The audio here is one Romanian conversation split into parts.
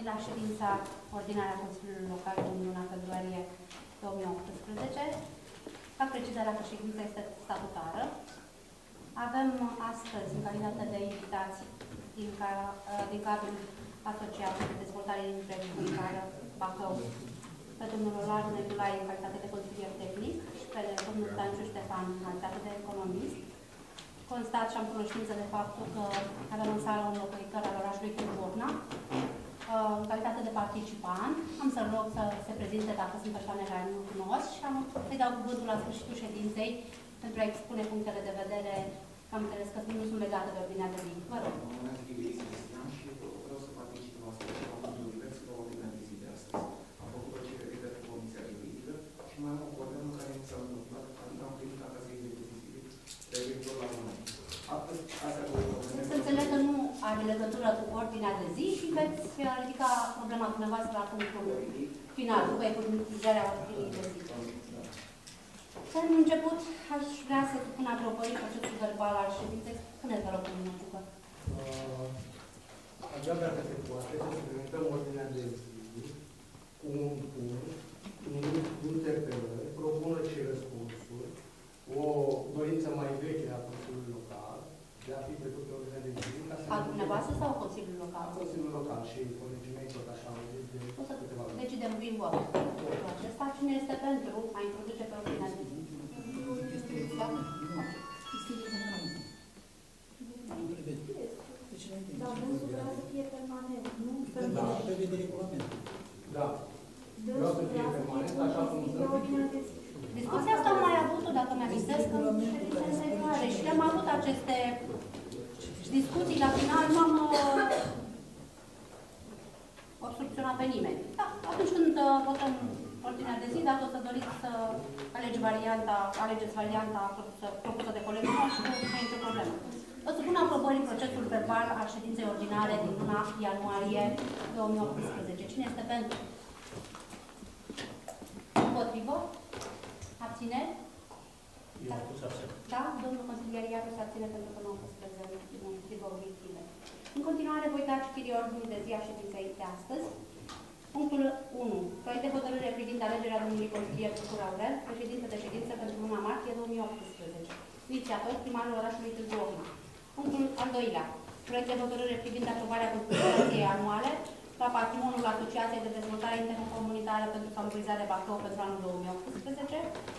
la ședința ordinară a Consiliului Local din luna februarie 2018. Fac precizarea că ședința este statutară. Avem astăzi, în calitate de invitați din cadrul Asociației de Dezvoltare Intracomunitară Bacău, pe domnul Olar Negulaie în calitate de consilier tehnic și pe domnul Stanciu Ștefan în calitate de economist. Constat și am cunoștință de faptul că avem în sală un locuitor al orașului Târgu-Ocna. În calitate de participant, am să-l rog să se prezinte dacă sunt persoane care nu cunosc și să-i dau cuvântul la sfârșitul ședinței pentru a expune punctele de vedere, că am înțeles că nu sunt legate de ordinea de zi. Vă rog. Și vreau să particip la asociația diverse la ordinea de zi de astăzi. Am făcut o cerere către Comisia Juridică și mai am o problemă care mi s-a întâmplat, că nu am primit acasă executiv referitor la numai. Să înțeleg că nu are legătură cu ordinea de zi și veți ridica problema dumneavoastră la punctul final, după epuizarea ordinii de zi. În început, aș vrea să pun aprobării procesul verbal al ședinței. Spuneți, vă rog, domnul Ciucă. Abia dacă se poate, să prezentăm ordinea de zi cu un punct, interpelări, propuneri și răspunsuri, o dorință mai veche a Consiliului Local de a fi trecut pe ordinea de zi. A dumneavoastră sau Consiliul Local? A Consiliul Local și colegii mei tot așa au zis de câteva luni. Decidem prin vot. Acesta, cine este pentru a introduce pe ordinea de zi? Dar dânsul vrea să fie permanent, nu? Da, prevede regulamentul. Da. Vreau să fie permanent, așa cum sunt. Discuția asta am mai avut-o, dacă mi-amintesc, în ședințe anterioare și am avut aceste discuții. La final nu am obstrucționat pe nimeni. Da, atunci când votăm ordinea de zi, dacă o să doriți să alegeți varianta propusă de colegul nostru, nu e nicio problemă. O să pun aprobării procesul verbal al ședinței ordinare din luna ianuarie 2018. Cine este pentru? Împotrivă? Abțineri? Da? Domnul consilier Iaru se abține pentru că nu a fost prezent din motive obiective. În continuare voi da citirea ordinii de zi a ședinței de astăzi. Punctul 1. Proiect de hotărâre privind alegerea domnului consilier Bucur Aurel, președinte de ședință pentru luna martie 2018. Inițiator, primarul orașului Târgu-Ocna. Punctul al doilea. Proiect de hotărâre privind aprobarea contribuției anuale la patrimoniul Asociației de Dezvoltare Intercomunitară pentru Salubrizare Bacău pentru anul 2018.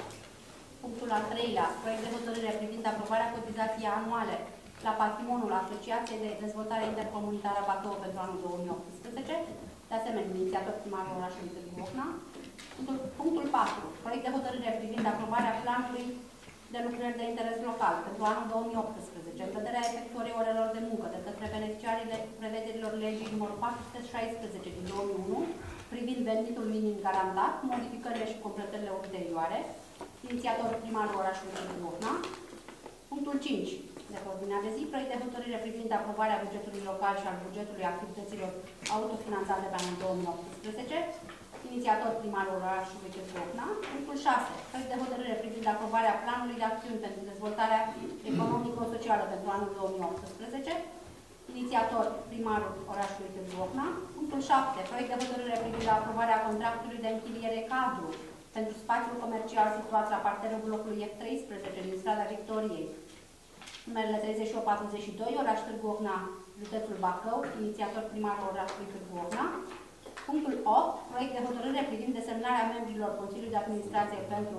Punctul al treilea. Proiect de hotărâre privind aprobarea cotizației anuale la patrimoniul Asociației de Dezvoltare Intercomunitară Bacău pentru anul 2018. De asemenea, inițiator primarul orașului Târgu-Ocna. Punctul 4. Proiect de hotărâre privind aprobarea planului de lucrări de interes local pentru anul 2018, în vederea efectuării orelor de muncă de către beneficiarii prevederilor legii numărul 416 din 2001, privind venitul minim garantat, modificările și completările ulterioare, inițiator primarul orașului Târgu-Ocna. Punctul 5. De pe ordinea de zi, proiect de hotărâre privind aprobarea bugetului local și al bugetului activităților autofinanțate pe anul 2018, inițiator primarul orașului Târgu-Ocna. Punctul 6. Proiect de hotărâre privind aprobarea planului de acțiuni pentru dezvoltarea economico-socială pentru anul 2018, inițiator primarul orașului Târgu-Ocna. Punctul 7. Proiect de hotărâre privind aprobarea contractului de închiriere cadru pentru spațiul comercial situat la parterul blocului F13 din strada Victoriei, numerele 3842, oraș Târgu-Ocna, județul Bacău, inițiator primarul orașului Târgu-Ocna. Punctul 8. Proiect de hotărâre privind desemnarea membrilor Consiliului de Administrație pentru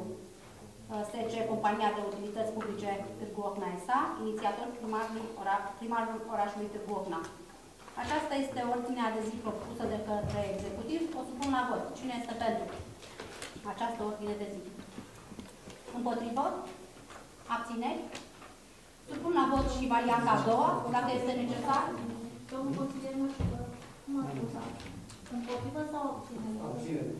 SC, Compania de Utilități Publice Târgu-Ocna S.A., inițiator primarul orașului Târgu-Ocna. Aceasta este ordinea de zi propusă de către executiv. O supun la vot. Cine este pentru această ordine de zi? Împotrivă? Abțineri? Supun la vot și varianta a doua, dacă este necesar. Domnul consilier, nu știu cum a spus. Împotrivă sau abținere? Abținere.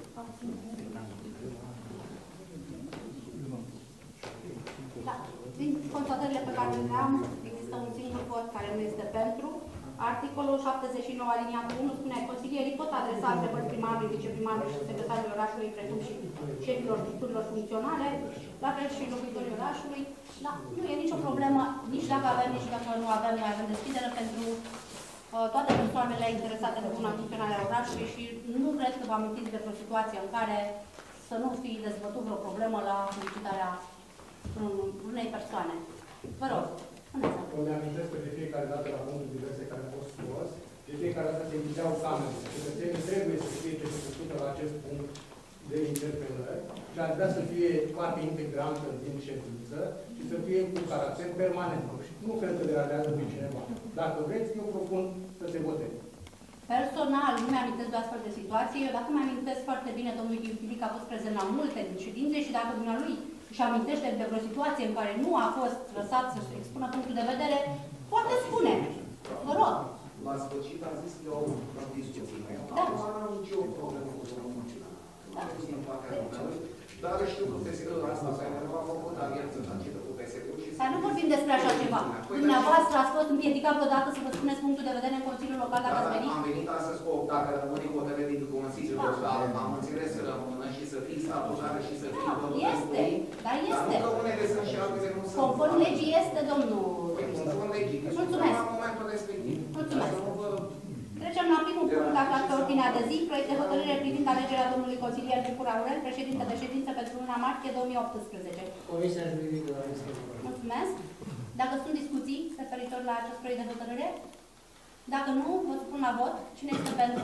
Da. Din constatările pe care le-am, există un singur vot care nu este pentru. Articolul 79 aliniatul 1 spune că consilierii pot adresa întrebări primarului, viceprimarului și secretarului orașului, precum și șefilor structurilor funcționale, la fel și locuitorii orașului. Da, nu e nicio problemă, nici dacă avem, nici dacă nu avem, noi avem deschidere pentru toate persoanele interesate de buna funcționare a orașului și nu cred că vă amintiți de vreo situație în care să nu fi dezbătut vreo problemă la solicitarea unei persoane. Vă rog, spuneți-mi. Îmi amintesc că de fiecare dată la punctul diverse care au fost scos, de fiecare dată se închideau camerele. Cetățenii trebuie să știe ce se discută la acest punct de interpelări și ar vrea să fie parte integrantă din ședință și să fie cu caracter permanent. Nu cred că deranjează pe cineva. Dacă vreți, eu propun să se voteze. Personal, nu mi-amintesc de astfel de situație. Eu dacă mi-amintesc foarte bine, domnul Iubilic a fost prezent la multe din ședințe și dacă dumnealui își amintește de vreo situație în care nu a fost lăsat să-și expună punctul de vedere, poate spune. Vă rog. La sfârșit a zis că eu am discuții. Da. Acum n-am nicio problemă cu domnul funcționar. Am fost din partea dumnealui, dar știu că PSD-ul asta a făcut alianță facită cu PSD-ul și... Dar nu vorbim despre așa ceva. Dumneavoastră ați fost împiedicat vreodată să vă spuneți punctul de vedere în Consiliul Local dacă ați venit? Am venit astăzi cu dacă rămâne hotărâre din Consiliul Local, am înțeles să rămână și să fii statutare și să fii văzută. Este, dar este. Dar nu că unele sunt și altele nu sunt. Conform legii este, domnul. Conform legii. Mulțumesc. La momentul respectiv. Mulțumesc. Trecem la primul punct aflat pe ordinea de zi, proiect de hotărâre privind alegerea domnului consilier Bucur Aurel, președinte de ședință pentru luna martie 2018. Comisia juridică la este. Mulțumesc. Dacă sunt discuții referitor la acest proiect de hotărâre, dacă nu, vă supun la vot. Cine este pentru?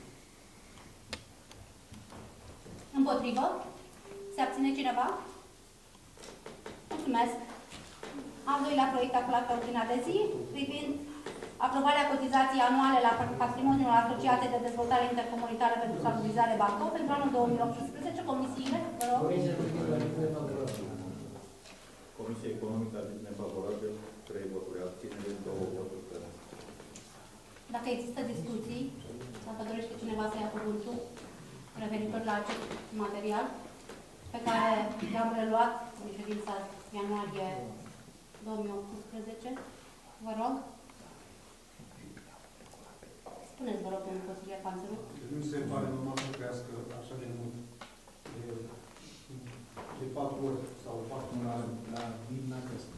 Împotrivă? Se abține cineva? Mulțumesc. Al doilea proiect aflat pe ordinea de zi, privind aprobarea cotizației anuale la patrimoniul asociate de dezvoltare intercomunitară pentru salubrizare Bacău pentru anul 2018. Comisiile, vă rog. Comisia Economică a zis nefavorabil, 3 voturi abținere, 2 voturi pentru. Dacă există discuții, dacă dorește cineva să ia cuvântul referitor la acest material pe care l-am preluat în ședința ianuarie 2018, vă rog. Spuneți, vă rog, domnul consilier Panțăru. Nu se pare normal să crească așa de mult, de 4 ori sau 4 ori la Dimna Căscă.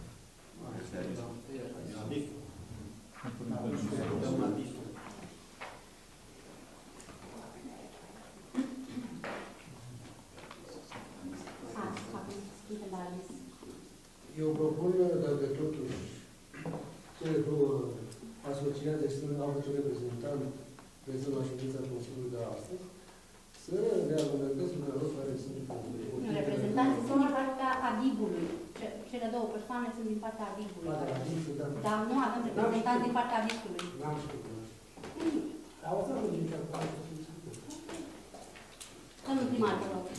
Eu propun, dacă totuși cele două asociate au făcut reprezentant prezent la ședința Consiliului de astăzi, să ne argumentez dumneavoastră care sunt reprezentanții sunt din partea ADIB-ului. Cele două persoane sunt din partea ADIB-ului. Dar nu avem reprezentanți din partea ADIB-ului. N-am știut. Au fost din partea Domnul primar, vă rog.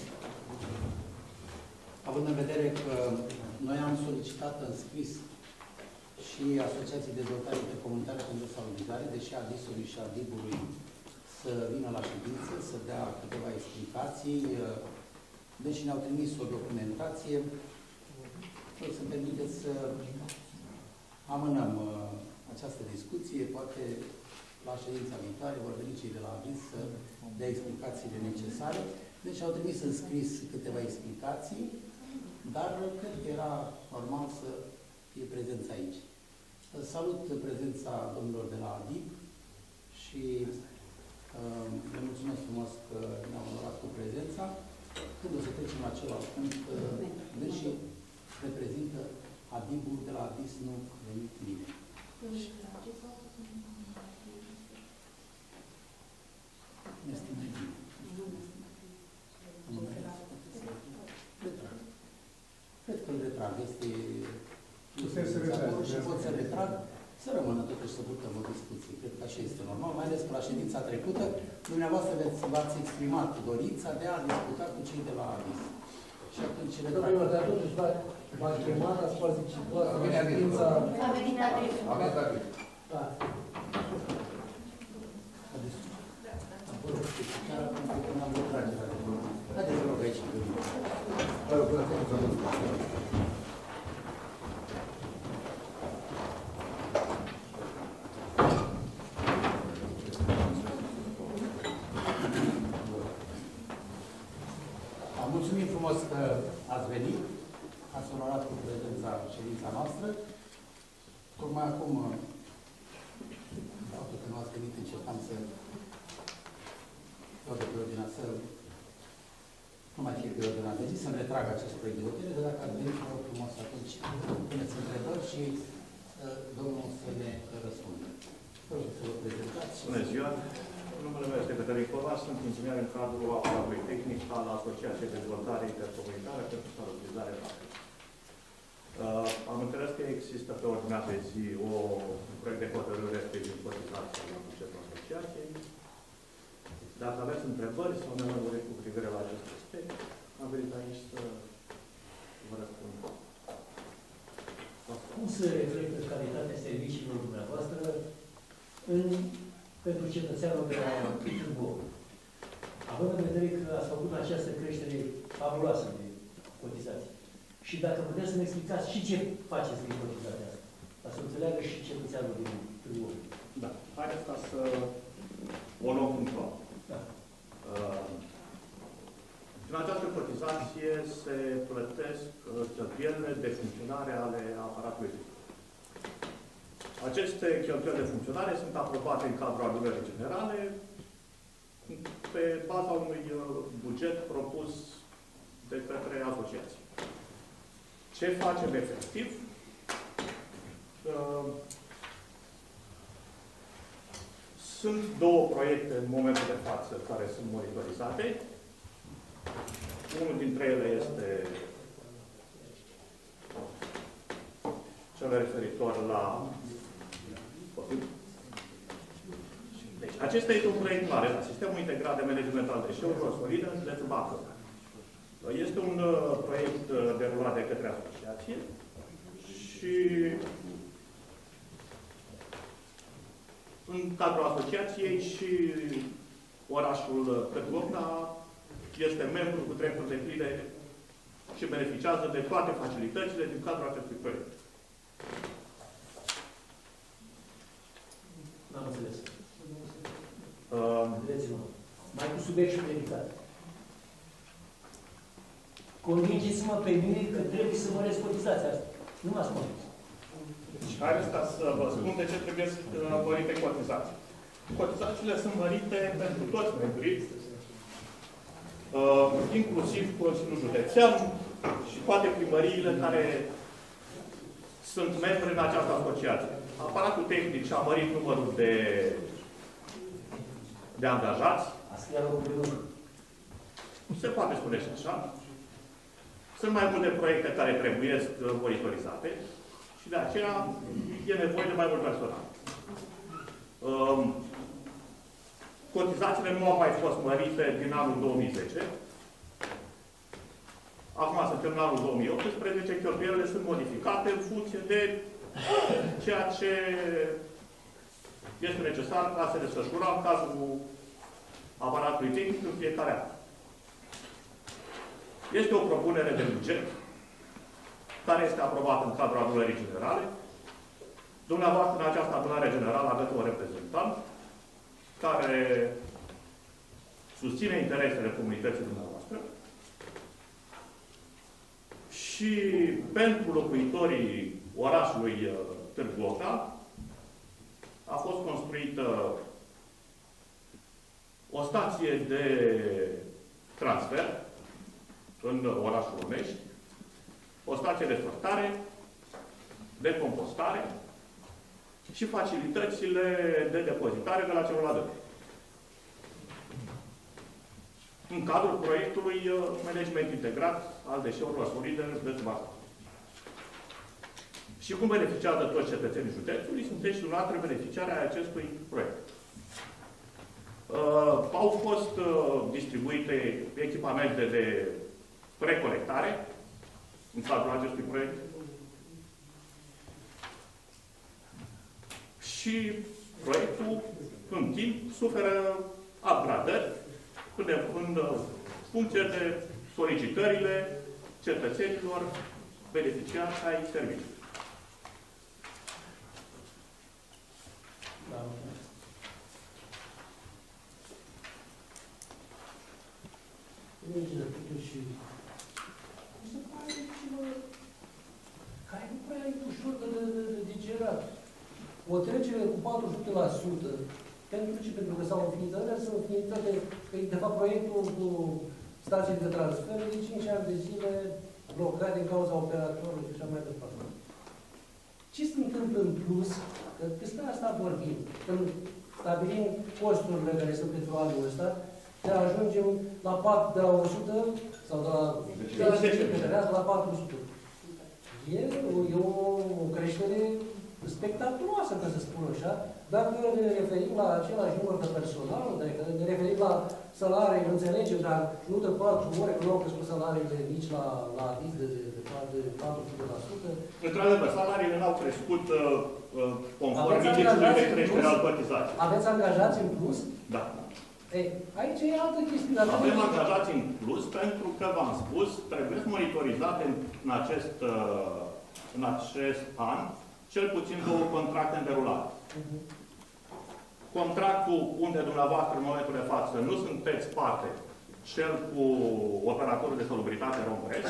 Având în vedere că noi am solicitat în scris și Asociații de Dezvoltare Intercomunitară pentru Salubrizare, deși ADIS-ului și ADIB-ului să vină la ședință, să dea câteva explicații, deci ne-au trimis o documentație. Să-mi permiteți să amânăm această discuție, poate la ședința viitoare vor veni cei de la ADIS să dea explicațiile necesare. Deci au trimis în scris câteva explicații, dar cred că era normal să fie prezenți aici. Salut prezența domnilor de la ADIB și le mulțumesc frumos că ne-au onorat cu prezența. Când o să trecem la celălalt punct, deși reprezintă ADIB-ul de la ADIS, nu venit nimeni. Este mai bine. Cred că îl retrag. Este... Și pot să retrag, să rămână totuși să purtăm o discuție. Cred că așa este normal, mai ales că la ședința trecută dumneavoastră v-ați exprimat dorința de a discuta cu cei de la ADIS. Și atunci retrag. Dar totuși v-ați chemat, ați participat la ședința... A venit ADIS. Da. Chiar acum când am lucrat la haideți, vă rog, aici. Mulțumim frumos că ați venit, ați onorat cu prezența ședința noastră. Tocmai acum, nu ați venit, încercam să iau de pe ordinea, să nu mai fie pe ordinea de zi, să-mi retrag acest proiect de hotărâre, dar dacă ați venit, vă rog frumos, atunci puneți întrebări și domnul să ne răspundă. Vă rog să vă prezentați. Bună ziua! Numele meu este Cătălin Covaș, sunt inginer în cadrul aparatului tehnic al Asociației de Dezvoltare Intercomunitară pentru Salubrizare Rapidă. Am înțeles că există pe ordinea de zi un proiect de hotărâre privind cotizația la bugetul asociației. Dacă aveți întrebări sau nemăruri cu privire la acest aspect, am venit aici să vă răspund. Cum se reflectă calitatea serviciilor dumneavoastră pentru cetățeanul de la Târgu? Având în vedere că ați făcut această creștere fabuloasă de cotizații. Și dacă puteți să ne explicați și ce faceți din cotizația asta, ca să înțeleagă și cetățeanul din Târgu. Da. Haideți să o luăm punctual. Da. Din această cotizație se plătesc cheltuielile de funcționare ale aparatului. Aceste cheltuieli de funcționare sunt aprobate în cadrul adunării generale pe baza unui buget propus de către asociație. Ce facem efectiv? Sunt două proiecte în momentul de față care sunt monitorizate. Unul dintre ele este cel referitor la... Deci, acesta este un proiect mare, la Sistemul Integrat de Management al Deșeurilor Solide în județul Bacău. Este un proiect derulat de către asociație și în cadrul asociației și orașul Târgu este membru cu drepturi de pline și beneficiază de toate facilitățile din cadrul acestui proiect. N-am înțeles. Vedeți-mă. Mai cu subiect și predicat. Convingeți-mă pe mine că trebuie să măresc cotizația asta. Nu mă ascundeți. Deci, haideți să vă spun de ce trebuie să mărite cotizații. Cotizațiile sunt mărite pentru toți membrii, inclusiv Consiliul Județean și toate primăriile care sunt membri în această asociație. Aparatul tehnic și-a mărit numărul de angajați. Asta e locul de lucru. Se poate spune și așa. Sunt mai multe proiecte care trebuie monitorizate și de aceea e nevoie de mai mult personal. Cotizațiile nu au mai fost mărite din anul 2010. Acum suntem în anul 2018, cheltuielile sunt modificate în funcție de ceea ce este necesar ca să se desfășura în cazul aparatului tehnic în fiecare an. Este o propunere de buget care este aprobată în cadrul adunării generale. Dumneavoastră, în această adunare generală, aveți un reprezentant care susține interesele comunității dumneavoastră și pentru locuitorii orașului Târgu Ocna a fost construită o stație de transfer în orașul Urmești, o stație de sortare, de compostare și facilitățile de depozitare de la celălalt. În cadrul proiectului Management Integrat al Deșeurilor Solide în județul Bacău. Și cum beneficiază toți cetățenii județului, sunteți și dumneavoastră beneficiari ai acestui proiect. Au fost distribuite echipamente de recolectare în cadrul acestui proiect. Și proiectul, în timp, suferă upgradări în funcție de solicitările cetățenilor beneficiari ai serviciului. Da. Și mi se pare ceva care nu prea e ușor de digerat. O trecere cu 400% Pentru ce? Pentru că s-au înființat, sunt înființate, de fapt, proiectul cu stații de transfer de 5 ani de zile blocat din cauza operatorului și așa mai departe. Ce se întâmplă în plus? Că despre asta vorbim. Când stabilim costurile care sunt pentru anul ăsta, ne ajungem la 4, de la 100 sau de la 400. E o creștere spectaculoasă, ca să spun așa, dacă ne referim la același număr de personal, dacă ne referim la salarii, înțelegem, dar nu de 4 ore, că nu au crescut salariile nici la ADIS de 400%. Într-adevăr, salariile n-au crescut conform indicului de creștere al cotizației. Aveți angajați în plus? Da. Ei, aici e altă chestiune. Avem angajați în plus pentru că, v-am spus, trebuie monitorizate în acest an cel puțin 2 contracte în derulare. Contractul unde dumneavoastră în momentul de față nu sunteți parte, cel cu operatorul de salubritate Romprest,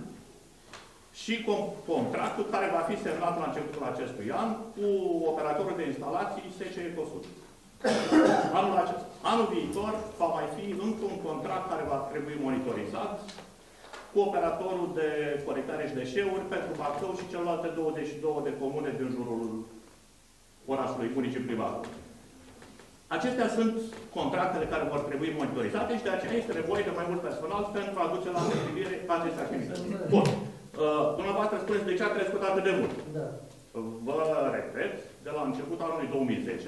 și contractul care va fi semnat la începutul acestui an cu operatorul de instalații SCE Ecosud. Anul acesta. Anul viitor va mai fi încă un contract care va trebui monitorizat cu operatorul de colectare și deșeuri pentru Bacău și celelalte 22 de comune din jurul orașului, municipiului Bacău. Acestea sunt contractele care vor trebui monitorizate și de aceea este nevoie de mai mult personal pentru a duce la îndeplinire aceste activități. Bun. Dumneavoastră spuneți de ce a crescut atât de mult. Da. Vă repet, de la începutul anului 2010,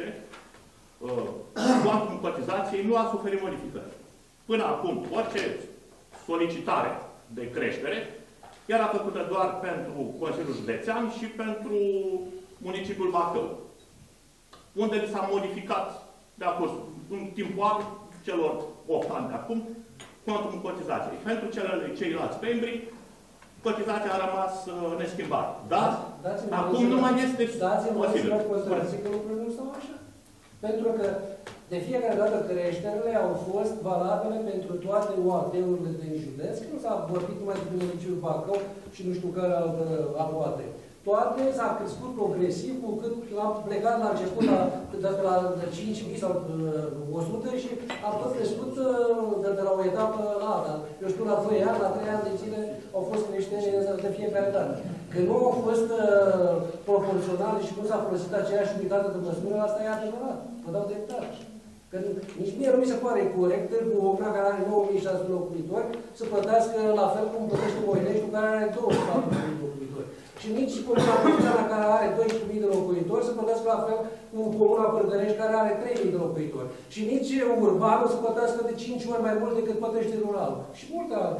cuantumul cotizației nu a suferit modificări. Până acum, orice solicitare de creștere era făcută doar pentru Consiliul Județean și pentru municipiul Bacău, unde s-a modificat de acum, în timpul celor 8 ani de acum, cuantumul cotizației. Pentru ceilalți membri, cotizația a rămas neschimbată. Dar acum nu mai este posibil. Dați-mi că lucrurile nu stau așa. Pentru că de fiecare dată creșterile au fost valabile pentru toate UAT-urile din județ, că nu s-a vorbit numai de municipiul Bacău și nu știu care altă UAT. Toate s-a crescut progresiv, cu cât am plecat la început la 5.000 sau 100 și a tot crescut de la o etapă la alta. Eu știu, la 2 ani, la 3 ani de zile au fost creșteri de fiecare dată. Că nu au fost proporționale și nu s-a folosit aceeași unitate de măsură, asta e adevărat. Vă dau dreptate. Că nici mie nu mi se pare corect cu o omea care are 9.600 locuitori să plătească la fel cum plătește Moineștiul care are 24.000 locuitori. Și nici comuna Pălăceana care are 12.000 de locuitori să plătească la fel cu comuna Părgărești care are 3.000 de locuitori. Și nici urbanul să plătească de 5 ori mai mult decât plătește ruralul. Și multe alte.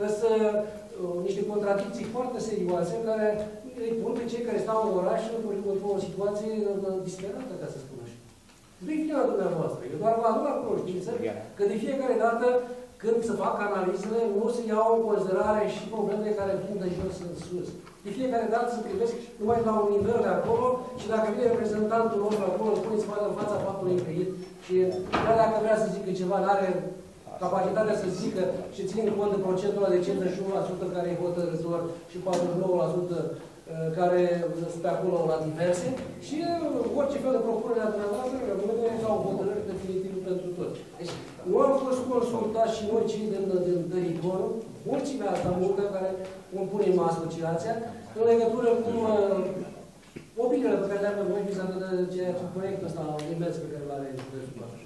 Niște contradicții foarte serioase care îi pun pe cei care stau în oraș într-o situație disperată, ca să spun așa. Nu-i vina dumneavoastră. Eu doar vă aduc la cunoștință că de fiecare dată când se fac analizele, nu se iau în considerare și problemele care vin de jos în sus. De fiecare dată se privesc numai la un nivel de acolo și dacă vine reprezentantul nostru acolo, îl puneți în fața faptului încăit și chiar dacă vrea să zică ceva, nu are capacitatea să zică și ține cont de procentul ăla de 51% care e hotărător și 49% care sunt pe acolo la diverse și orice fel de propunere a dumneavoastră rămâne ca o hotărâre definitivă pentru toți. Deci, nu am fost consultați și noi cei din teritoriu, mulțimea asta multă care compunem asociația, în legătură cu opiniile pe care le avem noi vis-a-vis de proiectul ăsta imens pe care l-are județul Bacău.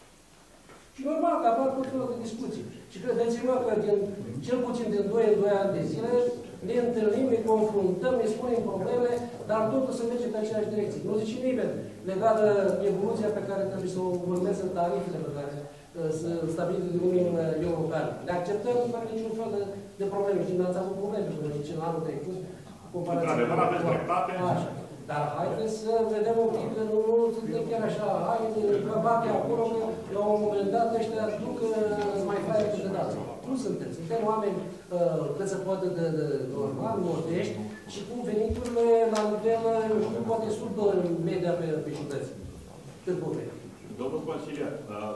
Și normal că apar tot felul de discuții. Și credeți-mă că cel puțin din 2 în 2 ani de zile ne întâlnim, ne confruntăm, ne spunem probleme, dar totul se merge pe aceeași direcție. Nu zice nimeni legat de evoluția pe care trebuie să o urmeze în tarifele pe care sunt stabilite de Uniunea Europeană. Le acceptăm fără niciun fel de probleme. Și n-ați avut probleme, pentru că în anul trecut, într-adevăr, aveți dreptate. Dar haideți să vedem un pic că nu suntem chiar așa, hai, că bate acolo, că la un moment dat ăștia duc mai faie de dată. Nu suntem. Suntem oameni cât se poate de normal, modești și cu veniturile la nivel, poate sub media pe județ. Cât bune. Domnul consilier,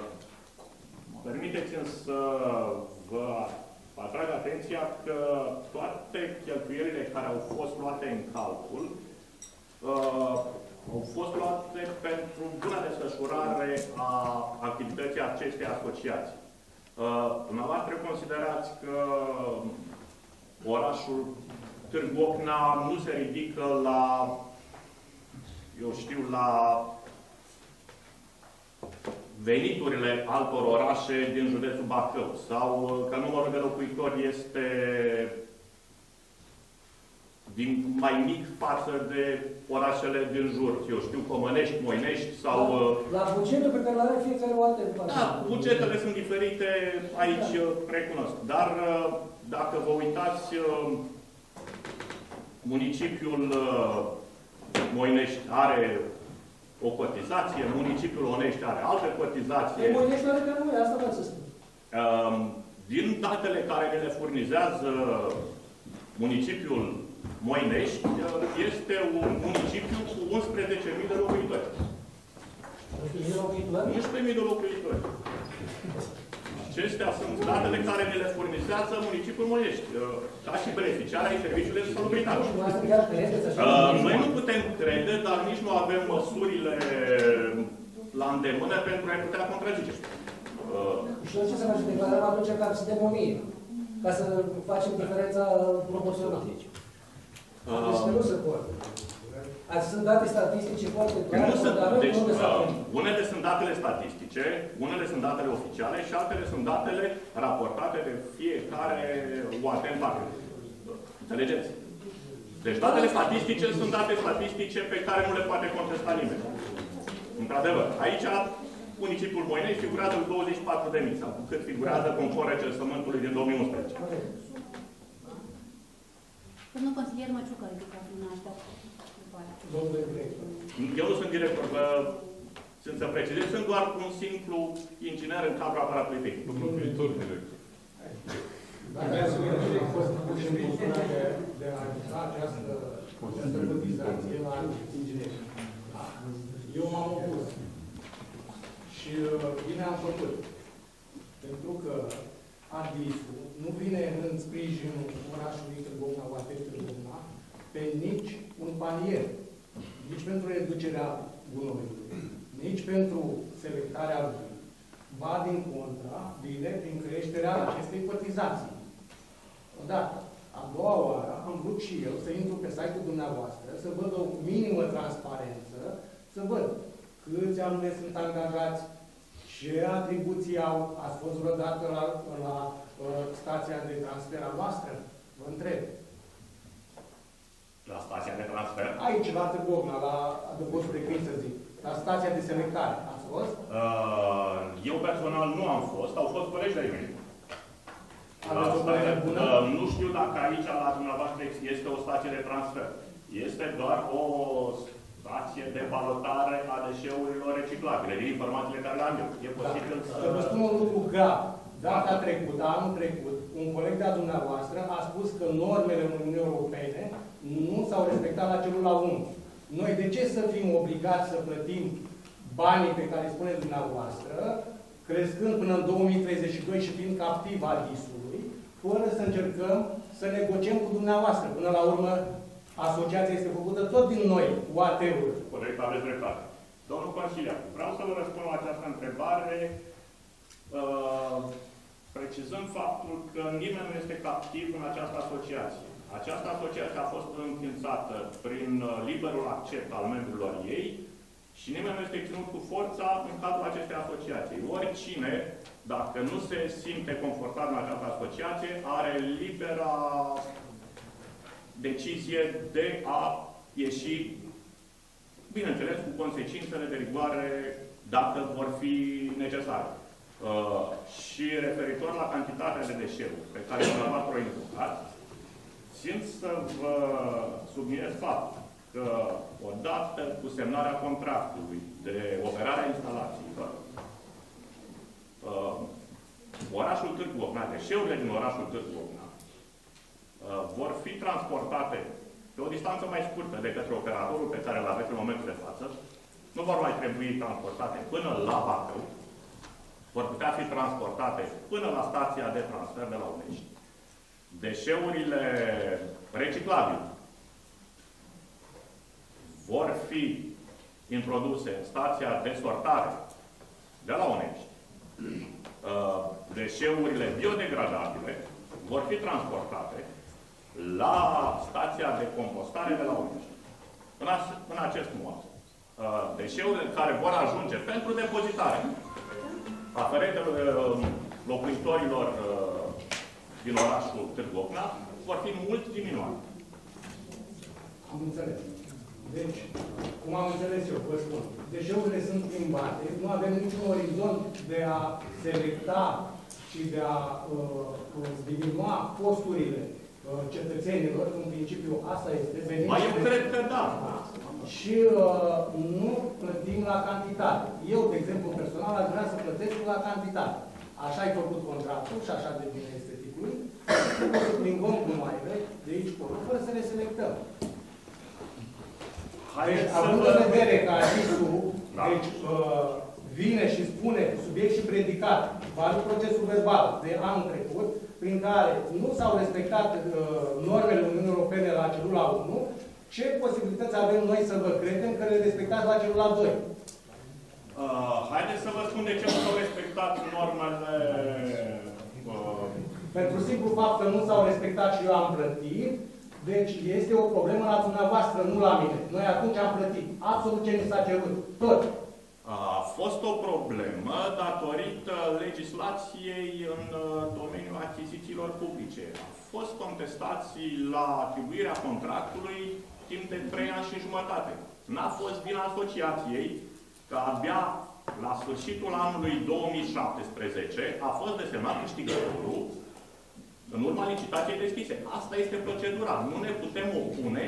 permiteți-mi să vă atrag atenția că toate cheltuielile care au fost luate în calcul au fost luate pentru buna desfășurare a activității acestei asociații. Dumneavoastră considerați că orașul Târgu Ocna nu se ridică la, eu știu, la veniturile altor orașe din județul Bacău, sau că numărul de locuitori este mai mic față de orașele din jur, eu știu, Comănești, Moinești sau... La bugetul pe care l-are fiecare o altă. Da, bugetele sunt diferite, aici recunosc. Dar dacă vă uitați, municipiul Moinești are o cotizație, municipiul Onești are altă cotizație. Moinești are ca noi, asta vreau să spun. Din datele care ne le furnizează municipiul Moinești, este un municipiu cu 11.000 de locuitori. 11.000 de locuitori. Acestea sunt datele care ne le furnizează municipiul Moinești, ca și beneficiari ai serviciului de salubritate. Noi nu putem crede, dar nici nu avem măsurile la îndemână pentru a putea contrazice. Și ce să facem? Declarăm atunci că suntem 1000, ca să facem diferența proporțională. Deci nu se poate. Sunt date statistice foarte clare. Deci, unele sunt datele statistice, unele sunt datele oficiale și altele sunt datele raportate de fiecare UAT-n parte. Înțelegeți? Deci datele statistice sunt date statistice pe care nu le poate contesta nimeni. Într-adevăr, aici municipiul Moinești figurează cu 24.000 sau cât figurează conform recensământului din 2011. Domnul consilier Măciucă, ridică mâna. Domnule director. Eu nu sunt director, sunt să precizez, sunt doar un simplu inginer în cadrul aparatului tehnic. Domnul viitor director. Dacă a fost de a ajuta această cotizație la ingineri. Eu m-am opus. Și bine am făcut. Pentru că ADIS-ul nu vine în sprijinul orașului Târgu Ocna, UAT Târgu Ocna, pe nici un panier. Nici pentru reducerea gunoiului, nici pentru selectarea lui. Ba din contra, vine prin creșterea acestei cotizații. Odată. A doua oară am vrut și eu să intru pe site-ul dumneavoastră, să văd o minimă transparență, să văd câți anume sunt angajați, ce atribuții au, ați fost vreodată la stația de transfer a noastră? Vă întreb. La stația de transfer? Aici, la Târgu Ocna, la adăpostul de Crin, să zic. La stația de selectare. Ați fost? Eu personal nu am fost. Au fost colegi de-ai mei. Aveți o părere bună? Nu știu dacă aici, la dumneavoastră, este o stație de transfer. Este doar o stație de balotare a deșeurilor reciclabile, din informațiile care le-am eu. E posibil să... Să vă spun un lucru grav. Data trecută, anul trecut, un coleg de-a dumneavoastră a spus că normele Uniunii Europene nu s-au respectat la celul la 1. Noi de ce să fim obligați să plătim banii pe care îi spuneți dumneavoastră, crescând până în 2032 și fiind captiv al DIS-ului, fără să încercăm să negociem cu dumneavoastră? Până la urmă, asociația este făcută tot din noi, UAT-uri. Corect, aveți dreptate. Domnul consilier, vreau să vă răspund la această întrebare precizând faptul că nimeni nu este captiv în această asociație. Această asociație a fost înființată prin liberul accept al membrilor ei și nimeni nu este ținut cu forța în cadrul acestei asociații. Oricine, dacă nu se simte confortat în această asociație, are libera decizie de a ieși, bineînțeles, cu consecințele de rigoare dacă vor fi necesare. Și referitor la cantitatea de deșeuri pe care dumneavoastră o invocați, țin să vă subliniez faptul că odată cu semnarea contractului de operarea instalațiilor, orașul Târgu Ocna, deșeurile din orașul Târgu Ocna, vor fi transportate pe o distanță mai scurtă de către operatorul pe care îl aveți în momentul de față, nu vor mai trebui transportate până la Bacău, vor putea fi transportate până la stația de transfer de la Onești. Deșeurile reciclabile vor fi introduse în stația de sortare de la Onești, deșeurile biodegradabile vor fi transportate la stația de compostare de la Onești. În acest mod, deșeurile care vor ajunge pentru depozitare aferente locuitorilor din orașul Târgu Ocna vor fi mult diminuate. Am înțeles. Deci, cum am înțeles eu, vă spun, deșeurile sunt plimbate, nu avem niciun orizont de a selecta și de a diminua costurile cetățenilor, în principiu asta este. Mai eu cred că da. Și nu plătim la cantitate. Eu, de exemplu, personal, aș vrea să plătesc la cantitate. Așa ai făcut contractul și așa de bine este tipuit. Trebuie să plimbăm gunoaiele de aici până, fără să le selectăm. Deci, având în vedere că artistul deci, vine și spune subiect și predicat, valid procesul verbal de anul trecut, prin care nu s-au respectat normele Uniunii Europene la celula 1, ce posibilități avem noi să vă credem că le respectați la celula 2? Haideți să vă spun de ce nu s-au respectat normele. Pentru simplu fapt că nu s-au respectat și eu am plătit, deci este o problemă la dumneavoastră, nu la mine. Noi atunci am plătit absolut ce ni s-a cerut. Tot. A fost o problemă datorită legislației în domeniul achizițiilor publice. Au fost contestații la atribuirea contractului timp de 3 ani și jumătate. N-a fost vina asociației că abia la sfârșitul anului 2017 a fost desemnat câștigătorul în urma licitației deschise. Asta este procedura. Nu ne putem opune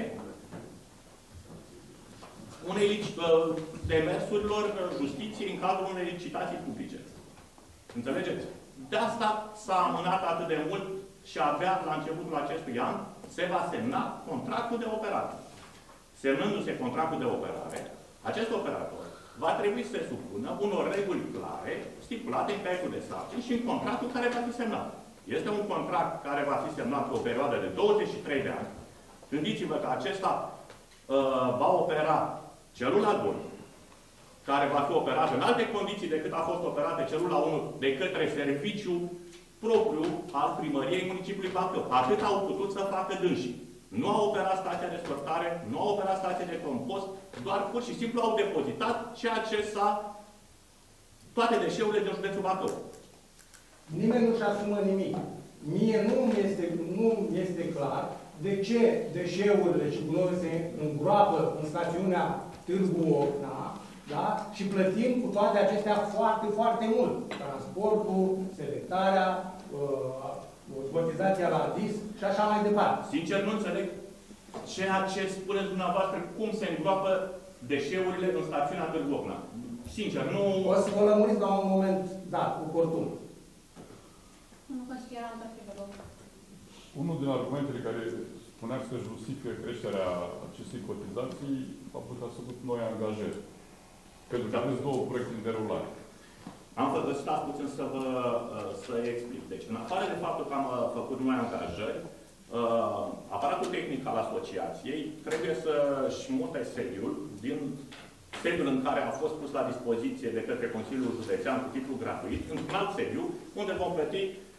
unei demersurilor justiției în cadrul unei licitații publice. Înțelegeți? De asta s-a amânat atât de mult și abia la începutul acestui an se va semna contractul de operare. Semnându-se contractul de operare, acest operator va trebui să se supună unor reguli clare, stipulate în caietul de sarcini și în contractul care va fi semnat. Este un contract care va fi semnat pe o perioadă de 23 de ani. Gândiți-vă că acesta va opera celula 2, care va fi operată în alte condiții decât a fost operată celula 1 de către serviciu propriu al primăriei municipiului Bacău. Atât au putut să facă dânsii. Nu au operat stația de sortare, nu au operat stația de compost, doar pur și simplu au depozitat ceea ce s-a toate deșeurile din județul Bacău. Nimeni nu-și asumă nimic. Mie nu este clar de ce deșeurile și gunoiul se îngroapă în stațiunea Târgu Ocna, da? Și plătim cu toate acestea foarte, foarte mult. Transportul, selectarea, cotizația la DIS și așa mai departe. Sincer, nu înțeleg ceea ce spuneți dumneavoastră, cum se îngroapă deșeurile în stațiunea Târgu Ocna. Sincer, nu... O să vă lămuriți la un moment dat, oportun. Nu consideram că trebuie loc. Unul din argumentele care spunea că justifică creșterea acestei cotizații a făcut noi angajări. Pentru că aveți două proiecte în derulare. Am făcut, stați puțin să explic. Deci, în afară de faptul că am făcut noi angajări, aparatul tehnic al asociației trebuie să-și mute sediul din sediul în care a fost pus la dispoziție de către Consiliul Județean cu titlu gratuit, într-un alt sediu, unde vom plăti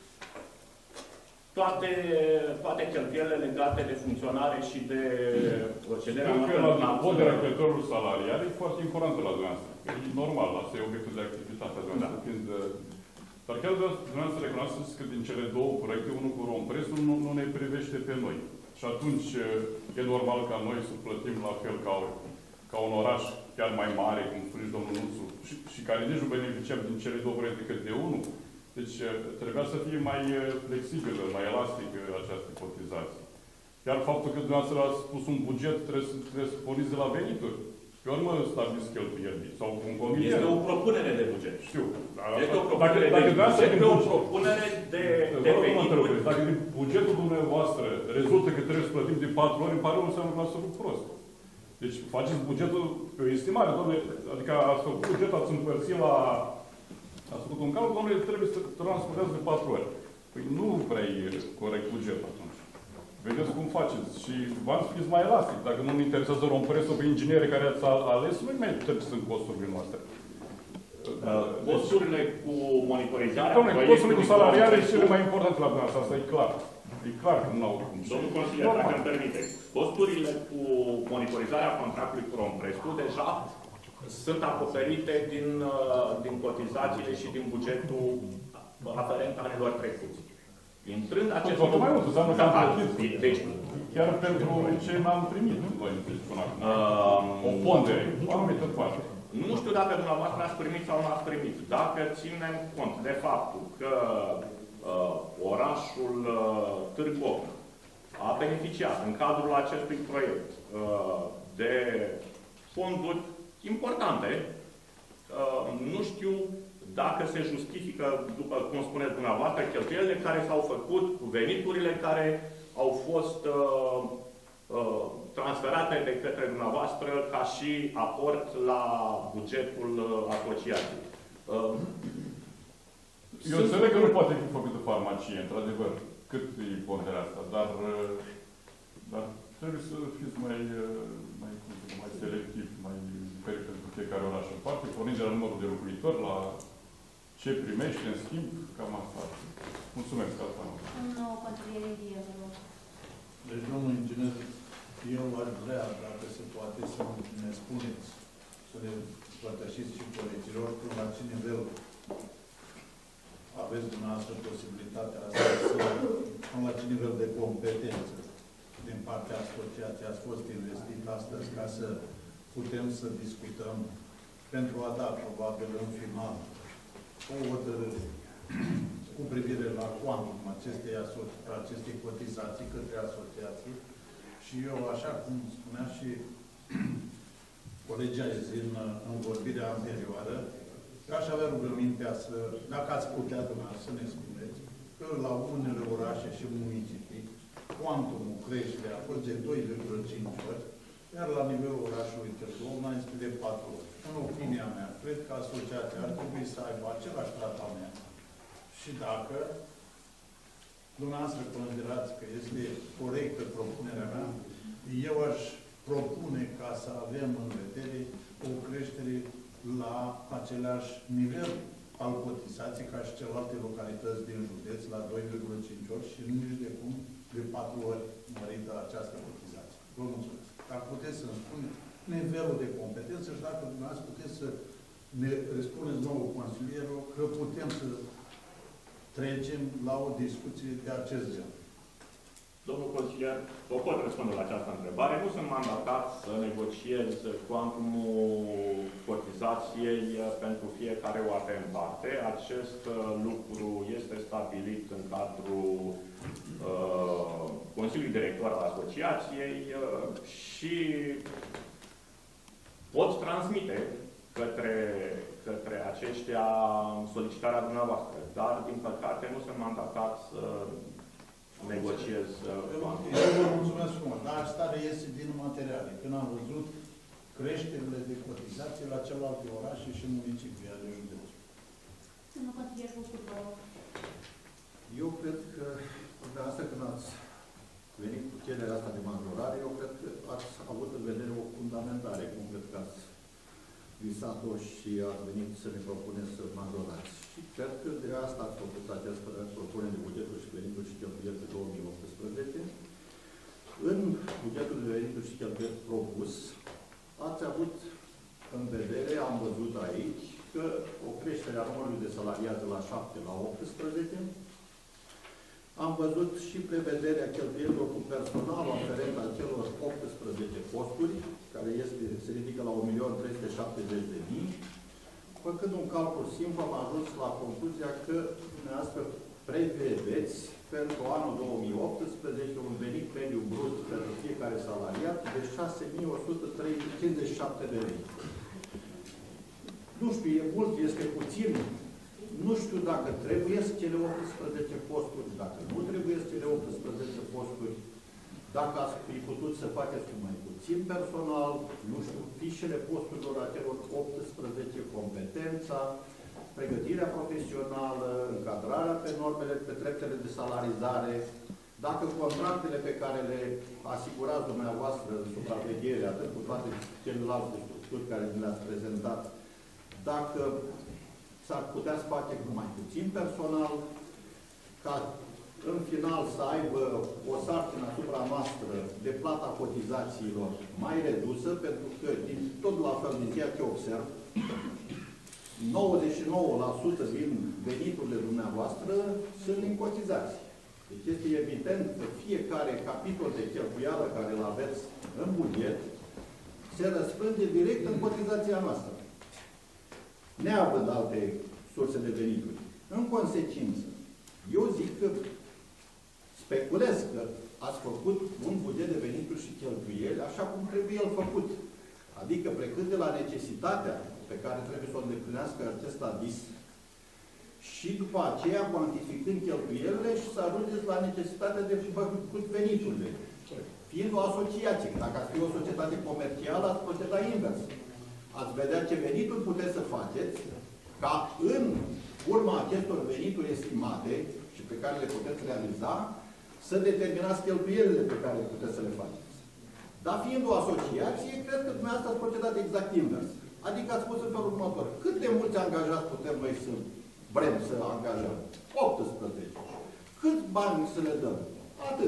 toate cheltuielile legate de funcționare și de procederea noastră. Cred că la ponderea cheltuielor salariale e foarte importantă la dumneavoastră. E normal, asta e obiectul de activitate. Da. Dar chiar dumneavoastră recunoașteți că din cele două proiecte, unul cu Rompresul nu ne privește pe noi. Și atunci e normal ca noi să plătim la fel ca un oraș chiar mai mare, cum spuneți domnul Nuțu, și care nici nu beneficiam din cele două proiecte decât de unul. Deci trebuia să fie mai flexibilă, mai elastică această cotizație. Iar faptul că dumneavoastră ați spus un buget, trebuie să porniți de la venituri. Pe urmă stabiliți cheltuieli sau un convenient. Este o propunere de buget. Știu. Este o propunere de buget. Este o propunere de venituri. Dacă din bugetul dumneavoastră rezultă că trebuie să plătim de 4 ori, îmi pare un înseamnă că l-ați făcut prost. Deci faceți bugetul pe o estimare, domnule, adică ați făcut bugetul, ați împărțit la... Ați făcut un calcul, domnule, trebuie să transportați de 4 ori. Păi nu prea e corect bugetul atunci. Vedeți cum faceți. Și v-am spus mai elastic. Dacă nu ne interesează rompresul pe inginere care ați ales, nu mai trebuie sunt costurile noastre. Costurile cu monitorizarea... Costurile cu salariale sunt cele mai importante la dumneavoastră, asta e clar. E clar că nu au cum. Domnul consilier, dacă îmi permiteți, costurile cu monitorizarea contractului cu rompresul deja sunt acoperite din cotizațiile și din bugetul aferent anilor trecuți. Intrând acest lucru... mai mult, înseamnă că am plătit. Deci, chiar pentru ce n-am primit noi până acum. O pondere, o anumită parte. Nu știu dacă dumneavoastră ați primit sau nu ați primit. Dacă ținem cont de faptul că orașul Târgu Ocna a beneficiat în cadrul acestui proiect de fonduri importante, nu știu dacă se justifică, după cum spuneți dumneavoastră, cheltuielile care s-au făcut, veniturile care au fost transferate de către dumneavoastră ca și aport la bugetul asociației. Eu înțeleg că nu poate fi făcută farmacie, într-adevăr, cât e ponderea asta, dar trebuie să fiți mai selectiv, mai diferit pentru fiecare oraș în parte, pornind de la numărul de locuitori, la ce primește, în schimb, cam asta. Mulțumesc, asta nu. Domnul consilier Indie, vă rog. Deci, domnul inginer, eu aș vrea, dacă se poate, să ne spuneți, să ne împărtășiți și colegilor, până la ce nivel aveți dumneavoastră posibilitatea asta, până la ce nivel de competență din partea asociației ați fost investit astăzi ca să putem să discutăm pentru a da, probabil, în final, o hotărâre cu privire la quantum acestei cotizații către asociații. Și eu, așa cum spunea și colegii în vorbirea anterioară, aș avea rugămintea să, dacă ați putea dumneavoastră să ne spuneți, că la unele orașe și municipii, quantumul creșterea a fost de 2,5 ori, iar la nivelul orașului Târgu Ocna este de 4 ori. În opinia mea, cred că asociația ar trebui să aibă același tratament. Și dacă dumneavoastră considerați că este corectă propunerea mea, eu aș propune ca să avem în vedere o creștere la același nivel al cotizației ca și celelalte localități din județ, la 2,5 ori și nici de cum de 4 ori mărită această cotizație. Vă mulțumesc. Dacă puteți să-mi spuneți nivelul de competență și dacă dumneavoastră puteți să ne răspundeți nouă consilierul că putem să trecem la o discuție de acest gen. Domnul consilier, vă pot răspunde la această întrebare. Nu sunt mandatat să negociez cuantumul cotizației pentru fiecare OAT în parte. Acest lucru este stabilit în cadrul Consiliului Director al Asociației și pot transmite către aceștia solicitarea dumneavoastră. Dar, din păcate, nu sunt mandatat să negociez. Eu vă mulțumesc frumos, dar stare iese din materiale. Când am văzut creșterile de cotizație la celelalte orașe și municipii ale județului. Domnul consilier Bucur, vă rog. Eu cred că, dumneavoastră, când ați venit cu cererea asta de majorare, eu cred că ați avut în vedere o fundamentare, cum cred că ați visat-o și ați venit să ne propuneți să majorați. Și cred că de asta ați făcut această propunere de bugetul și venituri și cheltuieli de 2018. În bugetul de venituri și cheltuieli propus, ați avut în vedere, am văzut aici, că o creștere a numărului de salariați de la 7 la 18. Am văzut și prevederea cheltuielilor cu personal aferent a celor 18 posturi, care se ridică la 1.370.000. Făcând un calcul simplu, am ajuns la concluzia că dumneavoastră prevedeți pentru anul 2018 un venit mediu brut pentru fiecare salariat de 6.157 de lei. Nu știu, e mult, este puțin. Nu știu dacă trebuie să cele 18 posturi, dacă nu trebuie să cele 18 posturi, dacă ați fi putut să faceți cu mai puțin personal, nu știu, fișele posturilor acelor 18, competența, pregătirea profesională, încadrarea pe normele, pe treptele de salarizare, dacă contractele pe care le asigurați dumneavoastră în supraveghere, atât cu toate celelalte structuri care le-ați prezentat, dacă s-ar putea să face cu mai puțin personal, ca în final să aibă o sarcină asupra noastră de plata cotizațiilor mai redusă, pentru că tot la fel din ceea ce observ, 99% din veniturile dumneavoastră sunt din cotizații. Deci este evident că fiecare capitol de cheltuială care îl aveți în buget se răspânde direct în cotizația noastră, neavând alte surse de venituri. În consecință, eu zic că speculez că ați făcut un buget de venituri și cheltuieli așa cum trebuie el făcut. Adică plecând de la necesitatea pe care trebuie să o îndeplinească acest adis și după aceea cuantificând cheltuielile și să ajungeți la necesitatea de făcut veniturile. Fiind o asociație, dacă ați fi o societate comercială, ați proceda invers. Ați vedea ce venituri puteți să faceți ca în urma acestor venituri estimate și pe care le puteți realiza, să determinați cheltuielile pe care le puteți să le faceți. Dar fiind o asociație, cred că dumneavoastră ați procedat exact invers. Adică ați spus în felul următor. Cât de mulți angajați putem noi să vrem să angajăm? 18. Cât bani să le dăm? Atât.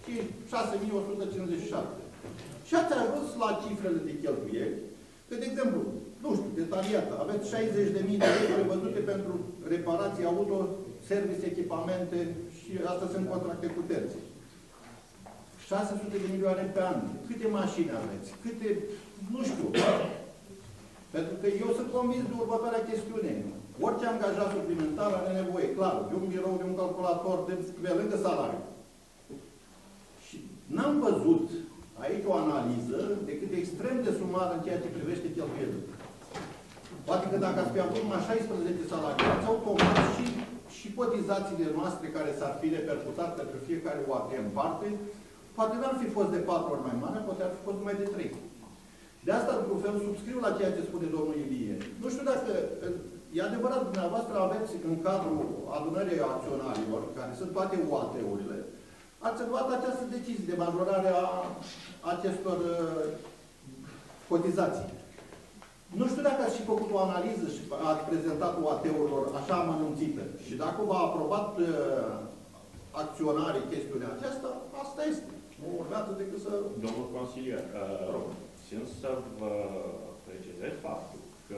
6.157. Și ați ajuns la cifrele de cheltuieli, că, de exemplu, nu știu, detaliată, aveți 60.000 de euro prevăzute pentru reparații auto, service, echipamente și asta sunt contracte cu terți. 600 de milioane pe an. Câte mașini aveți? Câte, nu știu. Pentru că eu sunt convins de următoarea chestiune. Orice angajat suplimentar are nevoie, clar, de un birou, de un calculator, de pe lângă salariu. Și n-am văzut aici o analiză decât extrem de sumară în ceea ce privește cheltuielile. Poate că dacă ați fi avut numai 16 salariați, automat și cotizațiile noastre care s-ar fi repercutat pentru fiecare OAT în parte, poate n-ar fi fost de 4 ori mai mare, poate ar fi fost numai de 3. De asta, într-un fel, subscriu la ceea ce spune domnul Ilie. Nu știu dacă, e adevărat, dumneavoastră aveți în cadrul adunării acționarilor, care sunt toate OAT-urile, ați luat această decizie de majorare a acestor cotizații. Nu știu dacă ați și făcut o analiză și ați prezentat OAT-urilor așa amănunțită. Și dacă v-a aprobat acționarii chestiunea aceasta, asta este. Nu urmează decât să... Domnul consilier, țin să vă precizez faptul că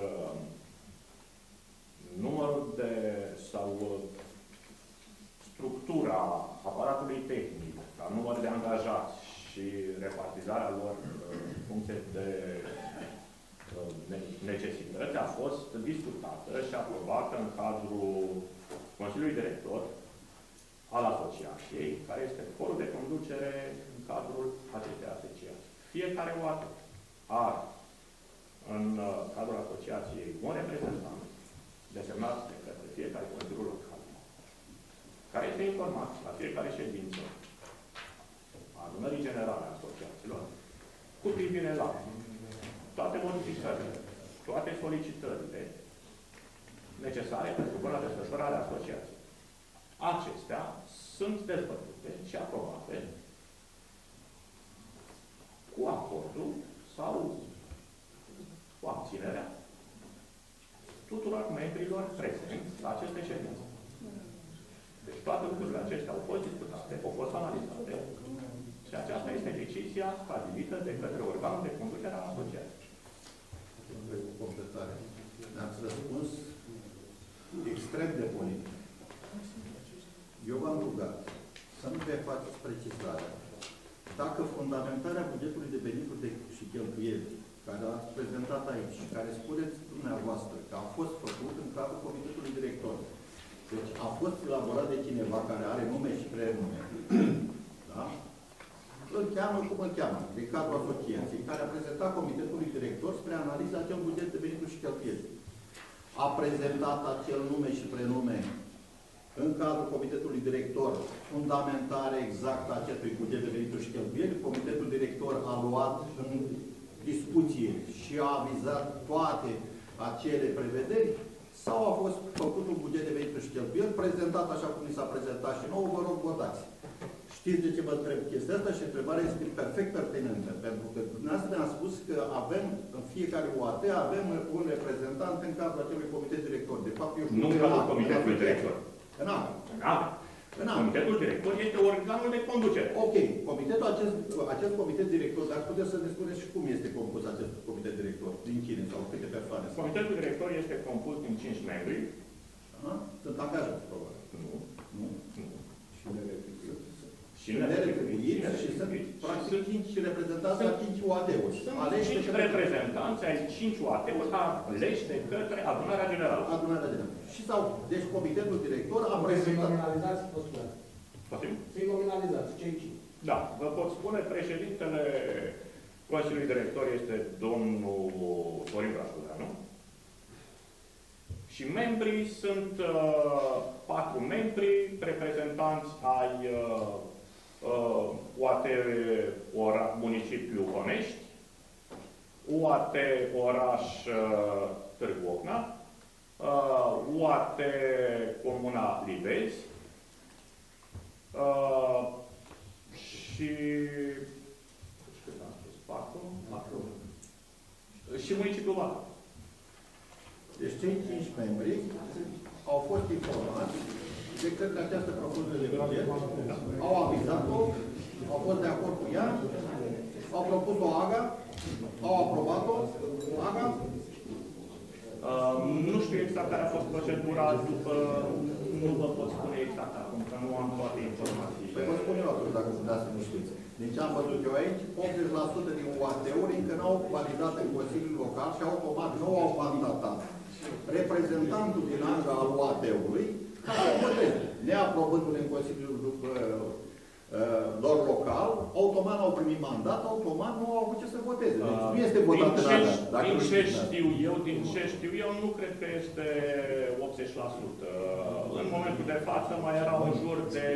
numărul de sau structura aparatului tehnic, ca număr de angajați și repartizarea lor în funcție de necesități a fost discutată și aprobată în cadrul Consiliului Director al asociației, care este forul de conducere în cadrul acestei asociații. Fiecare OAT are în cadrul asociației un reprezentant desemnat de către fiecare Consiliul Local, care este informat la fiecare ședință a adunării generale a asociațiilor cu privire la toate modificările, toate solicitările necesare pentru buna desfășurare a asociației. Acestea sunt dezbătute și aprobate cu acordul sau cu abținerea tuturor membrilor prezenți la aceste ședințe. Deci toate lucrurile acestea au fost discutate, au fost analizate și aceasta este decizia stabilită de către organul de conducere a asociației. Cu completare. Ne-ați răspuns extrem de politic. Eu v-am rugat să nu vă faceți precizarea. Dacă fundamentarea bugetului de venituri și cheltuieli, care l-ați prezentat aici și care spuneți dumneavoastră că a fost făcut în cadrul comitetului director, deci a fost elaborat de cineva care are nume și prenume, da? Îl cheamă cum îl cheamă, de cadrul asociației, care a prezentat comitetului director spre analiza acel buget de venituri și cheltuieli. A prezentat acel nume și prenume în cadrul comitetului director fundamentare exactă a acestui buget de venituri și cheltuieli. Comitetul director a luat în discuție și a avizat toate acele prevederi sau a fost făcut un buget de venituri și cheltuieli prezentat așa cum ni s-a prezentat și nouă, vă rog, votați. Știți de ce vă întreb chestia asta? Și întrebarea este perfect pertinentă. Pentru că dumneavoastră ne-a spus că avem, în fiecare UAT, avem un reprezentant în cadrul acelui comitet director. De fapt, eu știu nu în cadrul comitetului director. În ACA. Comitetul director este organul de conducere. Ok. Acest comitet director, dar puteți să ne spuneți și cum este compus acest comitet director? Din cine sau câte persoane? Comitetul director este compus din 5 membri. Sunt angajați, probabil. Nu? Și neretribuiți și sunt practic 5 reprezentanți la 5 UAT-uri. Sunt 5 reprezentanți ai 5 UAT-uri aleși de către adunarea generală. Adunarea generală. Și deci comitetul director a prezentat... nominalizați, poți spune. Să-i nominalizați, cei 5. Da, vă pot spune, președintele Consiliului Director este domnul Sorin Brașuleanu. Și membrii sunt 4 membri, reprezentanți ai UAT Municipiu Onești, UAT Oraș Târgu Ocna, UAT Comuna Livezi și cât am spus? 4? Și Municipiul Vaca. Deci cei 5 membri au fost informați de către această propunere de buget, au avizat-o, au fost de acord cu ea, au propus-o AGA, au aprobat-o, AGA. Nu știu exact care a fost procedura după, nu vă pot spune exact acum, că nu am toate informațiile. Păi vă spun eu atunci, dacă puteți să nu știți. Din ce am văzut eu aici, 80% din UAT-uri încă n-au validat în Consiliul Local și automat nu au mandatat reprezentantul din AGA al UAT-ului ca să voteze. Neaprobându-le în Consiliul lor local, automat au primit mandat, automat nu au avut ce să voteze. Deci nu este votat în AGA. Din ce știu eu, nu cred că este 80%. În momentul de față mai erau în jur de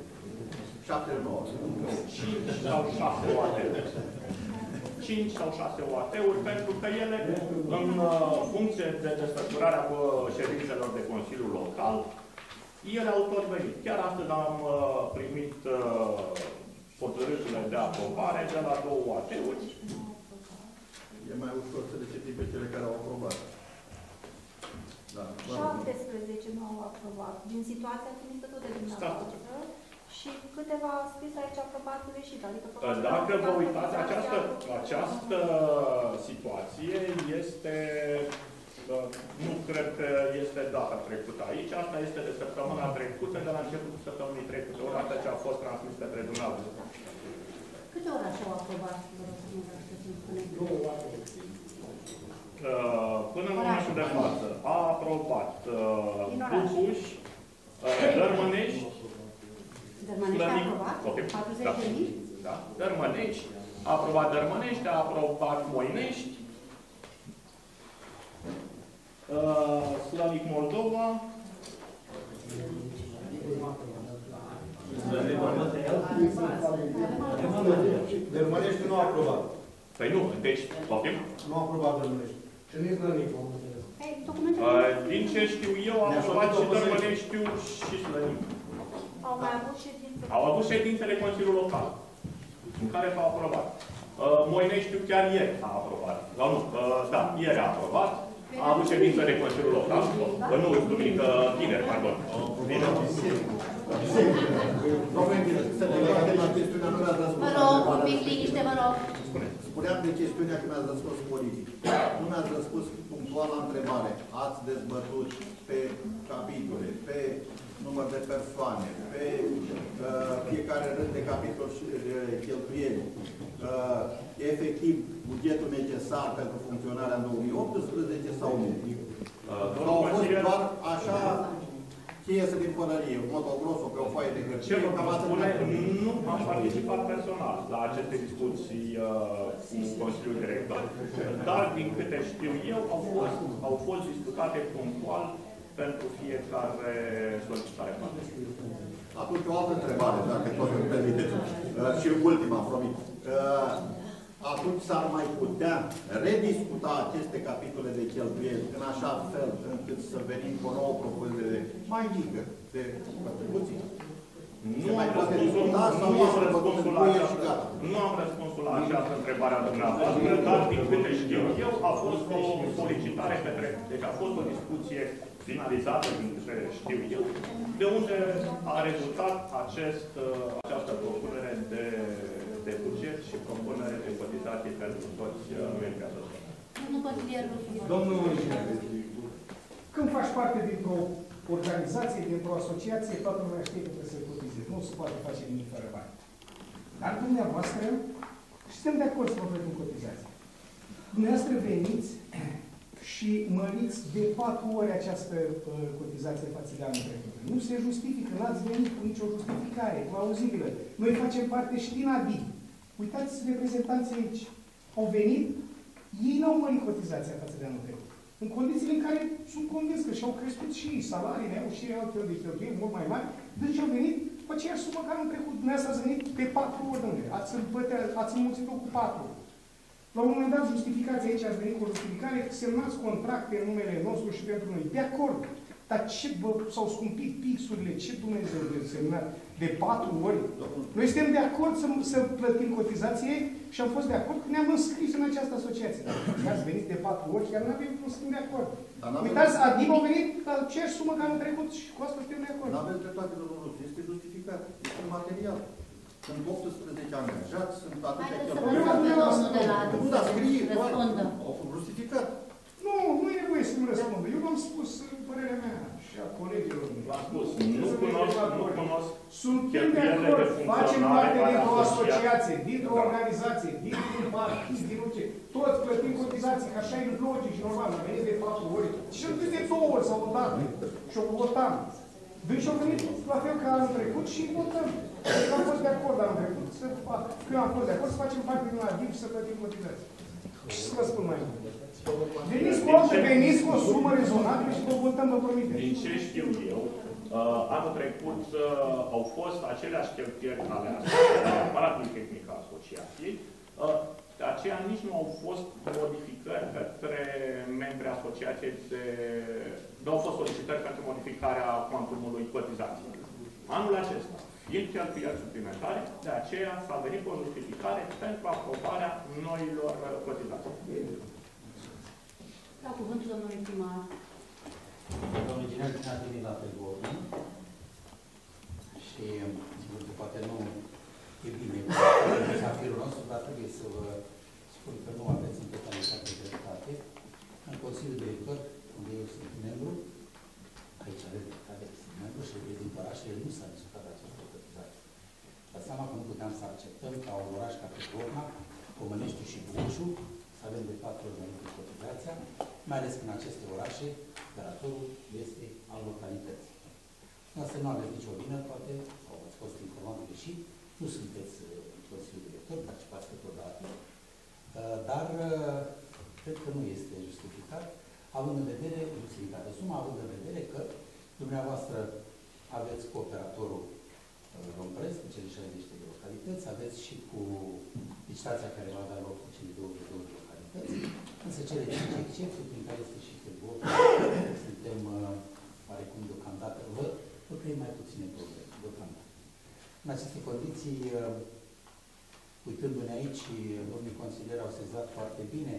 5 sau 6 UAT-uri. 5 sau 6 UAT-uri, pentru că ele, în funcție de desfășurarea ședințelor de Consiliul Local, ele au tot venit. Chiar astăzi am primit hotărârile de aprobare de la 2 UAT-uri. E mai ușor să le citim pe cele care au aprobat. Da. 17 nu au aprobat. Din situația trimisă tot de dumneavoastră. Și câteva au scris aici aprobat greșit. Adică dacă vă uitați, această situație este, nu cred că este data trecută aici, asta este de săptămâna trecută, de la începutul săptămânii trecute, odată ce a fost transmis către dumneavoastră. Câte orașe au aprobat? Până în momentul de față a aprobat Bucuș, Dărmănești, Dărmănești a aprobat? 40.000? Da. Dărmănești, a aprobat Dărmănești, a aprobat Moinești, Slănic Moldova, Dărmănești nu a aprobat. Păi nu, deci, poftim? Nu a aprobat Dărmănești. Și nici Slănic. Din ce știu eu, a aprobat și Dărmăneștiu și Slănic. Au mai avut ședințe. Au avut ședințele Consiliul Local, în care s-au aprobat. Moineștiu chiar ieri a aprobat. Sau nu, da, ieri a aprobat. A avut ședință de Consiliul Local. Nu, duminică, tineri, pardon. Vă rog, un pic liniște, vă rog. Spuneam de chestiunea când ați răspuns politic. Nu mi-ați răspuns punctual la întrebare. Ați dezbătut pe capitole, pe număr de persoane, pe fiecare rând de capitol și cheltuieli, efectiv bugetul necesar pentru funcționarea în 2018 sau nu? Sau au fost doar așa ce iese din pălărie, în mod ogros, pe o foaie de hârtie? Nu am participat personal la aceste discuții cu Consiliul Director, dar din câte știu eu, au fost discutate punctual pentru fiecare solicitare. Atunci o altă întrebare, dacă tot îmi permiteți. Și ultima, promit. Atunci s-ar mai putea rediscuta aceste capitole de cheltuieli în așa fel încât să venim cu o nouă propunere mai mică de contribuții? Nu am răspunsul la această întrebare a dumneavoastră, dar din câte știu eu, a fost o solicitare deci a fost o discuție finalizată, din câte știu eu, de unde a rezultat această propunere de buget și propunere de cotizații pentru toți membrii asociației. Domnul inginer, când faci parte dintr-o organizație, dintr-o asociație, toată lumea știe că trebuie să cotizezi. Nu se poate face nimic fără bani. Dar dumneavoastră, suntem de acord să vă plătim cotizații. Dumneavoastră veniți și măriți de 4 ori această cotizație față de anul trecut. Nu se justifică, n-ați venit cu nicio justificare plauzibilă. Noi facem parte și din ADIB. Uitați reprezentanții aici. Au venit, ei n-au mărit cotizația față de anul trecut. În condițiile în care sunt convins că și-au crescut și salariile, au și alte de cheltuieli mult mai mari, deci au venit cu aceeași sumă ca anul trecut. Dumneavoastră ați venit pe 4 ori, domnule. Ați înmulțit-o cu 4. La un moment dat, justificația aici, ați venit cu o justificare, semnați contracte în numele nostru și pentru noi. De acord. Dar ce s-au scumpit pixurile? Ce Dumnezeu de semnat? De 4 ori? Noi suntem de acord să plătim cotizație și am fost de acord că ne-am înscris în această asociație. Dacă ați venit de 4 ori, chiar nu avem cum să fim de acord. Uitați, ADIB au venit la aceeași sumă ca anul trecut și cu asta suntem de acord. Nu avem dreptate, domnul Rusu. Este justificat. Este material. Sunt 18 angajați, sunt atâtea cheltuieli. Nu, dar scrie, au justificat. Nu, nu e nevoie să-mi răspundă. Eu v-am spus părerea mea și a colegilor. V-am spus, nu cunosc suntem de acord, facem parte dintr-o asociație, dintr-o organizație, dintr-un partid, din orice. Toți plătim cotizații, că așa e logic și normal. Am venit de 4 ori. Și am venit de 2 ori sau o dată. Și o votam. Deci au venit la fel ca anul trecut și votăm. Deci am fost de acord anul trecut. Când am fost de acord să facem parte din ADIB și să plătim cotizații. Și să vă spun mai mult. Veniți cu o sumă rezonabilă și vă votăm, vă promite. Din ce știu eu, anul trecut au fost aceleași cheltuieli ale aparatului tehnic al asociației, de aceea nici nu au fost modificări către membrii asociației nu au fost solicitări pentru modificarea cuantumului cotizației. Anul acesta, fiind cheltuieli suplimentare, de aceea s-a venit cu o justificare pentru aprobarea noilor cotizații. La cuvântul domnului primar. Domnul inginer ne-a trimis la pregorii și poate nu e bine zafirul nostru, dar trebuie să vă spun că nu aveți în totalitate dreptate. În Consiliul Director, unde eu sunt membru, aici aveți dreptate, sunt membru și reprezint orașele, nu s-a discutat această cotizație. Dați seama că nu puteam să acceptăm ca un oraș ca Petrona, Comănești și Bucușu, să avem de 4 ori venit cu cotizația, mai ales că în aceste orașe, operatorul este al localității. Asta nu aveți nicio vină, poate, sau ați fost informat greșit, nu sunteți Consiliul Director, participați câteodată, dar cred că nu este justificat, având în vedere, justificată suma, având în vedere că dumneavoastră aveți cu operatorul Rompresc, cu cele 60 de localități, aveți și cu licitația care va avea loc cu cele 22 localități, însă cele 5 excepții, prin care este și Februar, suntem oarecum deocamdată, vă creăm mai puține probleme, deocamdată. În aceste condiții, uitându-ne aici, domnii consilieri au sezat foarte bine,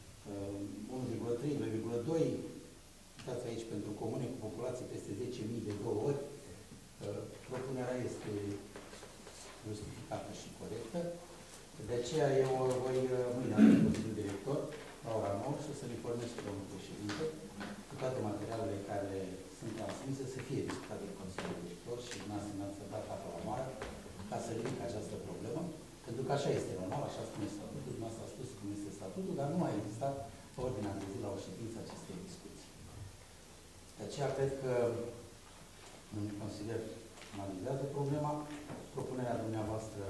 1,3, 2,2, uitați aici pentru comune cu populație peste 10.000 de 2 ori, propunerea este justificată și corectă. De aceea eu voi mâine la Consiliul Director, la ora 9, și o să-l informez pe domnul președinte cu toate materialele care sunt transmise să fie discutate de Consiliul Director și n-ați să dat apă la mare ca să ridic această problemă, pentru că așa este normal, așa spune statutul, dumneavoastră a spus cum este statutul, dar nu a existat ordinea de zi la o ședință acestei discuții. De aceea cred că domnul consilier analizează problema, propunerea dumneavoastră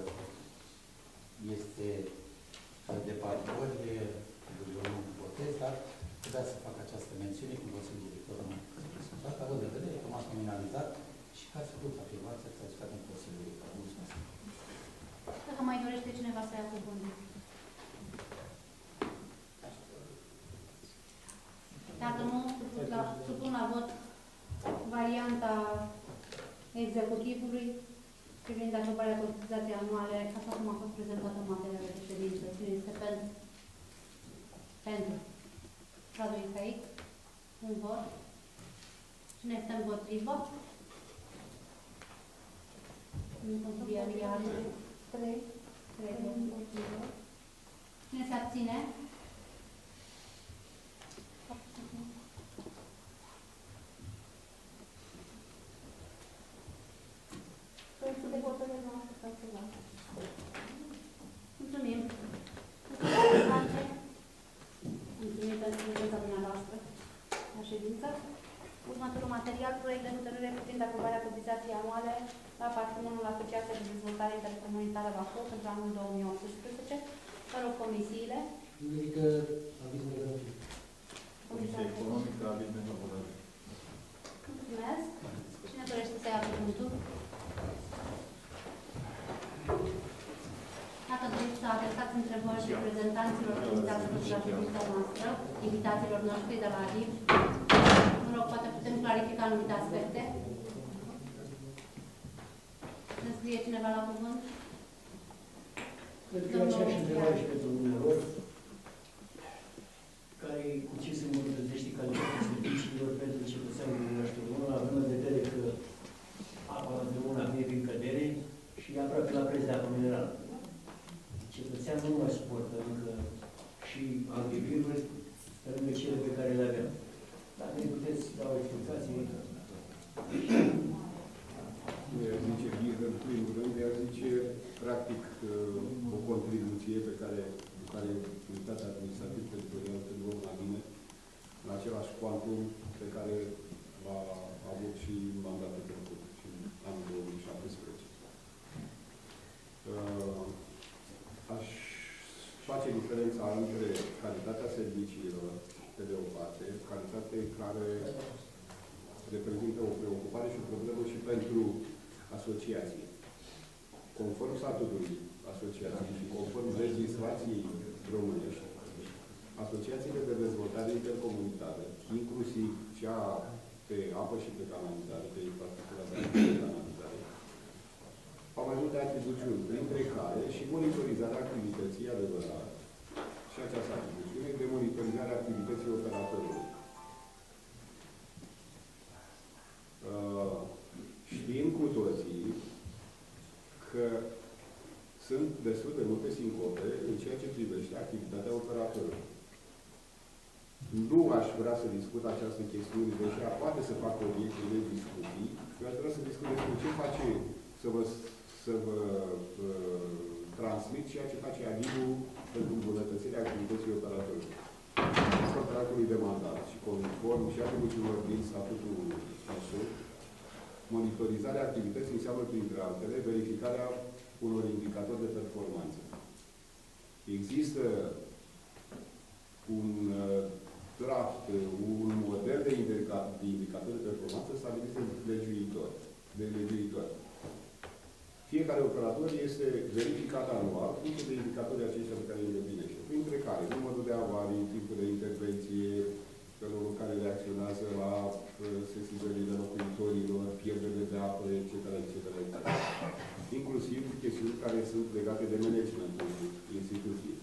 este de 4 ori, eu nu votez, dar trebuia să fac această mențiune cu Consiliul Director în discutat, având de vedere că m-ați nominalizat și că ați făcut afirmația că ați discutat în Consiliul Director. Mulțumesc. Dacă mai dorește cineva să ia cuvântul. Dacă nu, supun la vot varianta executivului privind aprobarea cotizației anuale, așa cum a fost prezentată în materialele de ședință. Cine este pentru? Pentru. Radu Icaic. Un vot. Cine este împotrivă? Trei. Cine se abține? Proiectul de hotărâre nu a fost calculat. Mulțumim. Mulțumim pentru prezența dumneavoastră la ședință. Următorul material, proiect de hotărâre privind aprobarea cotizației anuale la patrimoniul Asociației de Dezvoltare Intercomunitară Bacău pentru anul 2018. Vă rog comisiile. Juridică, aviz negativ. Comisia Economică, aviz nefavorabil. Mulțumesc. Cine dorește să ia cuvântul? Dacă doriți să adresați întrebări reprezentanților invitaților la ședința noastră, invitaților noștri de la ADIV, mă rog, poate putem clarifica anumite aspecte. Se scrie cineva la cuvânt? Cred că e aceeași întrebare și pentru dumnealor, care cu ce se îmbunătățește calitatea serviciilor pentru cetățeanul din Iași Română, având în vedere că apa de una vine prin cădere și e aproape la preț de apă minerală. Cetățeanul nu mai suportă încă și antiviruri pe lângă cele pe care le avem. Dacă ne puteți da o explicație. Nu zice Ghiră, în primul rând, ea zice, practic, o contribuție pe care unitatea administrativă teritorială te luăm la mine, în același cuantum pe care l-a avut și mandatul trecut, și în anul 2017. Aș face diferența între calitatea serviciilor, pe de o parte, calitate care reprezintă o preocupare și o problemă și pentru asociații. Conform statutului asociației și conform legislației românești, asociațiile de dezvoltare intercomunitară, inclusiv cea pe apă și pe canalizare, pe infrastructura de apă și pe canalizare, au mai multe atribuțiuni, printre care și monitorizarea activității adevărat și această atribuțiune de monitorizarea activității operatorului. Știm cu toții că sunt destul de multe sincope în ceea ce privește activitatea operatorului. Nu aș vrea să discut această chestiune, deși poate să facă obiectul de discuții. Eu aș vrea să discut despre ce face, să vă transmit ceea ce face ADIV-ul pentru îmbunătățirea activității operatorului. Operatorului de mandat și conform și atribuțiilor din statutul nostru, monitorizarea activității înseamnă, printre altele, verificarea unor indicatori de performanță. Există un draft, un model de indicatori de performanță stabilit de legiuitori. Fiecare operator este verificat anual funcție de indicatorii aceștia pe care îi îndeplinește, printre care numărul de avarii, tipul de intervenție, felul în care reacționează la sesizările locuitorilor, pierderile de apă, etc., etc., etc. Inclusiv chestiuni care sunt legate de managementul instituției.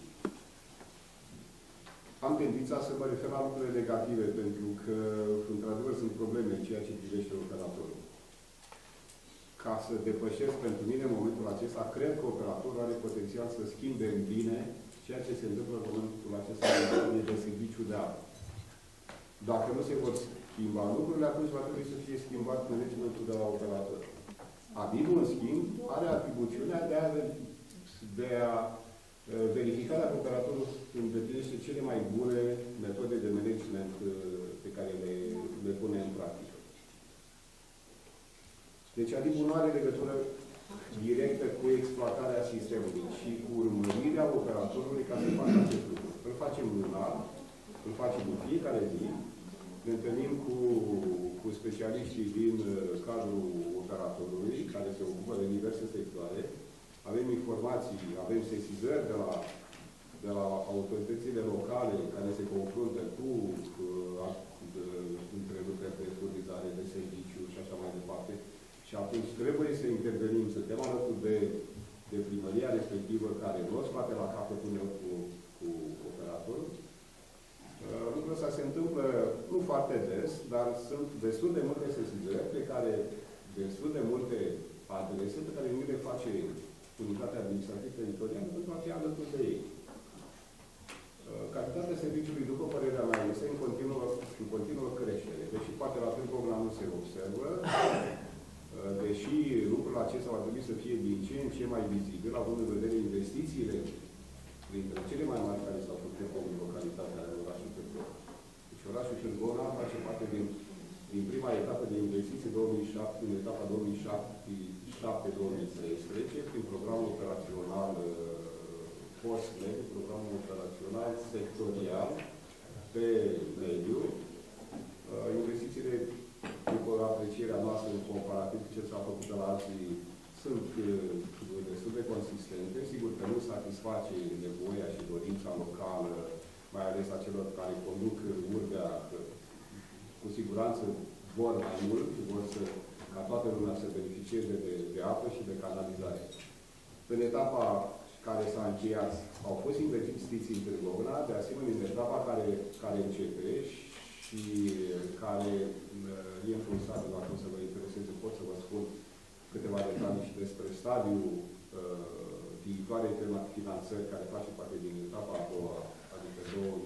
Am tendința să mă refer la lucrurile negative, pentru că, într-adevăr, sunt probleme în ceea ce privește operatorul. Ca să depășesc pentru mine în momentul acesta, cred că operatorul are potențial să schimbe în bine ceea ce se întâmplă în momentul acesta de serviciu de apă. Dacă nu se vor schimba lucrurile, atunci va trebui să fie schimbat managementul de la operator. ADIV-ul, în schimb, are atribuțiunea de a verifica dacă operatorul îndeplinește cele mai bune metode de management pe care le pune în practică. Deci ADIV-ul nu are legătură directă cu exploatarea sistemului, ci cu urmărirea operatorului ca să facă acest lucru. Îl facem lunar, îl facem în fiecare zi, ne întâlnim cu specialiștii din cadrul operatorului, care se ocupă de diverse sectoare, avem informații, avem sesizări de la autoritățile locale care se confruntă cu întreruperi de furnizare de serviciu și așa mai departe. Și atunci trebuie să intervenim, suntem sunt destul de multe sesizări pe care, destul de multe adrese pe care nu le face unitatea administrativă teritorială pentru a fi alături de ei. Calitatea serviciului, după părerea mea, este în continuă creștere. Deși poate la Târgovna nu se observă, deși lucrul acesta va trebui să fie din ce în ce mai vizibil, având în vedere investițiile printre cele mai mari care s-au făcut în localitatea orașului Târgovna. Deci orașul Târgovna face parte din prima etapă de investiții 2007, în etapa 2007-2013, prin programul operațional post-mediu, programul operațional sectorial pe mediu. Investițiile, după aprecierea noastră în comparativ cu ce s-a făcut de la alții, sunt destul de consistente. Sigur că nu satisface nevoia și dorința locală, mai ales a celor care conduc Urbea, că cu siguranță vor mai mult, vor ca toată lumea să beneficieze de apă și de canalizare. În etapa care s-a încheiat, au fost investiții în Târgovna, de asemenea în etapa care începe și care e înfrunzată, dacă o să vă intereseze, pot să vă spun câteva detalii și despre stadiul viitoarei finanțări care face parte din etapa a doua, adică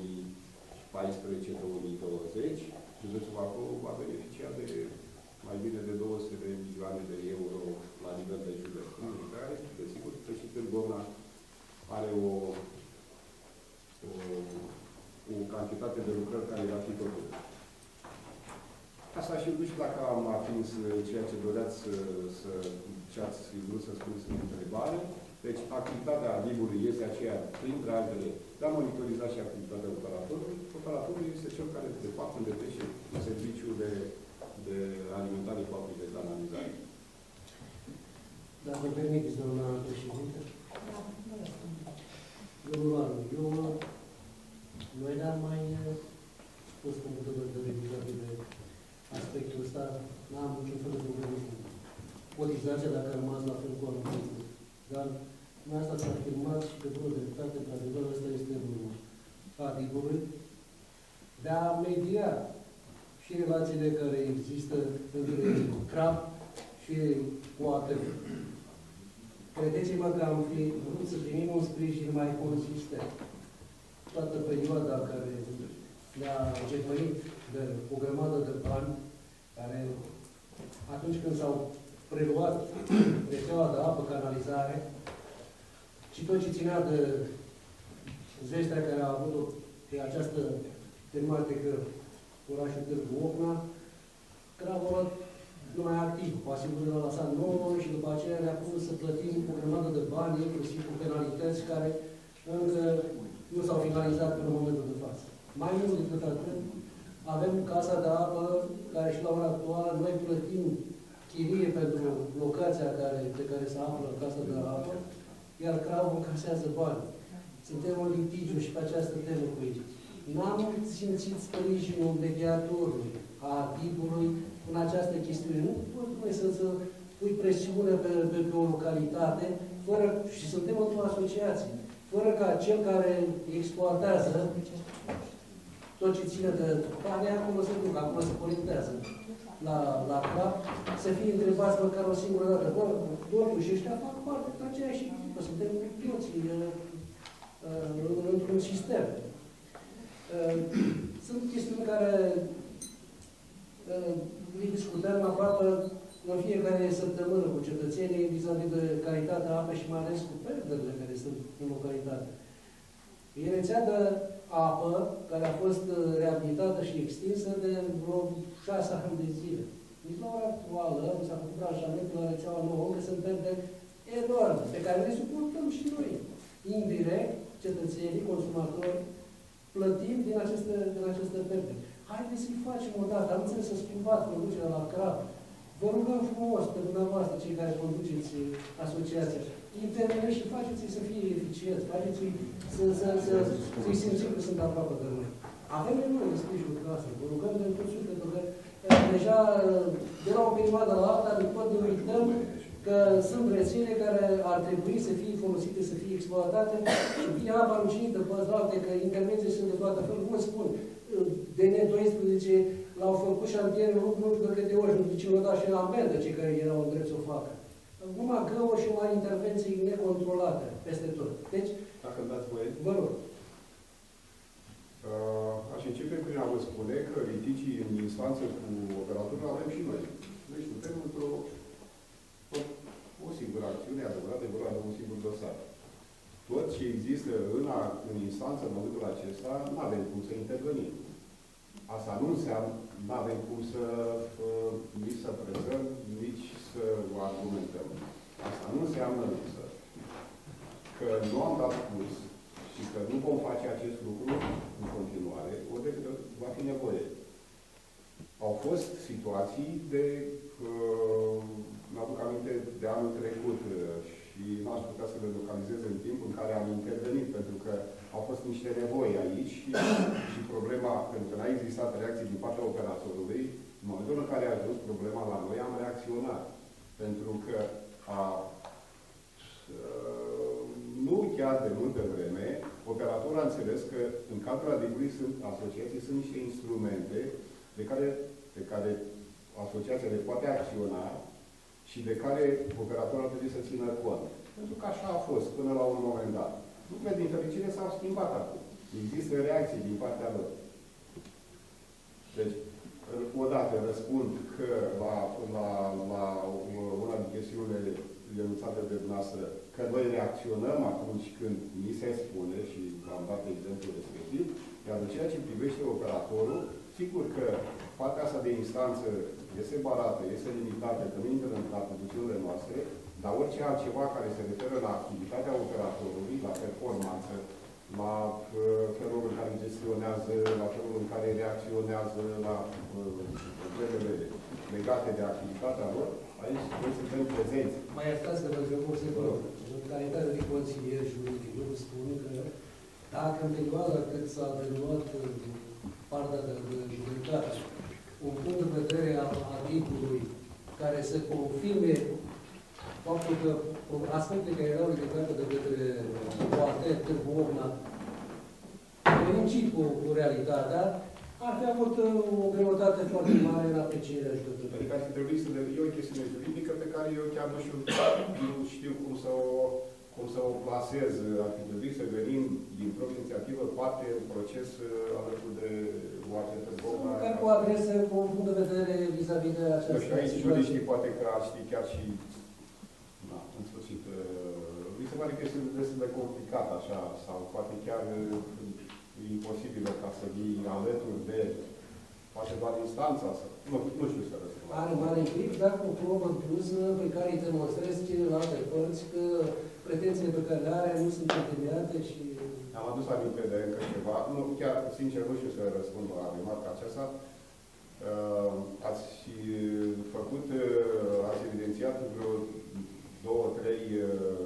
2014-2020. Județul Bacău va beneficia de mai bine de 200 de milioane de euro la nivel de județ comunitar. Desigur că și Târgovna are o cantitate de lucrări care va fi făcută. Asta și nu știu dacă am atins ceea ce doreați ce ați vrut să spuneți în întrebare. Deci, activitatea DIB-ului este aceea, printre altele, de a monitoriza și activitatea operatorului. Operatorul este cel care, de fapt, îndeplinește serviciul de alimentare cu apă de canalizare. Dacă îmi permiteți, doamna președinte. Domnul Aru, noi ne-am mai spus cu multă de aspectul ăsta, n-am niciun fel de problemă cu cotizația dacă a rămas la fel cu anumit. Dar asta s-a afirmat și pe bună dreptate, într-adevăr, ăsta este rolul ADIB-ului de a media și relațiile care există între CRAP și cu ATV. Credeți-mă că am fi vrut să primim un sprijin mai consistent. Toată perioada care ne-a începărit de o grămadă de bani, care atunci când s-au preluat rețeaua de apă, canalizare și tot ce ținea de zestrea care a avut pe această tematică orașul Târgu Ocna, Crava nu mai activ, cu asigurările la lăsat nouă și după aceea ne-a pus să plătim o grămadă de bani, inclusiv cu penalități care încă nu s-au finalizat până în momentul de față. Mai mult decât atât, avem casa de apă, care și la ora actuală noi plătim chirie pentru locația pe care se află casa de apă, iar Crava încasează bani. Suntem în litigiu și pe această temă cu ei. N-am simțit sprijinul mediatorului, a DIB-ului în această chestiune. Nu pot noi să pui presiune pe o localitate, fără, și suntem într-o asociație, fără ca cel care exploatează tot ce ține de bani, acolo se duc, acolo se colectează la CRAP, să fie întrebați măcar o singură dată. Totuși, ăștia fac parte din aceeași echipă, suntem toți într-un sistem. Sunt chestiuni care le discutăm aproape în fiecare săptămână cu cetățenii vis-a-vis de calitatea apei și mai ales cu pierderile care sunt în localitate. E rețea de apă care a fost reabilitată și extinsă de vreo 6 ani de zile. Nici la ora actuală, s-a făcut branșamentul la rețeaua nouă, că sunt pierderi enorme, pe care le suportăm și noi. Indirect, cetățenii, consumatori, plătim din aceste pierderi. Haideți să-i facem o dată. Am înțeles să schimbați producerea la CRAP. Vă rugăm frumos pe dumneavoastră, cei care conduceți asociația, interveniți și faceți-i să fie eficienți, faceți-i să-i simțim că sunt aproape de noi. Avem nevoie de sprijinul dumneavoastră. Vă rugăm de tot sufletul că deja de la o perioadă la alta tot ne uităm că sunt rețele care ar trebui să fie folosite, să fie exploatate și vine apa rușinită pe alte, că intervenții sunt de toată felul. Cum spun, DN12 l-au făcut șantierul nu știu de câte ori, nu știu ce l-au dat și în amendă cei care erau în drept să o facă. Acum găuă și mai intervenții necontrolate peste tot. Deci, dacă îmi dați voie, vă rog. Aș începe prin a vă spune că litigii în instanță cu operatorul avem și noi. Deci suntem o singură acțiune, adevărat, de vorba de un singur dosar. Tot ce există în instanță în momentul acesta, nu avem cum să intervenim. Asta nu înseamnă, nu avem cum să nici să prezăm, nici să o argumentăm. Asta nu înseamnă însă că nu am dat curs și că nu vom face acest lucru în continuare, ori de cât va fi nevoie. Au fost situații de, mi-aduc aminte de anul trecut și n-aș putea să le localizez în timp în care am intervenit, pentru că au fost niște nevoi aici și problema, pentru că n-a existat reacție din partea operatorului, în momentul în care a ajuns problema la noi, am reacționat. Pentru că nu chiar de multă vreme, operatorul a înțeles că în cadrul adevărului asociației sunt niște instrumente pe care asociația le poate acționa și de care operatorul ar trebui să țină cont. Pentru că așa a fost până la un moment dat. Lucrurile din fericire s-au schimbat acum. Există reacții din partea lor. Deci, odată răspund că la una din chestiunile denunțate de dumneavoastră, că noi reacționăm atunci când ni se spune, și am dat exemplul respectiv, iar în ceea ce privește operatorul, sigur că partea asta de instanță este separată, este limitată, că nu intră în atribuțiunile noastre, dar orice altceva care se referă la activitatea operatorului, la performanță, la felul în care gestionează, la felul în care reacționează la problemele legate de activitatea lor, aici noi suntem prezenți. Mai iertați că vă întreb o secundă. În calitate de consilier juridic, eu vă spun că dacă în perioada cât s-a atenuat partea de judecată, un punct de vedere al adicului care să confirme faptul că aspecte care erau ridicate de către Poatet, Târgu Ocna, coincid cu realitatea, ar fi avut o greutate foarte mare în aprecierea judecătorului. Adică ar fi trebuit să e o chestiune juridică pe care eu chiar nu știu cum să o plasez. Ar fi trebuit să venim din proprie inițiativă parte în proces alături de Poatet, Târgu Ocna. Măcar cu adresă, cu un punct de vedere vis-a-vis de această situație. Aici juriștii poate că ar ști chiar și în sfârșit, mi se pare că este destul de complicat așa, sau poate chiar imposibilă ca să vii alături de, poate doar instanța, nu știu să răspund. Are mare implic, dar cu probă în plus pe care îi demonstrezi celelalte părți că pretențiile pe care le are nu sunt întemeiate și... Am adus aminte de încă ceva, nu, chiar, sincer, nu știu să răspund la remarca aceasta. Ați făcut, ați evidențiat vreo 2-3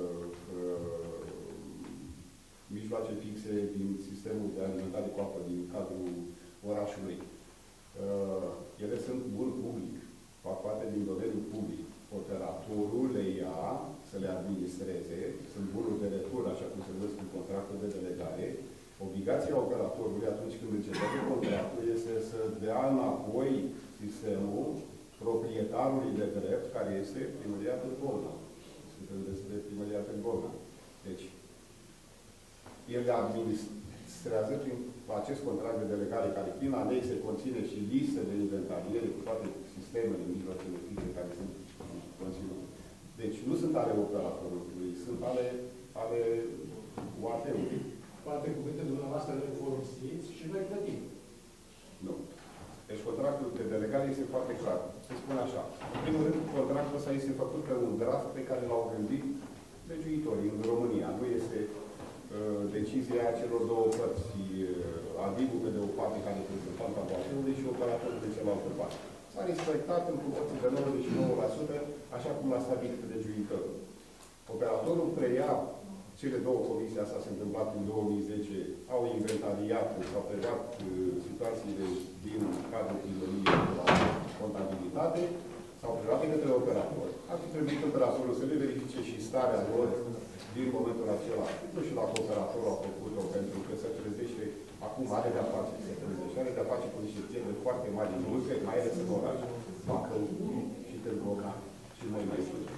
mijloace fixe din sistemul de alimentare cu apă din cadrul orașului. Ele sunt bun public, fac parte din domeniul public. Operatorul le ia să le administreze, sunt bunuri de retur, așa cum se numesc în contractul de delegare. Obligația operatorului atunci când începe contractul este să dea înapoi sistemul proprietarului de drept, care este Primăria Târgu Ocna. Suntem despre Primăria Târgu Ocna. Deci, el le administrează prin acest contract de delegare, care prin anexe conține și liste de inventariere cu toate sistemele, mijloacele fixe care sunt conținute. Deci, nu sunt ale operatorului, sunt ale UAT-ului. Poate cuvintele dumneavoastră le folosiți și noi plătim. Nu. Deci contractul de delegare este foarte clar. Se spune așa. În primul rând, contractul ăsta este făcut pe un draft pe care l-au gândit legiuitorii în România. Nu este decizia celor două părți. Adibul pe de o parte care este reprezentant al UAT-ului și operatorul de cealaltă parte. S-a respectat în proporție de 99%, așa cum l-a stabilit legiuitorul. Operatorul preia cele două comisii, asta s-a întâmplat în 2010, au inventariat, s-au preluat situațiile din cadrul primăriei la contabilitate, s-au preluat de către operator. Ar fi trebuit operatorul să le verifice și starea lor din momentul acela. Nu știu dacă operatorul a făcut-o, pentru că se trezește, acum are de-a face, se trezește, are de-a de-a face cu niște pierderi foarte mari în industrie, mai ales în oraș, Bacău și Târgoviște și noi mai sunt.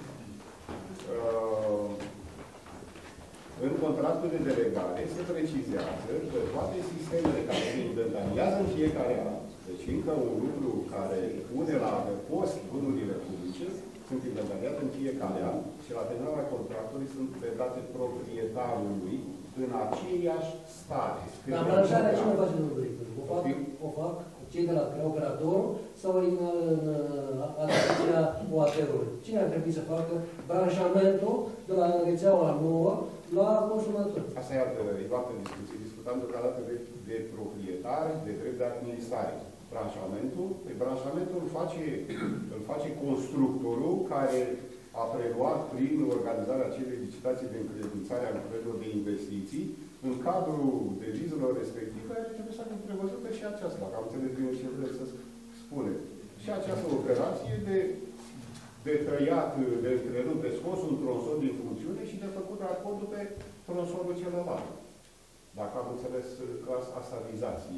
În contractul de delegare se precizează că toate sistemele care se inventariază în fiecare an, deci încă un lucru care pune la post bunurile publice, sunt inventariate în fiecare an și la terminarea contractului sunt predate proprietarului în aceeași stare. Dar branșarea cine face o fac cei de la operatorul sau în atribuția OAT-ului? Cine ar trebui să facă branșamentul de la rețeaua nouă la consumator? Asta e altă discuție. Discutam deocamdată de proprietari, de drept de administrare. Branșamentul îl face constructorul care a preluat prin organizarea acelei licitații de încredințare a lucrărilor de investiții, în cadrul devizelor respective, trebuie să fie prevăzută și aceasta, dacă am înțeles bine ce vreți să spune. Și această operație de tăiat, de întrerupt, de scos un tronson din funcțiune și de făcut racordul pe tronsonul celălalt. Dacă am înțeles că asta vizați.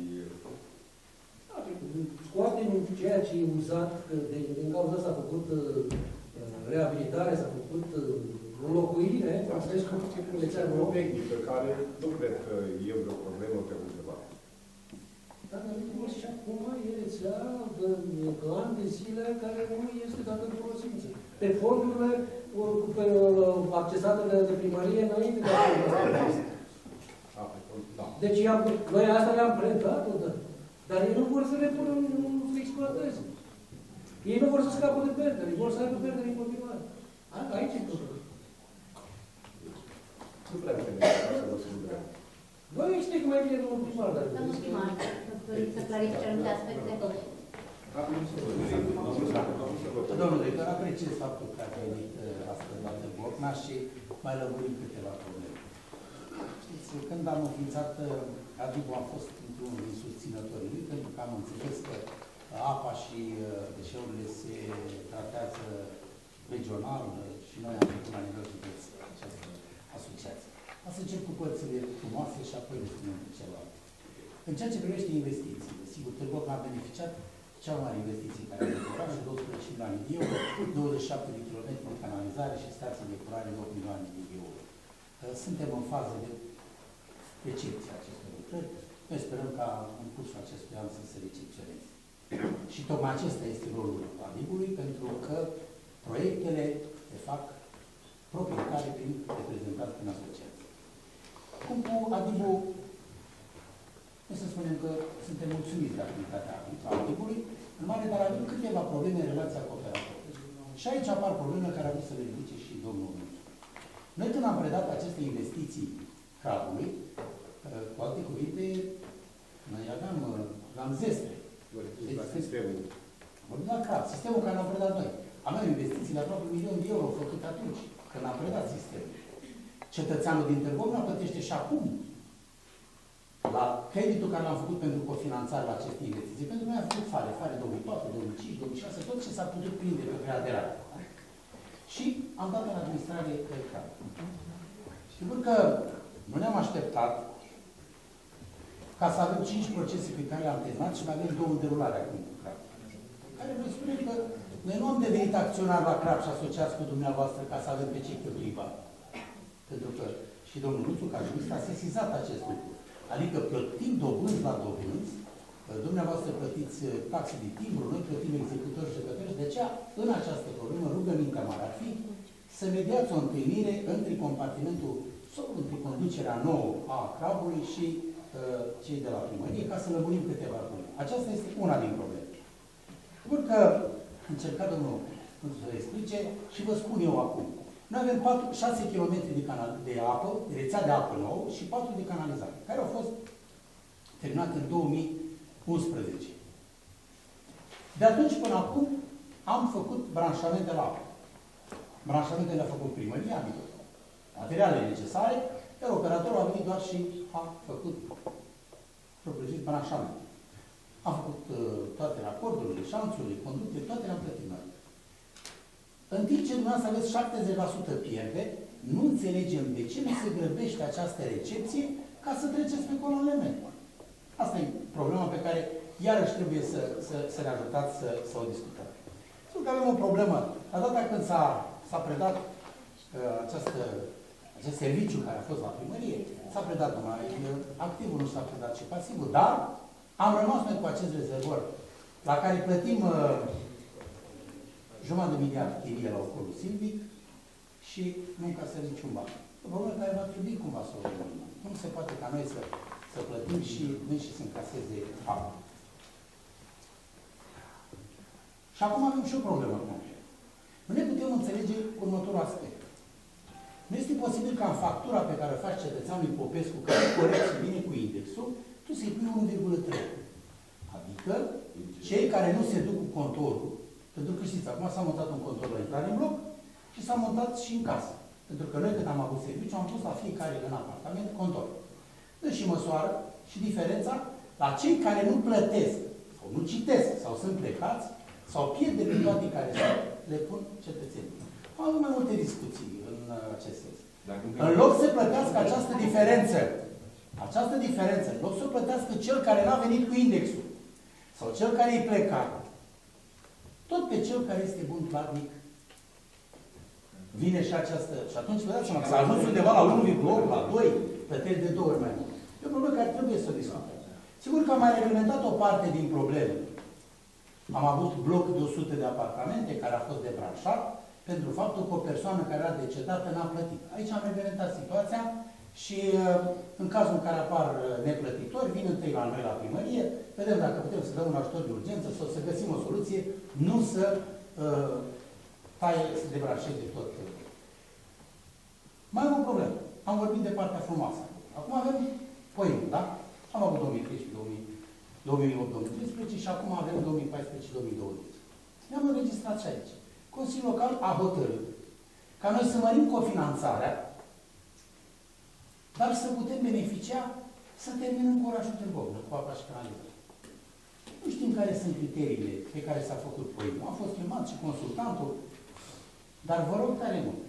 Scoatem ceea ce e uzat, că din cauza asta s-a făcut reabilitare, s-a făcut înlocuire, am spus că rețeaua nouă. Tehnică care nu cred că e o problemă pe undeva. Dar și acum e rețea de ani de zile care nu este dată în folosință. Pe fondurile accesate de primărie înainte de Deci noi asta le-am predat odată. Dar ei nu vor să le pună să le exploateze. Ei nu vor să scapă de pierdere, ei vor să aibă pierdere în continuare. Aici e problema. Nu prea înțeleg să vă spun drept. Vă explic mai bine domnul primar, dar... Domnul primar, doriți să clarifice anumite aspecte? Domnule, că apreciez faptul că a venit astăzi la Târgovna și mai lămurim câteva probleme. Știți, când am înființat Adibu, am fost într-unul din susținătorii lui, pentru că am înțeles că apa și deșeurile se tratează regional și noi am făcut la nivel județ această asociație. O să încep cu părțile frumoase și apoi le spunem celălalt. În ceea ce privește investiții, sigur, Târgovna a beneficiat cea mai mare investiție care a decorat, 12 milioane de euro, 27 de kilometri de canalizare și stații de curare, 8 milioane de euro. Suntem în fază de recepție a acestor lucrări. Noi sperăm ca în cursul acestui an să se recepționeze. Și tocmai acesta este rolul Adibului, pentru că proiectele se fac proprietare prin reprezentanți prin asociație. Cum cu Adibul, noi să spunem că suntem mulțumiți de activitatea Adibului, în mare, dar avem câteva probleme în relația cu operatorul. Și aici apar probleme care a vrut să le ridice și domnul Nuțu. Noi când am predat aceste investiții Crabului, cu alte cuvinte, noi aveam zestre. Vorbim la Crab, sistemul care l-am predat noi. Aveam investiții la aproape 1 milion de euro făcut atunci, când am predat sistemul. Cetățeanul din Târgovna plătește și acum la creditul care l-am făcut pentru cofinanțare la aceste investiții. Pentru noi am făcut fare 2004, 2005, 2006, tot ce s-a putut prinde pe preaderare. Și am dat în administrare Crab. Sigur că nu ne-am așteptat ca să avem 5 procese pe care le-am terminat și mai avem 2 în derulare acum cu Crab. Care vă spune că noi nu am devenit acționari la Crab și asociați cu dumneavoastră ca să avem pe cei cheltuii bani. Pentru că și domnul Nuțu, ca jurist, a sesizat acest lucru. Adică plătim dobânzi la dobânzi, dumneavoastră plătiți taxe de timbru, noi plătim executori și judecători, de aceea, în această problemă, rugămintea mare ar fi să mediați o întâlnire între compartimentul sau între conducerea nouă a Crabului și cei de la primărie, ca să lămurim câteva probleme. Aceasta este una din probleme. Sigur că încerca domnul să vă explice și vă spun eu acum. Noi avem 6 km de apă, rețea de apă nouă și 4 de canalizare, care au fost terminate în 2011. De atunci până acum am făcut branșamente la apă. Branșamentele le-a făcut primăria, adică materialele necesare, iar operatorul a venit doar și a făcut propriu-zis branșament. Am făcut toate racordurile, șanțurile, conductele, toate le-am plătit noi. În timp ce dumneavoastră aveți 70% pierderi, nu înțelegem de ce nu se grăbește această recepție ca să treceți pe colonele mele. Asta e problema pe care iarăși trebuie să ne ajutați să o discutăm. Sigur că avem o problemă. La data când s-a predat acest serviciu care a fost la primărie, s-a predat numai activul, nu s-a predat și pasivul, dar am rămas noi cu acest rezervor la care plătim jumătate de miliard chirie la ocolul silvic și nu încasăm niciun bani. O problemă care va trebui cumva să o rezolvăm. Nu se poate ca noi să plătim și noi și să încaseze bani. Și acum avem și o problemă. Nu ne putem înțelege următorul aspect. Nu este posibil ca în factura pe care o faci cetățeanului Popescu, care e corect și vine cu indexul, tu să-i pui 1,3. Adică, cei care nu se duc cu contorul, pentru că știți, acum s-a montat un contor la intrare în bloc și s-a montat și în casă. Pentru că noi, când am avut serviciu, am pus la fiecare în apartament contor. Dă și măsoară și diferența la cei care nu plătesc, sau nu citesc, sau sunt plecați, sau pierd de pe toate care le pun cetățenii. Am avut mai multe discuții în acest sens. În loc să plătească această diferență, în loc să plătească cel care n-a venit cu indexul, sau cel care e plecat, tot pe cel care este bun platnic, vine și această... Și atunci, vă dați seama, s-a ajuns undeva la 1,8, la 2, plăteri de 2 ori mai mult. E o problemă care trebuie să o discutăm. Sigur că am mai reglementat o parte din probleme. Am avut bloc de 100 de apartamente care a fost debranșat pentru faptul că o persoană care era decedată n-a plătit. Aici am reglementat situația și în cazul în care apar neplătitori, vin întâi la noi la primărie, vedem dacă putem să dăm un ajutor de urgență sau să găsim o soluție, nu să să debranșeze tot. Mai am o problemă. Am vorbit de partea frumoasă. Acum avem poimul, da? Am avut 2013, 2008, 2013 și acum avem 2014-2020. Ne-am înregistrat și aici. Consiliul Local a hotărât ca noi să mărim cofinanțarea, dar să putem beneficia să terminăm cu orașul Târgoviște, cu apa și canalizarea. Nu știm care sunt criteriile pe care s-a făcut proiectul. Am fost chemat și consultantul, dar vă rog tare mult.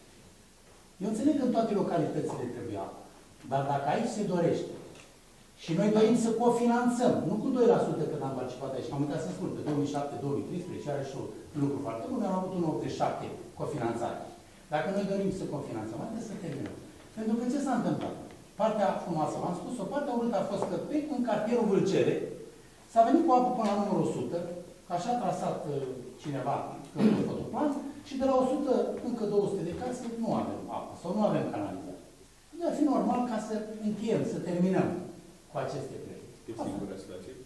Eu înțeleg că în toate localitățile trebuie apă, dar dacă aici se dorește și noi dorim să cofinanțăm, nu cu 2% când am participat aici, am uitat să spun, pe 2007-2013 are și un lucru foarte bun, am avut un 87 cofinanțare. Dacă noi dorim să cofinanțăm, haideți să terminăm. Pentru că ce s-a întâmplat? Partea frumoasă, v-am spus, o parte urâtă a fost că în cartierul Vâlcere s-a venit cu apă până la numărul 100, că așa a trasat cineva în fotoplan, și de la 100 încă 200 de case nu avem apă sau nu avem canalizare. Deci ar fi normal ca să încheiem, să terminăm cu aceste proiecte. E singura situație?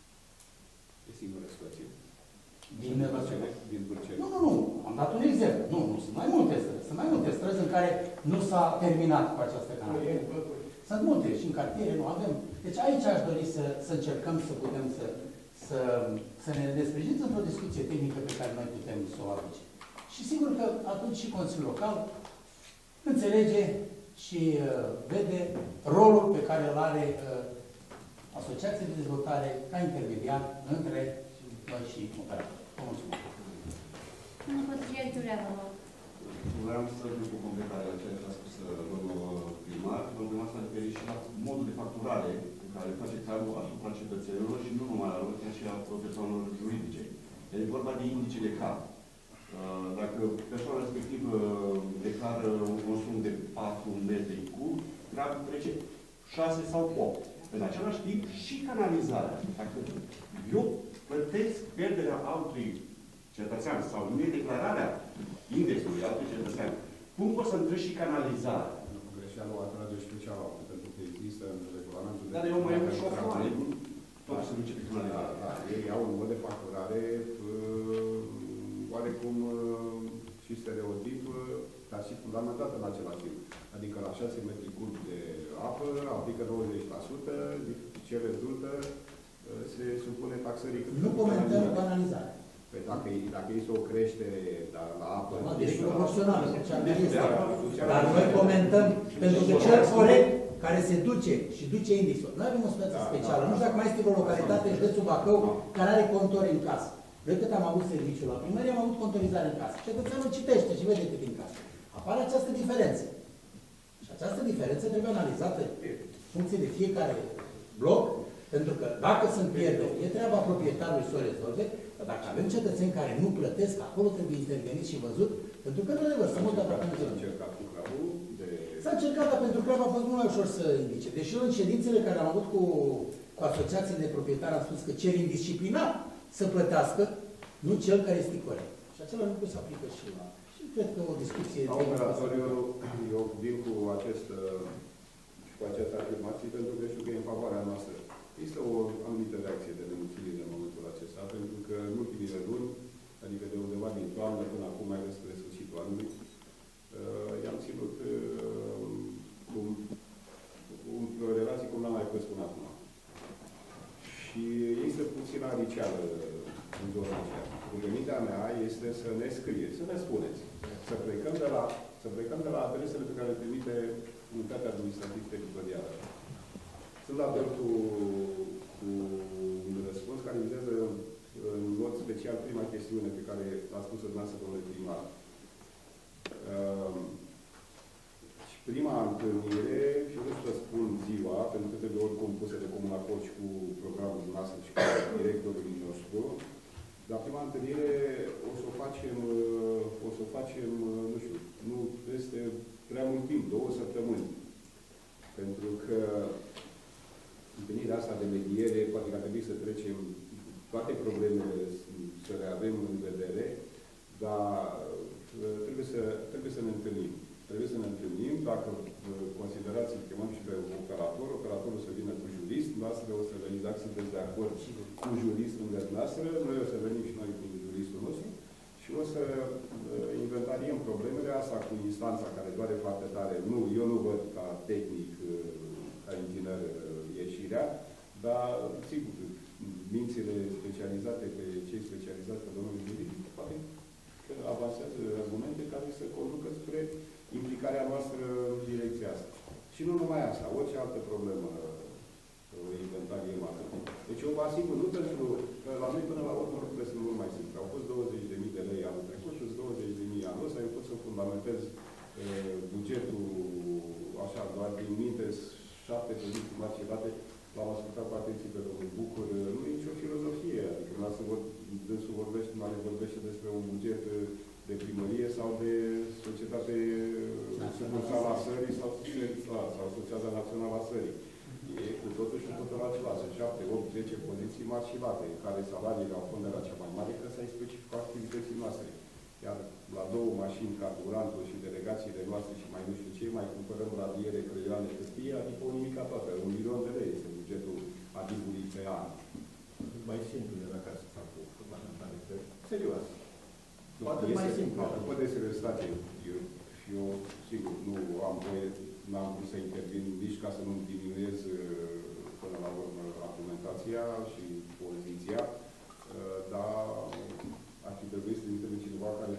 E singura situație? Din Vâlcere. Nu. Am dat un exemplu. Nu, sunt mai multe străzi. Sunt mai multe străzi în care nu s-a terminat cu această canalizare. Sunt multe și în cartiere nu avem. Deci aici aș dori să încercăm să putem să ne desprijiți într-o discuție tehnică pe care noi putem să o aducem. Și sigur că atunci și Consiliul Local înțelege și vede rolul pe care îl are Asociația de Dezvoltare ca intermediar între noi și operatori. Vă mulțumesc. Domnul Consilier Ciurea, vă rog. Vreau să duc o completare la ceea ce a spus domnul primar. Domnul primar s-a referit și la modul de facturare pe care îl face țarul asupra cetățenilor și nu numai la lor, chiar și a persoanelor juridice. E vorba de indice de cap. Dacă persoana respectivă declară un consum de 4 metri cub, gradul trece 6 sau 8. În același timp și canalizarea. Dacă eu plătesc pierderea altui cetățean sau nedeclararea indexului altui cetățean, cum pot să întreci și canalizarea? Greșeala o atrage și pe cealaltă, pentru că există în regulamentul de... Dar eu mai am și o foame, tot se duce pe canalizare. Da, ei au un mod de facturare oarecum și stereotip, dar și fundamentat în același timp. Adică la 6 metri cub de apă aplică 20%, ce rezultă se supune taxării. Nu comentăm canalizarea. Păi dacă este o creștere la apă... Deci proporțională cu cea care este. Dar noi comentăm, pentru că cel corect care se duce și duce indexul. Noi avem o situație specială. Nu știu dacă mai este o localitate în județul Bacău care are contori în casă. De cât am avut serviciul la primărie, am avut contorizare în casă. Cetățeanul citește și vede cât din casă. Apare această diferență. Și această diferență trebuie analizată în funcție de fiecare bloc Pentru că dacă sunt pierderi, e treaba proprietarului să o rezolve, dar dacă avem cetățeni care nu plătesc, acolo trebuie intervenit și văzut, pentru că, într-adevăr, sunt multe apartamente. S-a încercat, dar pentru Crab a fost mult mai ușor să indice. Deși eu în ședințele care am avut cu asociațiile de proprietari am spus că cer indisciplinat să plătească, nu cel care este corect. Și același lucru se aplică și la... Și cred că o discuție... Eu vin cu această afirmație pentru că știu că e în favoarea noastră. Există o anumită reacție de nemulțumire în momentul acesta, pentru că în ultimile luni, adică de undeva din toamnă până acum, mai ales spre sfârșitul anului, i-am ținut o relație cum n-am mai fost până acum. Și este puțin ariceală în zona aceea. Rugămintea mea este să ne scrieți, să ne spuneți, să plecăm de la adresele pe care le trimite Unitatea Administrativ-Teritorială. Sunt la fel cu un răspuns care vizează în mod special prima chestiune pe care a spus-o dumneavoastră, domnule primar. Și prima întâlnire, și eu nu știu să spun ziua, pentru că trebuie oricum puse de comun acord și cu programul dumneavoastră și cu directorului nostru, dar prima întâlnire o să o facem, nu știu, nu este prea mult timp, 2 săptămâni. Pentru că întâlnirea asta de mediere, poate că ar trebui să trecem toate problemele, să le avem în vedere, dar trebuie să ne întâlnim. Trebuie să ne întâlnim, dacă considerați, îl chemăm și pe operatorul să vină cu jurist, noastră o să veniți, dacă sunteți de acord cu jurist lângă noastră, noi o să venim și noi cu juristul nostru și o să inventariem problemele asta cu instanța care doare foarte tare. Nu, eu nu văd ca tehnic, ca inginer ieșirea, dar, sigur, mințile specializate pe cei specializați pe domnul juridic, poate că avansează argumente care să conducă spre implicarea noastră în direcția asta. Și nu numai asta, orice altă problemă o inventariem atât. Deci eu vă asigur, nu pentru că la noi până la urmă lucrurile sunt mult mai simple. Au fost 20.000 de lei anul trecut și 20.000 anul ăsta. Eu pot să fundamentez bugetul, așa, doar din minte, 7 poziții marcevate. L-am ascultat cu atenție pe domnul Bucur. Nu e nicio filozofie. Adică dânsul vorbește despre un buget de primărie sau de societate sucursală a țării sau Asociația Națională a Țării. E cu totul și totul acela. 7, 8, 10 poziții marcivate, în care salariile au ponderat cea mai mare, că să-i specifică activității noastre. Iar la 2 mașini, carburantul și delegațiile noastre și mai nu știu ce, mai cumpărăm radiere, creioane, hârtie, adică o nimica toată. 1.000.000 de lei este bugetul adigului pe an. Mai simplu era ca să fac o parlamentare. Serios. Poate mai simplu. După de seriozitate, eu, sigur, nu am voie, n-am vrut să intervin nici ca să nu diminuez până la urmă argumentația și poziția, dar ar fi trebuit să trimitem cineva care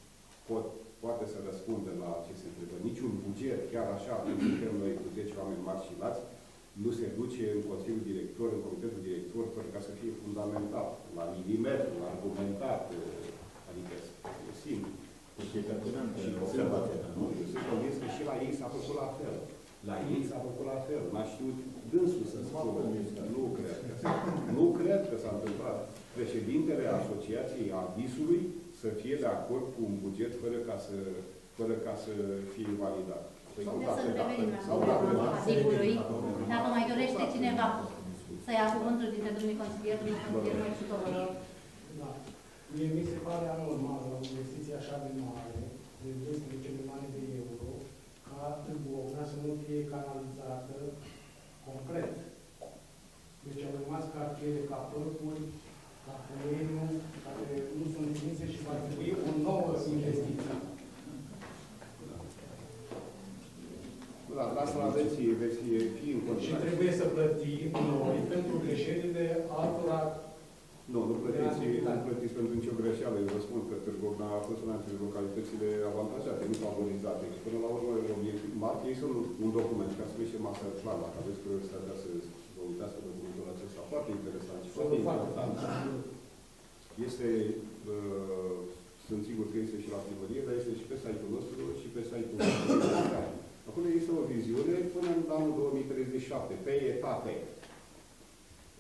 poate să răspundă la ce se întrebă. Niciun buget, chiar așa, când suntem noi cu 10 oameni marșilați, nu se duce în Consiliul Director, în Comitetul Director, fără ca să fie fundamentat, la milimetru, argumentat, adică e simplu. Și observația, nu? Eu sunt convins că și la ei s-a făcut la fel. La ei s-a făcut la fel. N-a știut dânsul să spună. Nu cred că s-a întâmplat. Președintele Asociației Adisului să fie de acord cu un buget fără ca să fie validat. Putem să revenim la subiectul Adigului. Dacă mai dorește cineva să ia cuvântul dintre domnii consilieri, noi și domnul. Da. Mie mi se pare anormal o investiție așa de mare, de 12 milioane de euro, ca Târgovna să nu fie canalizată complet. Deci au rămas cartiere ca Părcuri, ca Păleniu, care nu sunt trimise și va trebui o nouă investiție. Da, asta veți fi în continuare. Și trebuie să plătim noi pentru greșelile altora. Nu plătiți pentru nicio greșeală. Eu vă spun că Târgovna a fost una dintre localitățile avantajate, nu favorizate. Până la urmă, ei sunt un document, ca să fie masă clar, dacă aveți curiozitatea să vă uitați pe documentul acesta. Foarte interesant și foarte important. Sunt sigur că este și la primărie, dar este și pe site-ul nostru și pe site-ul nostru. Acolo este o viziune până în anul 2037, pe etape.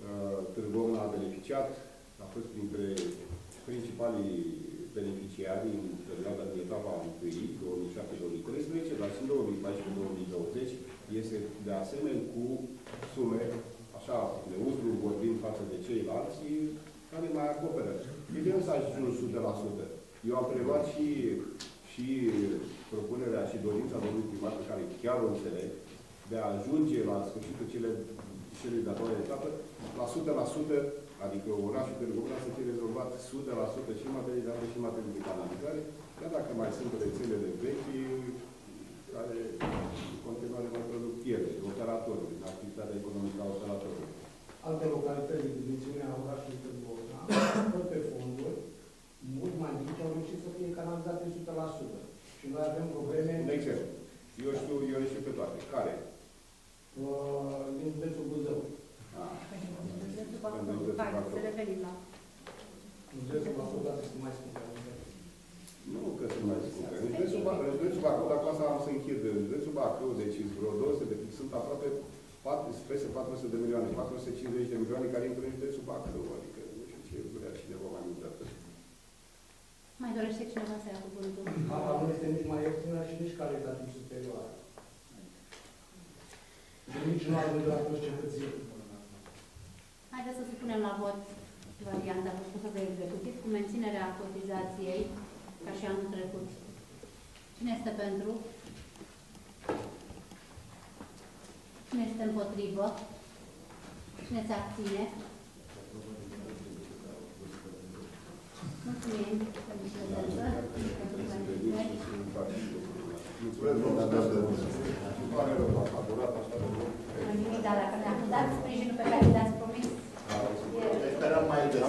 asociat a fost printre principalii beneficiari în perioada din etapa 1, 2007-2013, dar și în 2014-2020 este de asemenea cu sume, așa, neutru vorbind față de ceilalți, care mai acoperă. Evident să ajungi 100%. Eu am preluat și propunerea și dorința domnului primar, pe care chiar o înțeleg, de a ajunge la sfârșitul celei de-a doua etapă la 100%, adică orașul Târgu să fie rezolvat 100% și în materie de apă și în materie de canalizare, chiar dacă mai sunt rețelele vechi care în continuare mai produc pierderi, operatorul, din activitatea economică a operatorului. Alte localități de dimensiunea orașului Târgu pe fonduri, mult mai mici, au reușit să fie canalizate 100%. Și noi avem probleme... Un exemplu. Eu le știu pe toate. Care? Din județul Buzău. Să revenim la... Județul Bacău, dar să mai scumpe. Nu că sunt mai scumpe. În județul Bacău, dacă asta am să închid, în județul Bacău, deci vreo 200 de... Sunt aproape peste 400 de milioane, 450 de milioane care intră în județul Bacău. Adică nu știu ce vrea cineva mai mult de atât. Mai dorește cineva să ia cuvântul? Apa nu este nici mai ieftină și nici calitativ superioară. Nici nu ajunge la toți cetățenii. Haideți să supunem la vot varianta propusă de executiv cu menținerea cotizației ca și anul trecut. Cine este pentru? Cine este împotrivă? Cine se abține? Mulțumim pentru prezență, pentru planificări. Mulțumesc, doamna Dădău. Îmi pare rău, a durat așa de mult. Nimic, dar dacă ne-am dat sprijinul pe care le-ați promis, Speram mai des.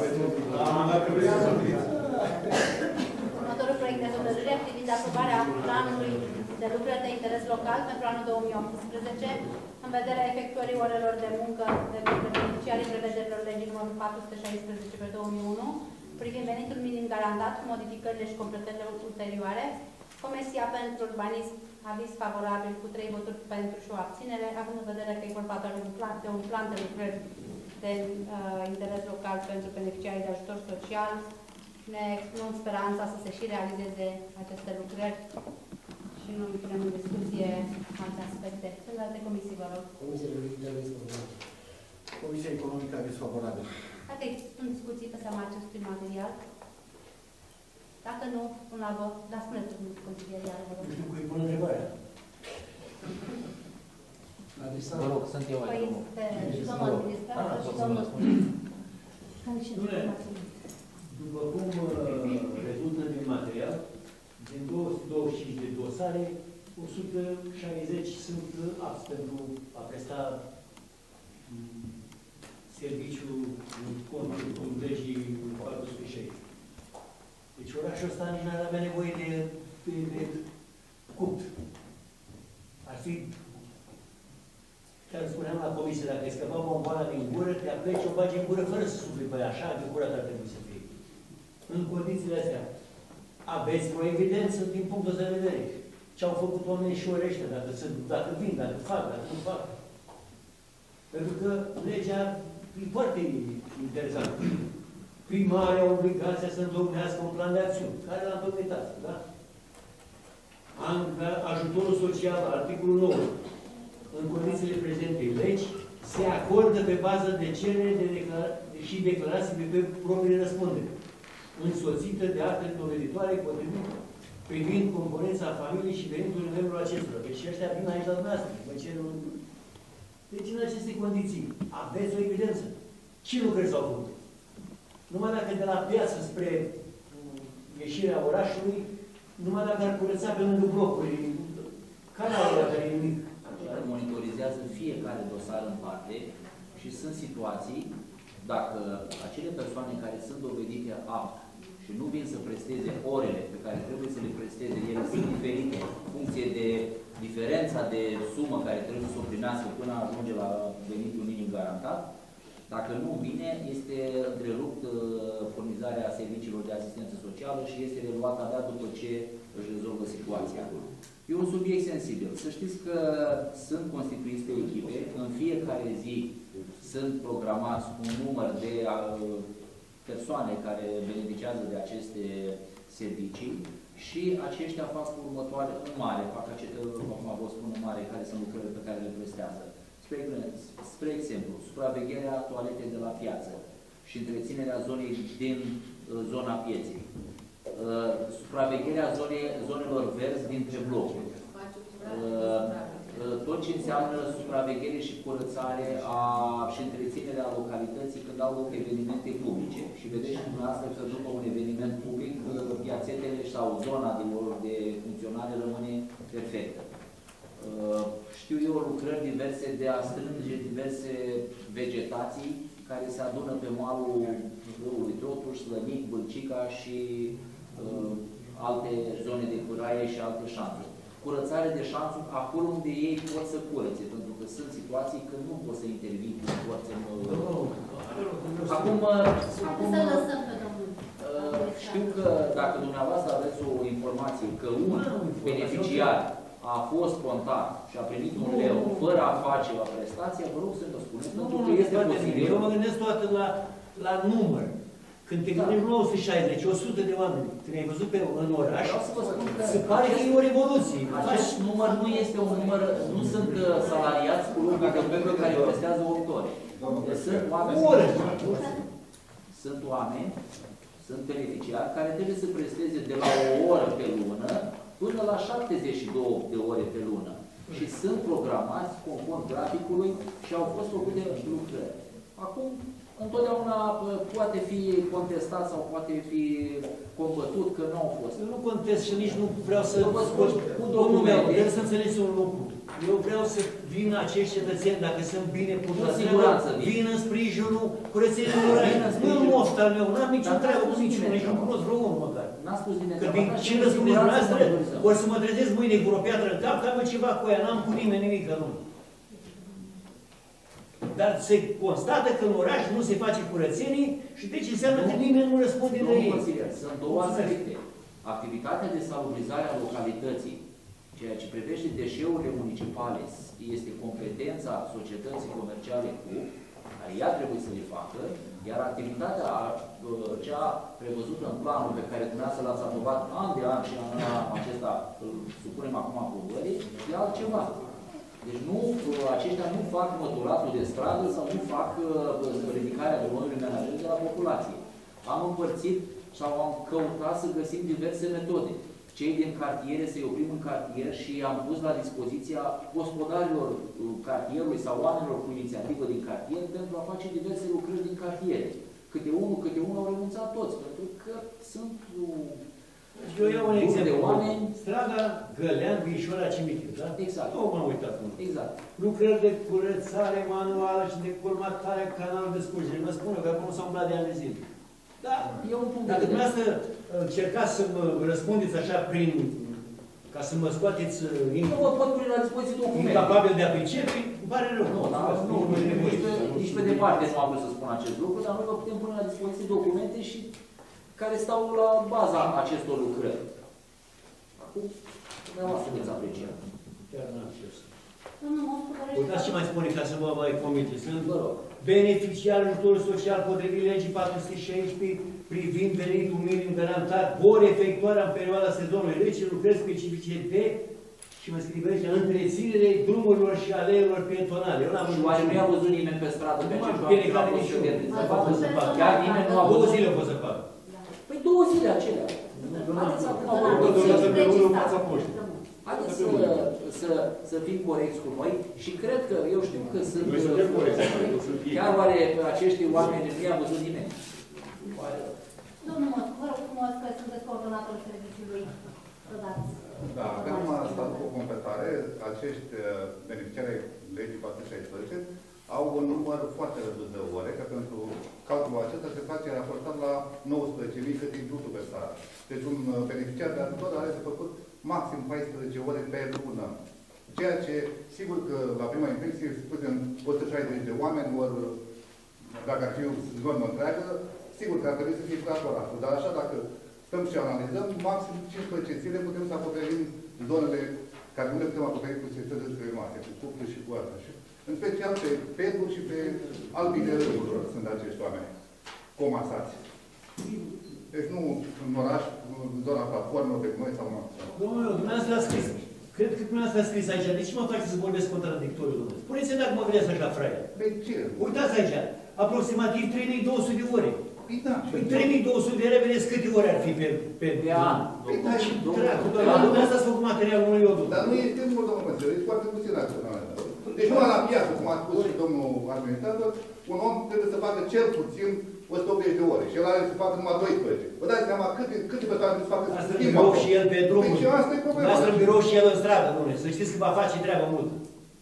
următorul proiect de hotărâre privind aprobarea planului de lucrări de interes local pentru anul 2018 în vederea efectuării orelor de muncă de către beneficiarii prevederilor legii numărul 416 pe 2001 privind venitul minim garantat cu modificările și completările ulterioare. Comisia pentru Urbanism, aviz favorabil cu 3 voturi pentru și o abținere, având în vedere că e vorba doar de un plan de lucrări de interes local pentru beneficiarii de ajutor social. Ne exprimăm speranța să se și realizeze aceste lucrări și nu punem în discuție alte aspecte. Celelalte comisii, vă rog. Comisia Juridică, aviz favorabil. Comisia Economică, aviz favorabil. Dacă sunt discuții pe seama acestui material, dacă nu, pun la vot, dar spuneți un consilier, vă rog. Nu știu cui pun întrebarea. Vă rog, sunt eu aici. Păi, și domnul administrator și domnul... După cum rezultă din material, din 225 de dosare, 160 sunt apți pentru a presta serviciul în contul legii 460. Deci orașul ăsta nici n-ar avea nevoie de cupt. Ar fi, chiar spuneam la comisie, dacă îi scăpa bomboana din gură, te apleci și o bagi în gură fără să sufli pe așa de curat ar trebui să fie. În condițiile astea, aveți o evidență din punctul ăsta de vedere. Ce au făcut oamenii și ori ăștia, dacă vin, dacă fac, dacă nu fac. Pentru că legea e foarte interesantă. Primarii au obligația să întocmească un plan de acțiune, care l-am întocmit asta, da? Ajutorul social, articolul 9, în condițiile prezentei legi, se acordă pe bază de cerere și declarații de pe proprie răspundere, însoțită de acte doveditoare potrivit privind componența familiei și venitul membrilor acestora. Deci ăștia vin aici la dumneavoastră, vă cer un... Deci în aceste condiții aveți o evidență. Ce lucrări s-au făcut? Numai dacă de la piață spre ieșirea orașului, numai dacă ar curăța pe lângă blocuri, canalul care e mic. Monitorizează fiecare dosar în parte și sunt situații, dacă acele persoane care sunt dovedite apte și nu vin să presteze orele pe care trebuie să le presteze, ele sunt diferite în funcție de diferența de sumă care trebuie să o primească până ajunge la venitul minim garantat. Dacă nu vine, este întrerupt furnizarea serviciilor de asistență socială și este reluată abia după ce își rezolvă situația. E un subiect sensibil. Să știți că sunt constituiți pe echipe, în fiecare zi sunt programați un număr de persoane care beneficiază de aceste servicii și aceștia fac următoare, în mare, fac acum vă spun în mare, care sunt lucrările pe care le prestează. Spre exemplu, supravegherea toaletei de la piață și întreținerea zonei din zona pieței. Supravegherea zonelor verzi dintre blocuri. Tot ce înseamnă supraveghere și curățare și întreținerea localității când au loc evenimente publice. Și vedeți și dumneavoastră că după un eveniment public, piațetele sau zona de funcționare rămâne perfectă. Știu eu lucrări diverse de a strânge diverse vegetații care se adună pe malul râului Trotuș, Slănic, Bâlcica și alte zone de curaie și alte șanțuri. Curățare de șanțuri acolo unde ei pot să curățe, pentru că sunt situații când nu pot să intervin cu forțe. Acum știu că dacă dumneavoastră aveți o informație că un beneficiar a fost contat și a primit un leu fără a face o prestație, vă rog să vă spuneți, pentru că este posibil. Eu mă gândesc toată la număr. Când te gândim 960, 100 de oameni, când ai văzut în oraș, se pare că e o revoluție. Acest număr nu este un număr, nu sunt salariați cu locul de muncă care prestează 8 ore. Sunt oameni, sunt beneficiari care trebuie să presteze de la o oră pe lună până la 72 de ore pe lună. Și sunt programați conform graficului și au fost făcute lucrări. Acum, întotdeauna poate fi contestat sau poate fi combătut că nu au fost. Eu nu contest și nici nu vreau să vă spun cu documente. Vreau să înțelegeți un lucru. Eu vreau să vină acești cetățeni, dacă sunt bine puși, vin în sprijinul curățenii în oraș. Nu în moft al meu, n-am nicio treabă cu niciunul, nici nu cunosc vreunul măcar. Că din ce răspundeți dumneavoastră, ori să mă trezesc mâine cu o piatră în cap, că am ceva cu aia, n-am cu nimeni nimic în lume. Dar se constată că în oraș nu se face curățenie și deci înseamnă că nimeni nu răspunde de ei. Sunt două aspecte. Activitatea de salubrizare a localității, ceea ce privește deșeurile municipale, este competența societății comerciale cu, care ea trebuie să le facă, iar activitatea cea prevăzută în planul pe care dumneavoastră l-ați aprobat an de an și anul acesta îl supunem acum aprobării, e altceva. Deci aceștia nu fac măturatul de stradă sau nu fac ridicarea drumului menajere de la populație. Am împărțit sau am căutat să găsim diverse metode. Cei din cartiere să-i oprim în cartier și am pus la dispoziția gospodarilor cartierului sau oamenilor cu inițiativă din cartier pentru a face diverse lucrări din cartiere. Câte unul au renunțat toți, pentru că sunt eu iau un exemplu. Strada Gălean, Vișoara, Cimitir, da? Exact. Nu m-am uitat. Exact. Lucrări de curățare manuală și de colmatare a canalului de scurgere. Mă spune că acum s-a umblat de ani de zile. Da. Dacă dumneavoastră încercați să mă răspundeți așa prin... ca să mă scoateți... Nu vă pot pune la dispoziție documente. Incapabil de a pricepe, îmi pare rău. Nici pe departe nu am vrut să spun acest lucru, dar noi vă putem pune la dispoziție documente și care stau la baza acestor lucrări. Acum, dumneavoastră veți aprecia. Chiar n-am ce să. Uitați ce mai spune ca să vă mai comite. Sunt beneficiar ajutor social potrivit legii 416 privind venitul minim garantat, vor efectuarea în perioada sezonului rece, lucrări specifice de și mă scrivește întreținere drumurilor și aleilor pietonale. Și oare nu i-a văzut nimeni pe stradă pe acești oameni care au fost să facă. Chiar nimeni nu a văzut. 2 zile au fost să facă. Păi 2 zile acelea. Haideți acum să fim corecți cu noi și cred că, eu știu că sunt... Chiar oare acești oameni nu i-a văzut nimeni? Domnul Moscu, vă rog frumos că sunteți coordonatorul serviciului. Da, aveam stat cu o completare. Acești beneficiari ai legii 416 au un număr foarte redus de ore, că pentru calculul acesta se face raportat la 19.000 cât inclusul pe stare. Deci un beneficiar de ajutor are de făcut maxim 14 ore pe lună. Ceea ce, sigur că la prima infecție, spunem 160 de oameni, ori dacă ar fi o zonă întreagă, sigur că ar trebui să fie curat orașul. Dar așa, dacă stăm și analizăm, maxim 15 zile putem să acoperim zonele care nu le putem acoperi cu sectorii de cremate, cu cuplu și cu asta. În special pe peduri și pe albine râurilor sunt acești oameni comasați. Deci nu în oraș, în zona platformelor pe noi sau nu. Domnule, dumneavoastră a scris. Cred că dumneavoastră a scris aici. De ce mă faceți să vorbesc contradictoriu, domnule? Spuneți-mi dacă mă vedeți așa, fraier. Pe ce? Uitați aici. Aproximativ 3200 de ore. Păi da. Păi 3200 de ore, vedeți câte ore ar fi pe an. Păi da, și dumneavoastră ați făcut materialul unui Iodu. Dar nu este mult, domnul Măsăr, e foarte puțin acționare. Deci nu la piață, cum a spus și domnul administrator, un om trebuie să facă cel puțin 180 de ore și el are să facă numai 12. Vă dați seama câte persoane trebuie să facă asta în birou și el pe drum. Deci asta e problema. Asta în birou și el în stradă, domnule. Să știți că va face treabă multă.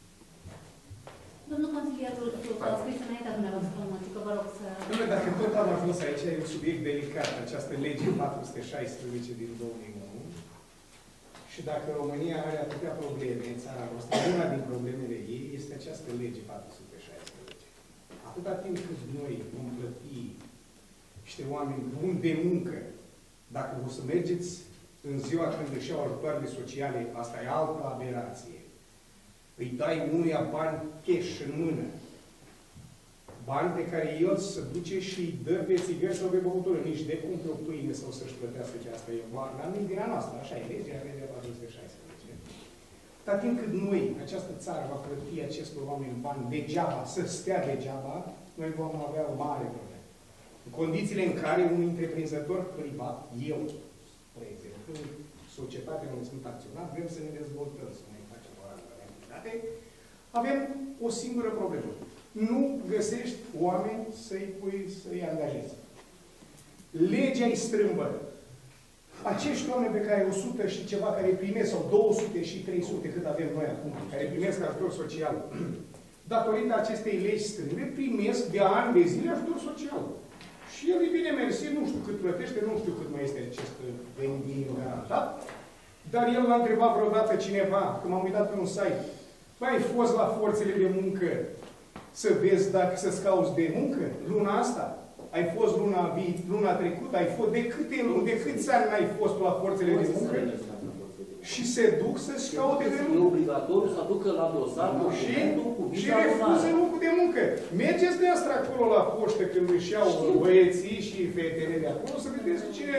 Domnul consilier, v-a scris înaintea dumneavoastră, că vă rog să... Dom'le, dacă tot am ajuns aici, e un subiect delicat, această lege 416 din 2001. Și dacă România are atâtea probleme în țara noastră, una din problemele ei este această lege 416. Atâta timp cât noi vom plăti niște oameni buni de muncă, dacă o să mergeți în ziua când își iau ajutoarele sociale, asta e altă aberație. Îi dai unuia bani cash în mână. Bani pe care el se duce și îi dă pe țigări sau pe băutură. Nici de cum pe o pâine sau să-și plătească ce asta e. La mintirea noastră, așa e legea 416. Dar timp cât noi, această țară, va plăti acestor oameni bani degeaba, să stea degeaba, noi vom avea o mare problemă. În condițiile în care un întreprinzător privat, eu, spre exemplu, societatea unde sunt acționat, vrem să ne dezvoltăm, să ne facem o activitate, avem o singură problemă. Nu găsești oameni să-i angajezi. Legea îi strâmbă. Acești oameni pe care 100 și ceva care primesc, sau 200 și 300, cât avem noi acum, care primesc ajutor social, datorită acestei legi strâmbe, primesc de ani de zile ajutor social. Și el e bine mersi, nu știu cât plătește, nu știu cât mai este acest venit garantat, dar el l-a întrebat vreodată cineva, când m-am uitat pe un site, ai fost la forțele de muncă să vezi dacă să-ți cauți de muncă luna asta? Ai fost luna trecută? Ai fost de câte luni, de câți ani n-ai fost la forțele de muncă? Și se duc să-și caute de muncă. E obligatoriu să aducă la dosar și refuză locul de muncă. Mergeți de asta acolo la poștă când își iau băieții și fetele de acolo să vedeți cine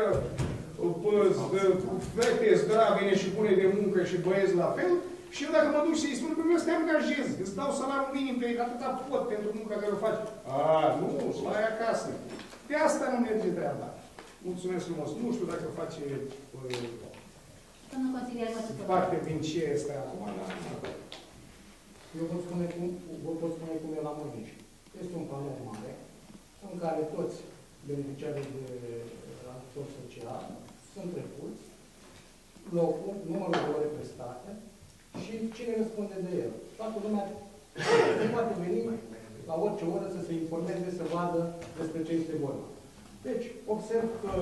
fete zdravene și bune de muncă și băieți la fel. Și eu dacă mă duc și îi spun că eu să te angajez, îți dau salariul minim pe atâta pot pentru munca care o faci. Nu, stai acasă. De asta nu merge treaba. Mulțumesc frumos. Nu știu dacă face parte din ce este acum. Eu vă pot spune cum e la Mărnici. Este un panou mare în care toți beneficiarii de ajutor social sunt trecuți, locul, numărul de ore prestate, și cine răspunde de el. Toată lumea poate veni la orice oră să se informeze, să vadă despre ce este vorba. Deci, observ că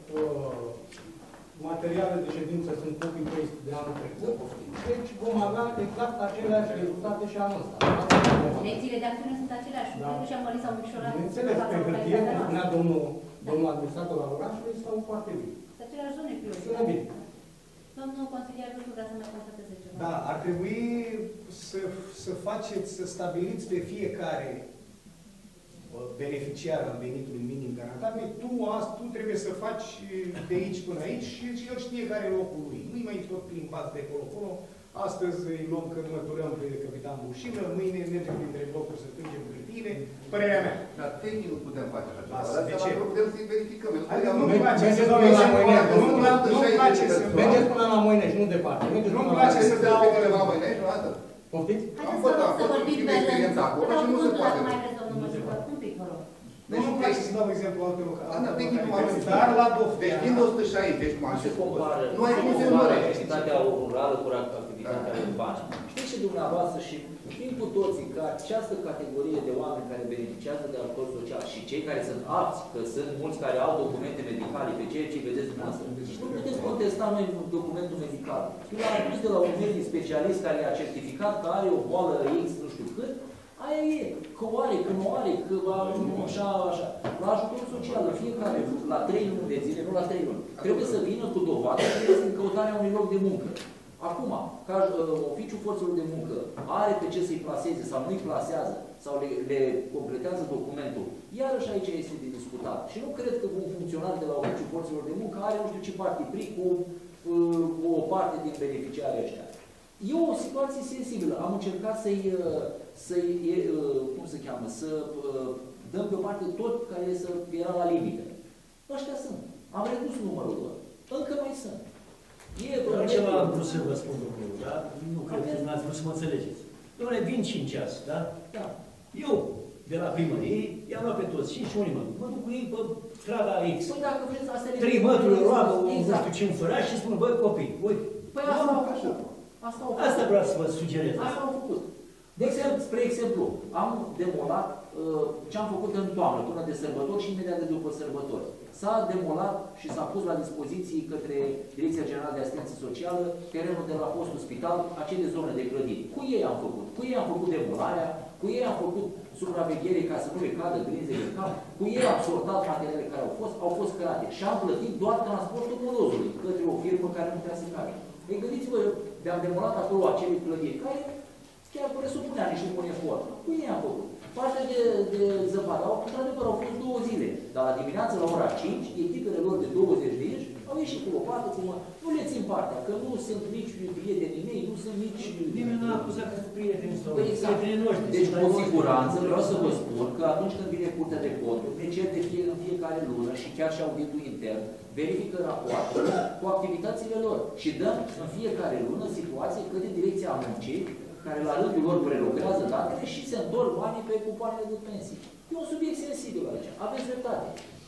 materialele de ședință sunt copy-paste de anul trecut, deci vom avea exact aceleași rezultate și anul ăsta. Lecțiile de acțiune sunt aceleași. Da. Și am mărit sau micșorat. Bineînțeles, pe hârtie, cum spunea domnul administrator al orașului, stau foarte bine. Sunt aceleași zone prioritare. Sună bine. Domnul consilier, nu vrea să mai constateze ceva. Da, ar trebui să faceți, să stabiliți pe fiecare beneficiar al venitului minim garantat. Tu trebuie să faci de aici până aici și el știe care e locul lui. Nu-i mai tot plimbați de acolo. Astăzi îi luăm că măturăm pe Capitan Bușilă, mâine mergem printre blocuri să strângem hârtiile. Părerea mea. Dar tehnic nu putem face așa ceva. De ce? Nu putem să-i verificăm. Nu-mi place să dau exemplu. Nu-mi place să dau. Mergeți până la Moinești, nu departe. Nu-mi place să dau. La Moinești, nu atât. Poftiți? Haideți să vorbim pe experiența acolo și nu se poate. mai vreți, domnul Măsător. Un pic, vă rog. Nu-mi place să dau exemplu alte localități. Dar la Doftea. Deci din 160, deci cum am se compară. Nu ai cum să mărești. Activitatea rurală cu activitatea urbană. Știți și dumneavoastră și știm cu toții că această categorie de oameni care beneficiază de ajutor social și cei care sunt apți, că sunt mulți care au documente medicale, pe ceea ce vedeți dumneavoastră, nu puteți contesta noi documentul medical. Eu am pus de la un medic specialist care a certificat că are o boală X, nu știu cât, aia e, că o are, că nu are, că așa, așa. La ajutor social, la fiecare, la 3 luni de zile, nu la 3 luni. Trebuie să vină cu dovadă că este în căutarea unui loc de muncă. Acum, ca oficiul forțelor de muncă are pe ce să-i plaseze sau nu-i plasează sau le completează documentul, iarăși aici este de discutat. Și nu cred că un funcționar de la oficiul forțelor de muncă are nu știu ce partipri cu o parte din beneficiarii ăștia. E o situație sensibilă. Am încercat cum se cheamă, să dăm pe o parte tot care era la limită. Ăștia sunt. Am redus numărul lor. Încă mai sunt. Altceva am vrut să vă spun lucrul, da? Nu cred că n-ați vrut să mă înțelegeți. Dom'le, vin 5 azi, da? Da. Eu, de la primărie, i-am luat pe toți, 5 și unii mă duc. Mă duc cu ei pe strada X. Păi dacă vreți, asta 3 mături, roagă, nu știu ce, un făraș și spun, băi, copii, uite. Păi asta au făcut. Asta vreau să vă sugerez. Asta au făcut. De exemplu, spre exemplu, am demolat ce am făcut în toamnă, până de sărbători și imediat de după sărbători. S-a demolat și s-a pus la dispoziție către Direcția Generală de Asistență Socială terenul de la fostul spital, acele zone de clădiri. Cu ei am făcut. Cu ei am făcut demolarea, cu ei am făcut supraveghere ca să nu le cadă grinze de cap, cu ei am sortat materialele care au fost cărate și am plătit doar transportul molozului către o firmă care nu trebuia să cadă. Ei, gândiți-vă, am demolat acolo acele clădiri care chiar presupunea niște un efort. Cu ei am făcut. Partea de zăpadă, într-adevăr, au fost 2 zile. Dar la dimineață, la ora 5, echipele lor de 20 de inși au ieșit cu lopată, nu le țin partea, că nu sunt nici prietenii mei, nu sunt nici... Nimeni n-a acuzat că sunt prieteni sau prietenii noștri. Deci, cu siguranță, vreau să vă spun că atunci când vine Curtea de Conturi, ne cer în fiecare lună și chiar și auditul intern, verifică rapoartele cu activitățile lor și dăm în fiecare lună situație către Direcția Muncii, care la rândul lor prelucrează datele și se întorc banii pe cupoanele de pensii. E un subiect sensibil aici. Aveți dreptate.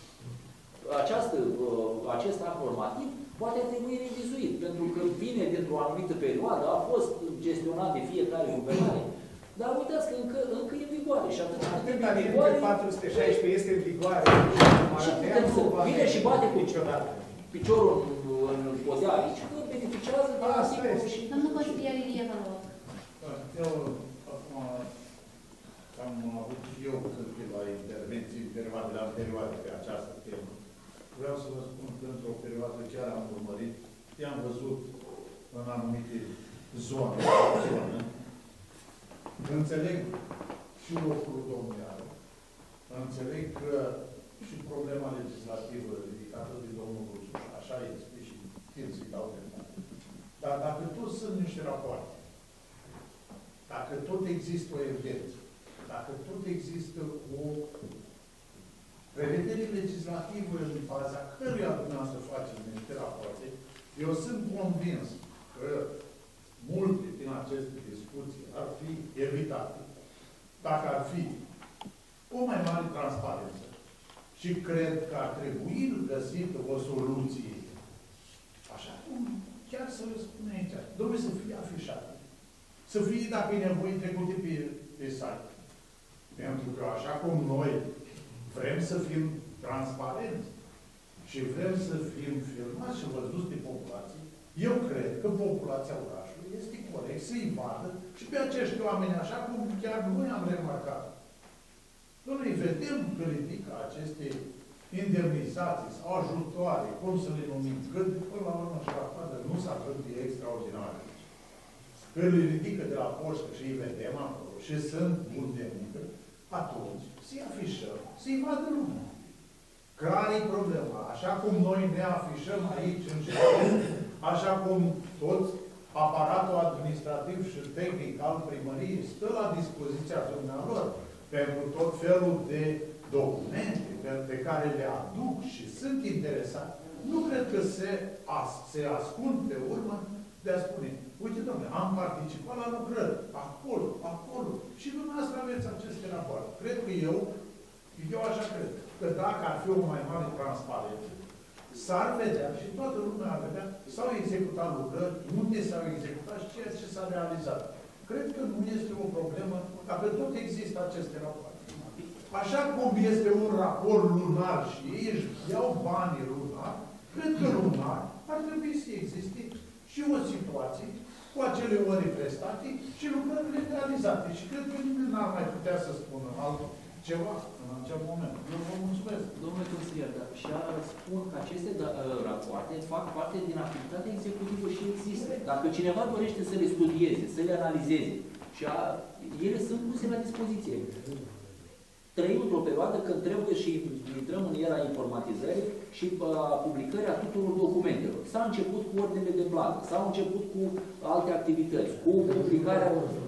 Acest act normativ poate trebui revizuit, pentru că vine dintr-o anumită perioadă, a fost gestionat de fiecare guvernare, dar uitați că încă e în vigoare. Și atât de vigoare... 416 este în vigoare. Vine și bate cu piciorul în podea aici, că beneficiază de articolul și... Domnul consilier Ilie Vălău. Eu, acum, am avut și eu câteva intervenții în perioadele anterioare pe această temă. Vreau să vă spun că într-o perioadă chiar am urmărit, i-am văzut în anumite zone, înțeleg și lucrul domniară, înțeleg că și problema legislativă ridicată de domnul Rusuș, așa este și timp să-i dau dreptate. Dar dacă toți sunt niște rapoarte, dacă tot există o evidență, dacă tot există o prevedere legislativă în baza căruia dumneavoastră faceți niște rapoarte, eu sunt convins că multe din aceste discuții ar fi evitate dacă ar fi o mai mare transparență. Și cred că ar trebui găsită o soluție, așa cum chiar să le spun aici, trebuie să fie afișată. Să fie, dacă e nevoie, trecute pe site. Pentru că, așa cum noi vrem să fim transparenți și vrem să fim filmați și văzuți de populație, eu cred că populația orașului este corect să-i vadă și pe acești oameni, așa cum chiar noi am remarcat. Noi vedem că ridică aceste indemnizații sau ajutoare, cum să le numim, când până la urmă și la fadă nu s-a gândit extraordinar. Când le ridică de la poștă și îi vedem acolo și sunt buni de muncă, atunci să-i afișăm, să-i vadă lumea. Care-i problema? Așa cum noi ne afișăm aici în județ, așa cum tot aparatul administrativ și tehnic al primăriei stă la dispoziția dumnealor pentru tot felul de documente pe care le aduc și sunt interesați. Nu cred că se ascund pe urmă de a spune, uite, domnule, am participat la lucrări, acolo, și dumneavoastră aveți aceste rapoarte. Cred că eu așa cred, că dacă ar fi o mai mare transparență, s-ar vedea și toată lumea ar vedea, s-au executat lucrări, unde s-au executat și ceea ce s-a realizat. Cred că nu este o problemă, dacă tot există aceste rapoarte. Așa cum este un raport lunar și ei își iau banii lunar, cred că lunar ar trebui să existe și o situație cu acele ore prestate și lucrările realizate. Și cred că nimeni n-ar mai putea să spună altceva în acel moment. Eu vă mulțumesc. Domnule consilier, da. așa spun că aceste rapoarte fac parte din activitatea executivă și există. Dacă cineva dorește să le studieze, să le analizeze, și ele sunt puse la dispoziție. Trăim într-o perioadă când trebuie și intrăm în era informatizării și publicării a tuturor documentelor. S-a început cu ordinele de plată, s-au început cu alte activități, cu publicarea...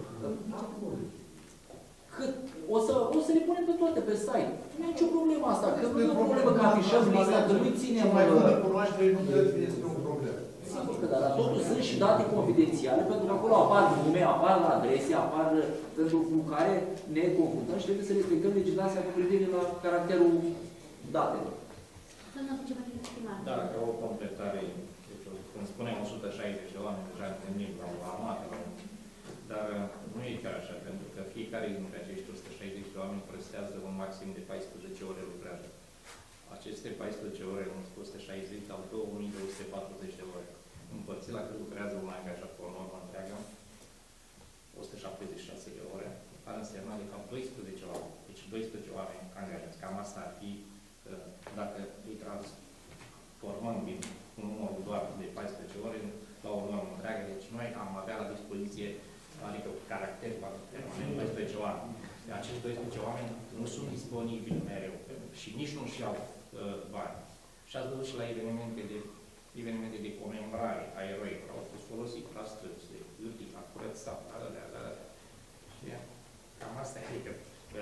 O să le punem pe toate pe site. Nu e nicio problemă asta, că nu e o problemă că afișăm lista, că nu-i ținem... Mai bună cunoaștere nu trebuie este un problem. Sigur că da, dar totuși sunt și date confidențiale, pentru că acolo apar nume, apar adrese, apar pentru care ne confruntăm și trebuie să respectăm legislația cu privire la caracterul datelor. Da, ca o completare, deci, când spunem 160 de oameni, deja întâlnim la o armată, dar nu e chiar așa, pentru că fiecare dintre acești 160 de oameni prestează un maxim de 14 ore lucrare. Aceste 14 ore în 160 au 2240 de ore. Împărțit la cât lucrează un angajat pe o normă întreagă, 176 de ore, ar însemna de fapt 12 oameni. Deci 12 oameni angajați. Cam asta ar fi, dacă îi transformăm din un număr doar de 14 ore la o normă întreagă. Deci noi am avea la dispoziție, adică caracter permanent, 12 oameni. Acești 12 oameni nu sunt disponibili mereu și nici nu și-au bani. Și ați văzut și la evenimente de comemorare a eroilor. Au fost folosiți la străzi, de hârtii, la curățat, la alea. Cam asta e, adică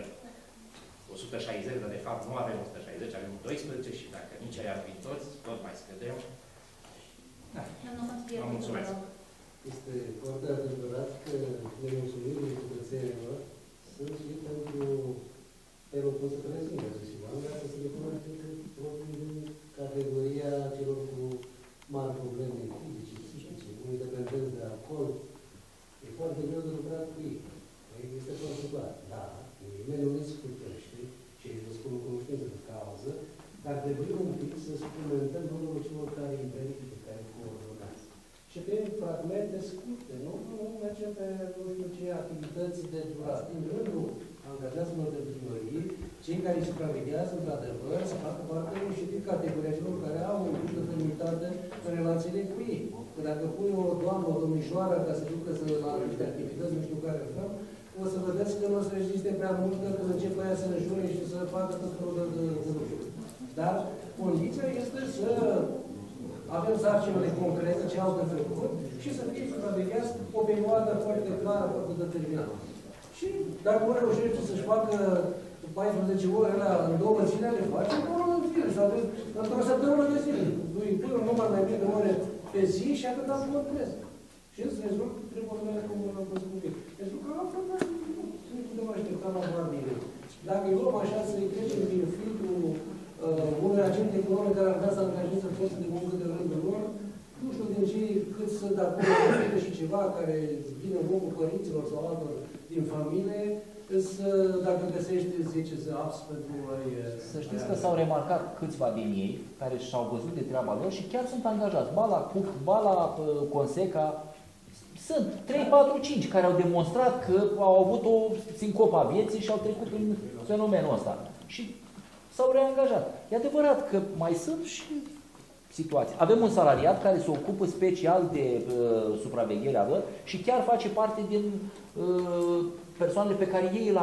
160, dar de fapt nu avem 160, avem 12 și dacă nici aia ar fi toți, tot mai scădem. Da. Vă mulțumesc. Este foarte adevărat că nemulțumirile cetățenilor sunt și pentru aeroportul Ziua, dar să recunoaște că probabil din categoria celor cu mari probleme fizice, psihice, cu independență de alcool, e foarte greu de lucrat cu ei. Este foarte clar. Da, nimeni nu îi scutește și îi spun cu cunoștință de cauză, dar trebuie un pic să suplimentăm rolul celor care imperifică, care coordonează. Și pe fragmente scurte, nu mergem pe, nu știu ce, activități de durată. Din rândul angajaților de primărie, cei care supraveghează, într-adevăr, să facă parte și din categoria celor care au o mică fermitate în relațiile cu ei. Că dacă pui o doamnă, o domnișoară, ca să ducă la niște activități, nu știu care vreau, o să vedeți că nu o să reziste prea mult, că începe aia să înjure și să facă tot felul de lucruri. Dar condiția este să avem sarcinile concrete, ce au de făcut, și să fie supravegheați o perioadă foarte clară, foarte determinată. Și dacă nu reușește să-și facă 14 ore alea în 2 zile, le face în zile. Sau într-o săptămână de zile. Îi pui un număr mai mic de ore pe zi și atâta lucrez. Și îți rezolv treburile cum am văzut. Pentru că altfel nu putem aștepta la bani. Dacă îi luăm așa să-i trecem din filtrul unui agent economic care ar vrea să angajeze forță de muncă de rândul lor, nu știu din ce cât sunt acolo și ceva care vine în locul părinților sau altor din familie, dacă găsești 10 apps pentru a-i... Să știți că s-au remarcat câțiva din ei care și-au văzut de treaba lor și chiar sunt angajați. Ba la CUP, ba la Conseca. Sunt 3, 4, 5 care au demonstrat că au avut o sincopă a vieții și au trecut prin fenomenul ăsta. Și s-au reangajat. E adevărat că mai sunt și situații. Avem un salariat care se ocupă special de supravegherea lor și chiar face parte din persoanele pe care ei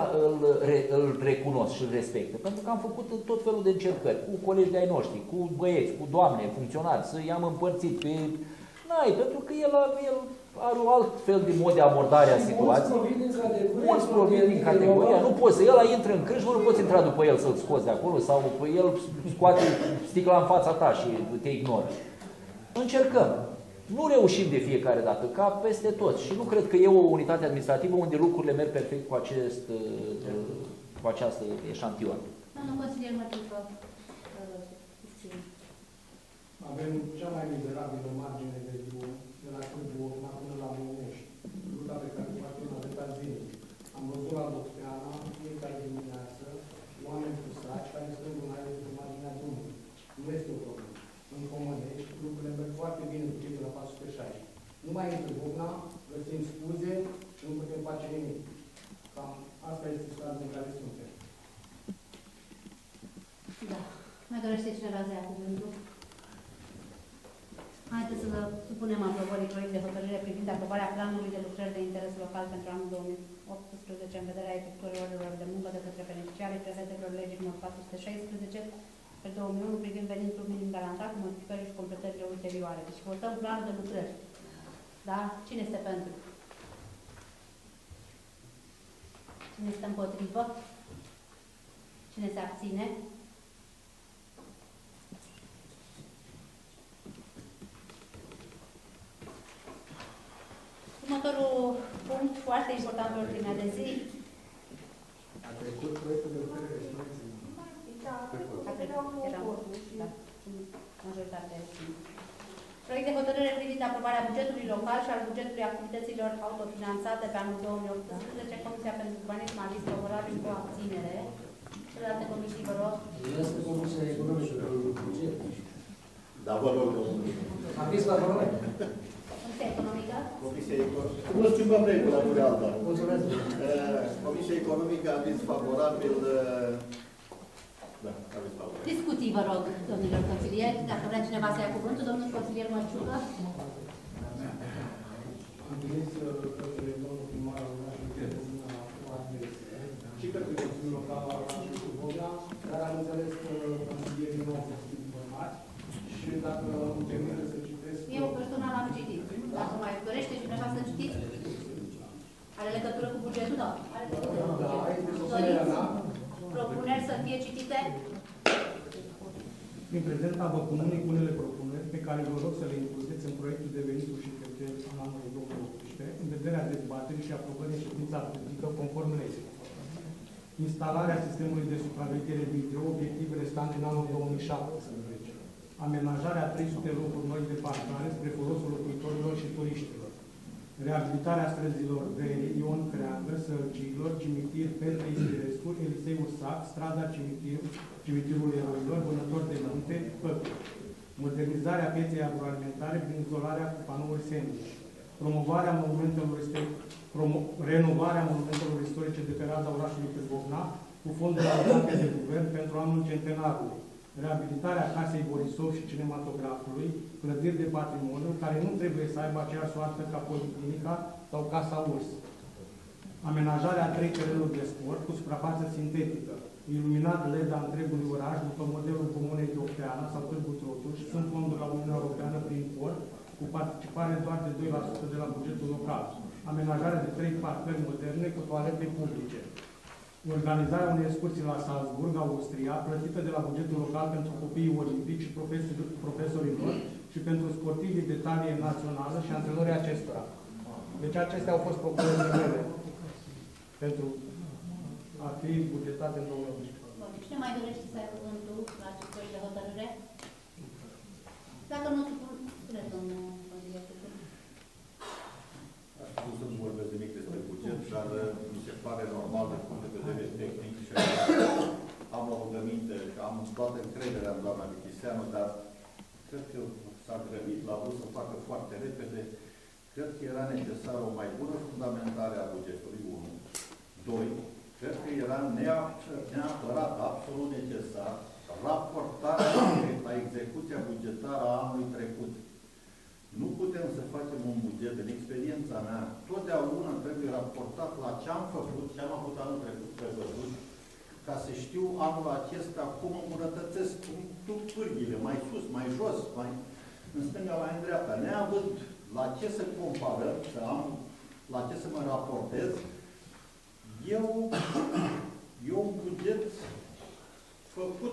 îl recunosc și îl respectă. Pentru că am făcut tot felul de încercări cu colegi de-ai noștri, cu băieți, cu doamne, funcționari, să i-am împărțit pe... N-ai, pentru că el are un alt fel de mod de abordare a situației. Mulți provin din categoria. Nu poți să, el intră în crâșmă, nu poți intra după el să-l scoți de acolo sau el scoate sticla în fața ta și te ignoră. Încercăm. Nu reușim de fiecare dată, ca peste tot. Și nu cred că e o unitate administrativă unde lucrurile merg perfect cu această eșantion. Nu consider motivă. Avem cea mai mizerabilă margine de drum de la Câmpul până la Monești. Ruta pe care o facem atâta zile. Am văzut la Locteana, fiecare dimineață, oameni cu saci care sunt în aer pe marginea drumului. Nu este o problemă. În Comănești, lucrurile merg foarte bine cu cei de la 460. Nu mai intră Bugna, găsim scuze și nu putem face nimic. Cam asta este situația în care suntem. Da. Mai dorește cineva să ia cuvântul? Haideți să supunem aprobării proiect de hotărâre privind aprobarea planului de lucrări de interes local pentru anul 2018 în vederea efectuării orelor de muncă de către beneficiarii prevederilor legii nr. 416 pe 2001 privind venitul minim garantat cu modificări și completările ulterioare. Deci votăm planul de lucrări. Da? Cine este pentru? Cine este împotrivă? Cine se abține? Următorul punct, foarte important pe ordinea de zi. A trecut proiectul de lucrare restricții. A trecut, era majoritatea. Proiect de hotărâre privind aprobarea bugetului local și al bugetului activităților autofinanțate pe anul 2018. Comisia pentru Urbanism a avut favorabil cu abținere. Celelalte comisii, vă rog. Este Comisia Economică pentru buget. Da, vă rog, domnule. Aviz favorabil. Comisia Economică? Comisia Economică. Nu schimbăm regula cu alta. Mulțumesc. Comisia Economică a avut favorabil. Da, aveți favorabil. Discuții, vă rog, domnilor consilieri. Dacă vrea cineva să ia cuvântul, domnul consilier Mărciucă. Și pentru Consiliul Local al orașului Târgovița, dar am înțeles că consilierii nu au fost informați și dacă îmi permite să citesc... Eu personal am citit. Dacă mai dorește cineva să citiți, are legătură cu bugetul? Da. Are legătură cu bugetul. Doriți propuneri să fie citite? Prin prezent vă comunic unele propuneri pe care vă rog să le includeți în proiectul de venituri și cheltuieli în anul 2018, în vederea dezbaterii și aprobării în ședința publică conform legii. Instalarea sistemului de supraveghere video, obiectiv restant în anul 2017. Amenajarea 300 locuri noi de parcare spre folosul locuitorilor și turiștilor. Reabilitarea străzilor Veri, Ion Creangă, Sărgilor, Cimitir Petre Istirescu, Elisei Ursac, strada Cimitirul Eroilor, Vânător de Munte, Păpi. Modernizarea pieței agroalimentare prin izolarea cu panouri sandwich. Renovarea monumentelor istorice de pe raza orașului Târgovna cu fonduri alocate de guvern pentru anul centenarului. Reabilitarea casei Borisov și cinematografului, clădiri de patrimoniu, care nu trebuie să aibă aceeași soartă ca Policlinica sau Casa Urs. Amenajarea 3 terenuri de sport cu suprafață sintetică, iluminat LED a întregului oraș după modelul Comunei de Octeana sau Târgu Trotuș, sunt fonduri la Uniunea Europeană prin port, cu participare doar de 2% de la bugetul local. Amenajarea de 3 parcări moderne cu toalete publice. Organizarea unei excursii la Salzburg, Austria, plătită de la bugetul local pentru copiii olimpici și profesorilor și pentru sportivii de talie națională și antrenorii acestora. Deci acestea au fost propunerile mele pentru a fi bugetate în 2018. Cine mai dorește să ia cuvântul la acest proiect de hotărâre? Dacă nu, spuneți, domnul consilier. Nu să nu vorbesc nimic despre buget, dar mi se pare normal de punct de vedere tehnic și am o rugăminte, am toată încrederea în doamna Michiseanu, dar cred că s-a grăbit, l-a vrut să facă foarte repede. Cred că era necesară o mai bună fundamentare a bugetului 1. 2. Cred că era neapărat absolut necesar raportarea la execuția bugetară a anului trecut. Nu putem să facem un buget, în experiența mea, totdeauna trebuie raportat la ce am făcut, ce am avut anul trecut prevăzut, ca să știu anul acesta cum îmbunătățesc pârghile, mai sus, mai jos, mai în stânga, mai în dreapta. Neavând la ce să comparăm, să am la ce să mă raportez, eu un buget făcut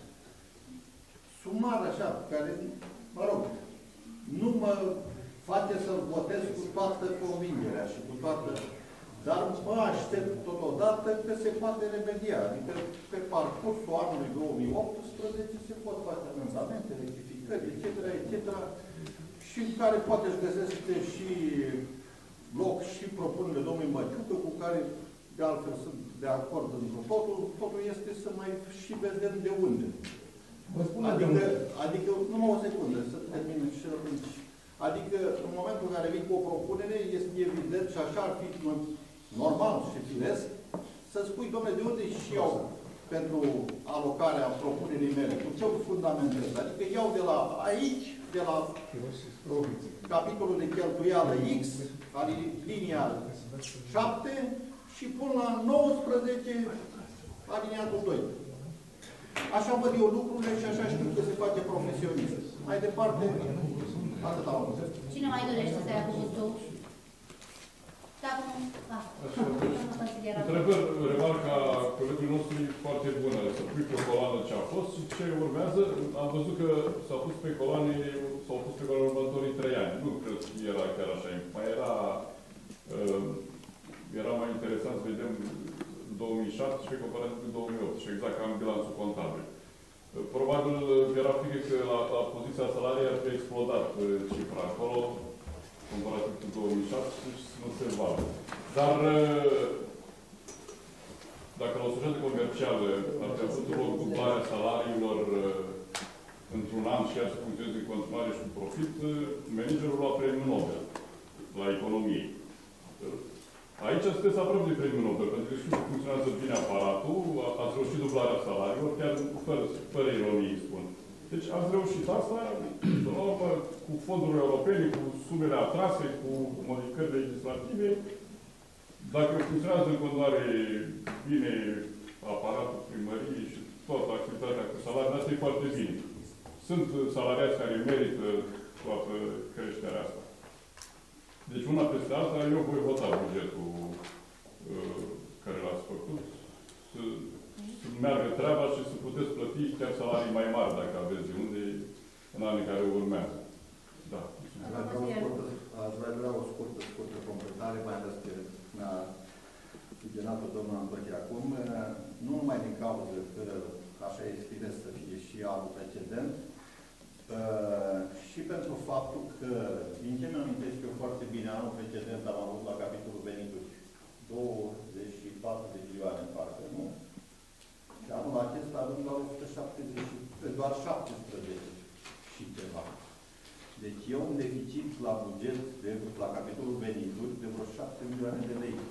sumar așa, care, mă rog, nu mă face să-l votez cu toată convingerea și cu toată... Dar mă aștept totodată că se poate remedia. Adică pe parcursul anului 2018 se pot face amendamente, rectificări, etc., etc., și în care poate își găsește și loc și propunerile domnului Măciucă, cu care de altfel sunt de acord într-un totul este să mai și vedem de unde. Adică, numai o secundă, să termin și atunci. Adică, în momentul în care vin cu o propunere, este evident și așa ar fi normal și firesc, să spui, domnule, de unde și eu pentru alocarea propunerii mele, cu ce fundamentez? Adică iau de la aici, de la capitolul de cheltuială X, linia 7, și pun la 19 aliniatul 2. Așa văd eu lucrurile și așa știu că se face profesionist. Mai departe, atât am avut. Cine mai dorește să ia cuvântul? Dacă nu, într-adevăr, remarca colegului nostru e foarte bună. Să pui pe coloană ce a fost și ce urmează. Am văzut că s-au pus pe coloane următorii 3 ani. Nu cred că era chiar așa. Mai era mai interesant să vedem 2017 comparativ cu 2008 și exact ca în bilanțul contabil. Probabil era frică că la poziția salariei ar fi explodat cifra acolo, comparativ cu 2007 și nu se vadă. Dar dacă la o societate comercială ar fi avut loc dublarea salariilor într-un an și ar să funcționeze în continuare și cu profit, managerul lua premiul Nobel la economie. Aici sunteți aproape de premiul Nobel, pentru că știu că funcționează bine aparatul, ați reușit dublarea salariilor, chiar fără ironie spun. Deci ați reușit asta, până la urmă, cu fondurile europene, cu sumele atrase, cu modificări legislative. Dacă funcționează în continuare bine aparatul primăriei și toată activitatea cu salariile, asta e foarte bine. Sunt salariați care merită toată creșterea asta. Deci una peste alta, eu voi vota bugetul care l-ați făcut, să meargă treaba și să puteți plăti chiar salarii mai mari, dacă aveți de unde, în anii care urmează. Da. Aș vrea o scurtă completare, mai ales că mi-a sugerat-o domnul Antoche acum, nu numai din cauza că așa este firesc să fie și anul precedent, și pentru faptul că, din ce mi-amintesc eu foarte bine, anul precedent am avut la capitolul venituri 24 de milioane, parcă, nu? Și anul acesta avem doar 170, doar 17 și ceva. Deci e un deficit la buget, la capitolul venituri, de vreo 7 milioane de lei.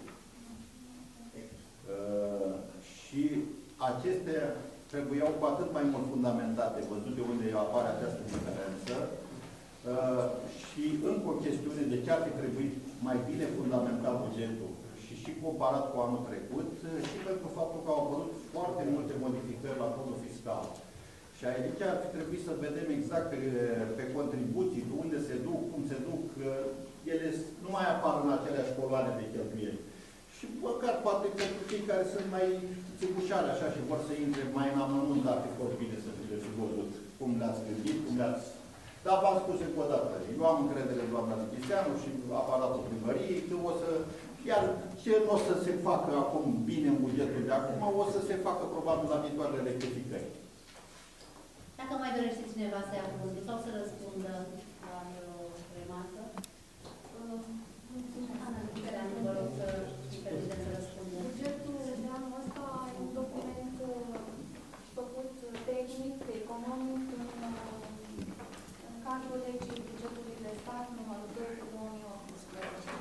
Și acestea trebuiau cu atât mai mult fundamentate, văzut de unde apare această diferență, și încă o chestiune de ce ar fi trebuit mai bine fundamentat bugetul și comparat cu anul trecut, și pentru faptul că au apărut foarte multe modificări la fondul fiscal. Și aici ar fi trebuit să vedem exact pe contribuții, unde se duc, cum se duc, ele nu mai apar în aceleași coloane de cheltuieli. Și măcar poate pentru cei care sunt mai țibușari așa și vor să intre mai în amănunt, ar fi fost bine să fie și văzut cum le-ați gândit, cum le-ați... Dar v-am spus încă o dată, eu am încredere în doamna Chiseanu și aparatul primăriei că o să... Iar ce nu o să se facă acum bine în bugetul de acum, o să se facă probabil la viitoarele rectificări. Dacă mai dorește cineva să ia cuvântul sau să răspundă la o remarcă, Ana, vă rog să permiteți să răspundă. Bugetul de anul ăsta e un document făcut tehnic, economic, în cadrul legii bugetului de stat, numărul 2 cu 2018.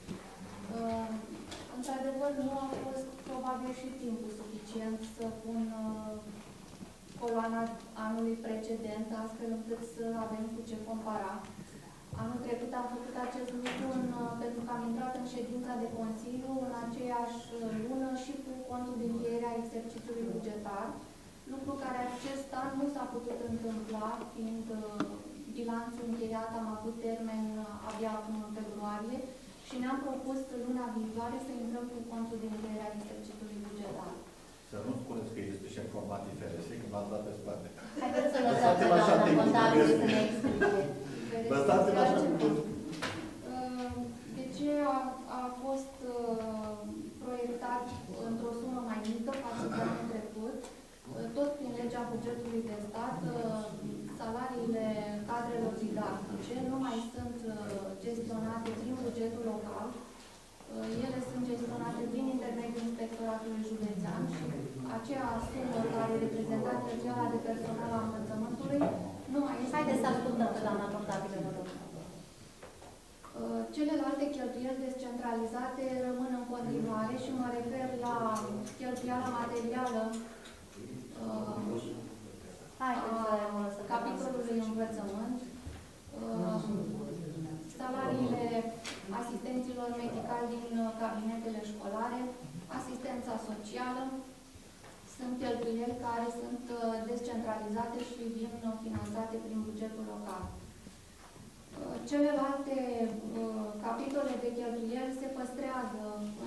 Într-adevăr, nu a fost probabil și timpul suficient să pun coloana anului precedent, astfel încât să avem cu ce compara. Anul trecut am făcut acest lucru pentru că am intrat în ședința de Consiliu în aceeași lună și cu contul de încheiere a exercițiului bugetar, lucru care acest an nu s-a putut întâmpla, fiind bilanțul încheiat, am avut termen abia acum în februarie și ne-am propus luna viitoare să intrăm cu contul de încheiere a exercițiului bugetar. Să nu spuneți că este și informat FRS, că v-ați dat pe spate. Haideți să lăsați pe doamna contabil să ne explice. Lăsați-l așa cum... De ce a fost proiectat într-o sumă mai mică față de anul trecut? Tot prin legea bugetului de stat, salariile cadrelor didactice nu mai sunt gestionate prin bugetul local. Ele sunt gestionate prin intermediul inspectoratului județean și acea sumă care reprezenta cheltuiala de personal a învățământului nu mai este. Haideți să ascultăm pe doamna contabilă, vă rog. Celelalte cheltuieli descentralizate rămân în continuare și mă refer la cheltuiala materială capitolului învățământ, salariile asistenților medicali din cabinetele școlare, asistența socială, sunt cheltuieli care sunt descentralizate și vin finanțate prin bugetul local. Celelalte capitole de cheltuieli se păstrează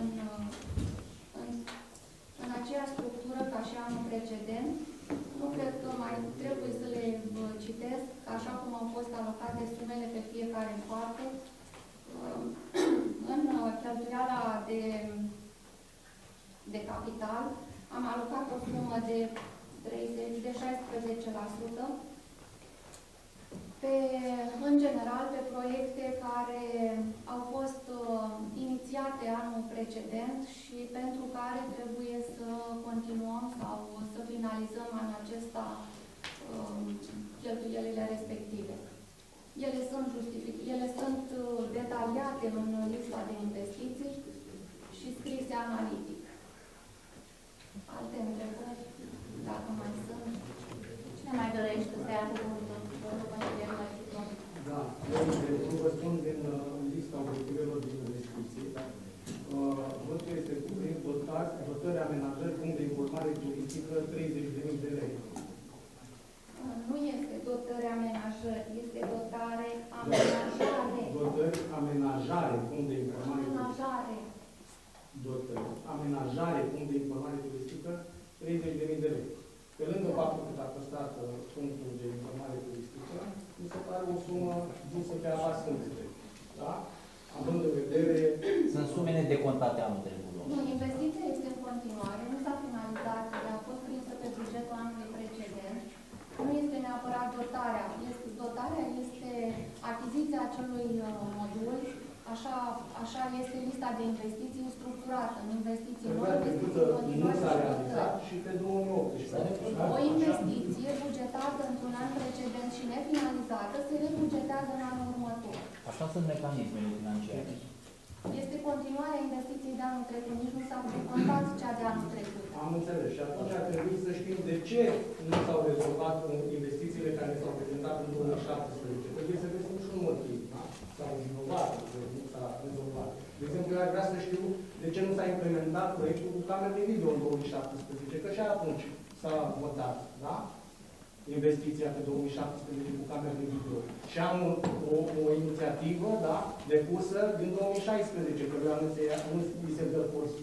în aceeași structură ca și anul precedent. Nu cred că mai trebuie să le citesc, așa cum au fost alocate sumele pe fiecare parte. În cheltuiala de capital am alocat o sumă de 16%. În general, pe proiecte care au fost inițiate anul precedent și pentru care trebuie să continuăm sau să finalizăm anul acesta cheltuielile respective. Ele sunt detaliate în lista de investiții și scrise analitic. Alte întrebări, dacă mai sunt? Cine mai dorește să ia cuvântul? Da, eu vă spun din lista obiectivelor de investiții. Văd că este cuprins dotări, amenajări, punct de informare turistică, 30.000 de lei. Nu este dotări amenajări, este dotare amenajare. Dotări amenajare, punct de informare amenajare. Dotări amenajare, punct de informare turistică, 30.000 de lei. Pe lângă faptul că a păstrat punctul de informare turistică, mi se pare o sumă dusă pe avans sâmbete. Da? Având în vedere... Sunt sumele decontate anul trecut. Nu, investiția este în continuare, nu s-a finalizat, a fost prinsă pe bugetul anului precedent. Nu este neapărat dotarea. Dotarea este achiziția acelui modul, așa este lista de investiții structurată, în investiții noi, investiții continuare și dotări. Și pe 2018. O investiție bugetată într-un an precedent și nefinalizată se rebugetează în anul următor. Așa sunt mecanismele financiare. Este continuarea investiției de anul trecut, nici nu s-a decontat cea de anul trecut. Am înțeles. Și atunci ar trebui să știm de ce nu s-au rezolvat investițiile care s-au prezentat în 2017. Trebuie să găsim și un motiv. Da? S-au vinovat, nu s-a rezolvat. De exemplu, eu aș vrea să știu de ce nu s-a implementat proiectul cu camere de video în 2017, că și atunci s-a votat, da? Investiția pe 2017 cu camere de video. Și am o inițiativă, da, depusă din 2016, că nu îi se dă curs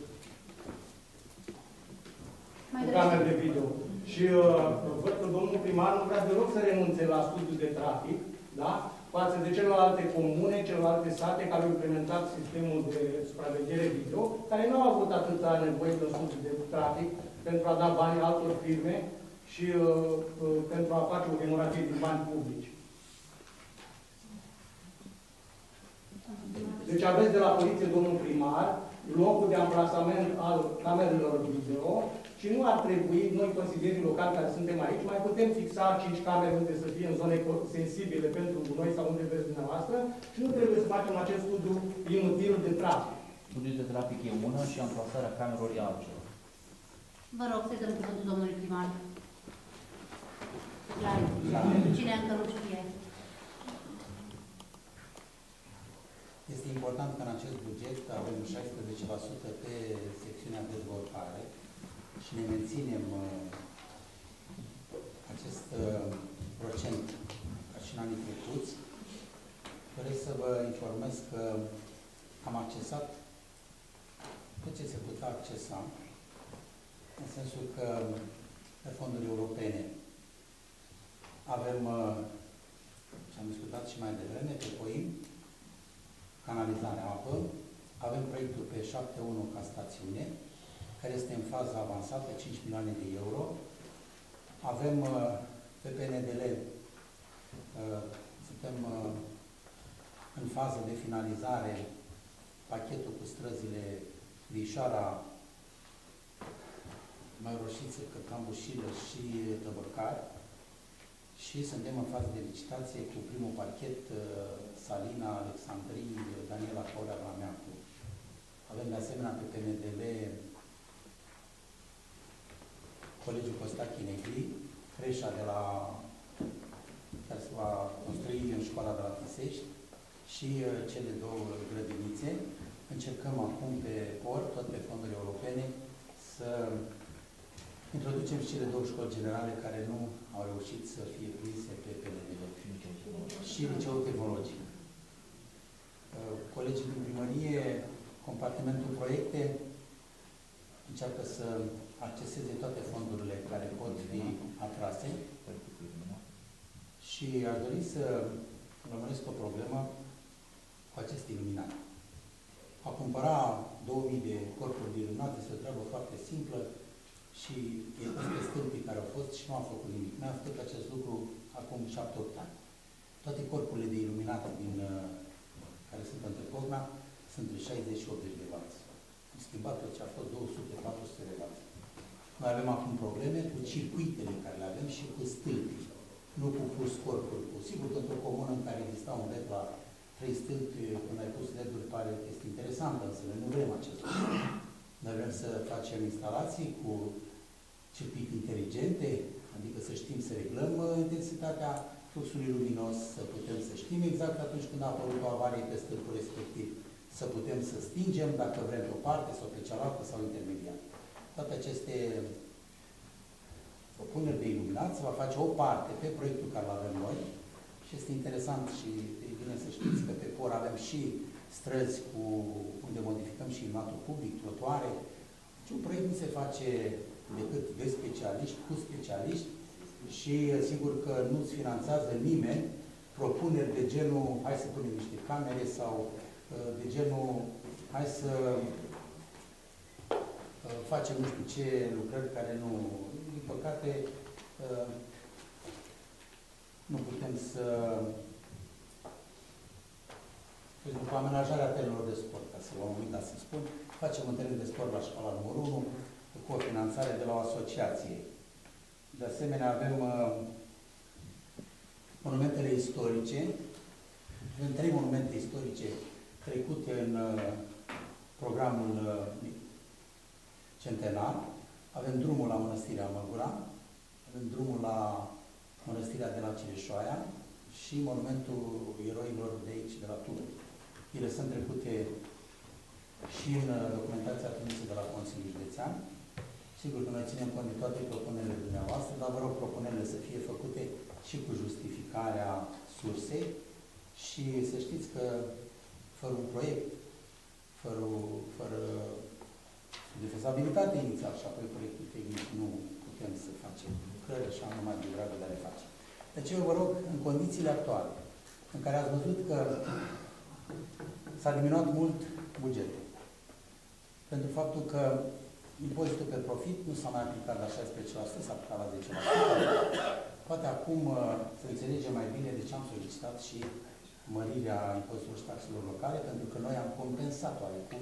cu camere de video. Și văd că domnul primar nu vrea deloc să renunțe la studiul de trafic, da? Față de celelalte comune, celelalte sate care au implementat sistemul de supraveghere video, care nu au avut atâta nevoie de studiu de trafic pentru a da bani altor firme și pentru a face o demografie din bani publici. Deci aveți de la poliție, domnul primar, locul de amplasament al camerelor video și nu ar trebui, noi consilierii locali care suntem aici, mai putem fixa 5 camere unde să fie în zone sensibile pentru noi sau unde vreți dumneavoastră și nu trebuie să facem acest studiu inutil de trafic. Studiul de trafic e una și amplasarea camerelor e altceva. Vă rog să dăm cuvântul domnului primar. Cine încă nu știe? Este important că în acest buget avem 16% pe secțiunea dezvoltare și ne menținem acest procent ca și în anii trecuți. Doresc să vă informez că am accesat tot ce se putea accesa, în sensul că pe fonduri europene avem, ce am discutat și mai devreme, pe POIM, canalizarea apă, avem proiectul pe 7.1 ca stațiune, care este în fază avansată, 5 milioane de euro. Avem pe PNDL, suntem în fază de finalizare pachetul cu străzile Vișoara, Măroșiță, Cambușilă și Tăbărcari. Și suntem în fază de licitație cu primul pachet Salina, Alexandrii, Daniela Corea, Rameacu. Avem de asemenea pe PNDL Colegiul Costache Negri, creșa de la care se va construi în școala de la Tisești și cele două grădinițe. Încercăm acum pe POR, tot pe fonduri europene, să introducem și cele două școli generale care nu au reușit să fie prinse pe PNL și liceul tehnologic. Colegii din primărie, compartimentul proiecte, încearcă să acceseze toate fondurile care pot fi atrase și aș dori să rămânesc o problemă cu acest iluminat. A cumpăra 2000 de corpuri de iluminat este o treabă foarte simplă și e peste stâlpii care au fost și nu am făcut nimic. Noi am făcut acest lucru acum 7-8 ani. Toate corpurile de iluminat din, care sunt între Cogna sunt între 60 și 80 de W. Am schimbat tot ce a fost 200-400 de W. Noi avem acum probleme cu circuitele care le avem și cu stâlpii, nu cu pus corpuri. Sigur că într-o comună în care exista un LED la 3 stâlpi, când ai pus LED-uri, pare este interesantă, însă noi nu vrem acest lucru. Noi vrem să facem instalații cu circuite inteligente, adică să știm să reglăm intensitatea fluxului luminos, să putem să știm exact atunci când a apărut o avarie pe stâlpul respectiv, să putem să stingem dacă vrem pe o parte sau pe cealaltă sau intermediar. Toate aceste propuneri de iluminat se va face o parte pe proiectul care îl avem noi și este interesant și e bine să știți că pe POR avem și străzi unde modificăm și iluminatul public, trotuare. Deci un proiect nu se face decât de specialiști, cu specialiști și sigur că nu-ți finanțează nimeni propuneri de genul hai să punem niște camere sau de genul hai să facem nu știu ce lucrări care nu, din păcate, nu putem să, cu amenajarea terenilor de sport, ca să v-am uitat să spun, facem un teren de sport la școala numărul 1 cu o finanțare de la o asociație. De asemenea, avem monumentele istorice, avem 3 monumente istorice trecute în programul centenar. Avem drumul la Mănăstirea Măgura, avem drumul la Mănăstirea de la Cireșoaia și monumentul eroilor de aici, de la Tură. Ele sunt trecute și în documentația trimisă de la Consiliul Județean. Sigur că noi ținem cont de toate propunerile dumneavoastră, dar vă rog propunerile să fie făcute și cu justificarea sursei și să știți că fără un proiect, fără de fezabilitate inițial și apoi proiectul tehnic nu putem să facem lucrări așa numai de dragă de a le face. Deci eu vă rog, în condițiile actuale, în care ați văzut că s-a diminuat mult bugetul, pentru faptul că impozitul pe profit nu s-a mai aplicat la 16%, s-a aplicat la 10%. Poate acum să înțelegem mai bine de ce am solicitat și mărirea impozitelor și taxelor locale, pentru că noi am compensat oarecum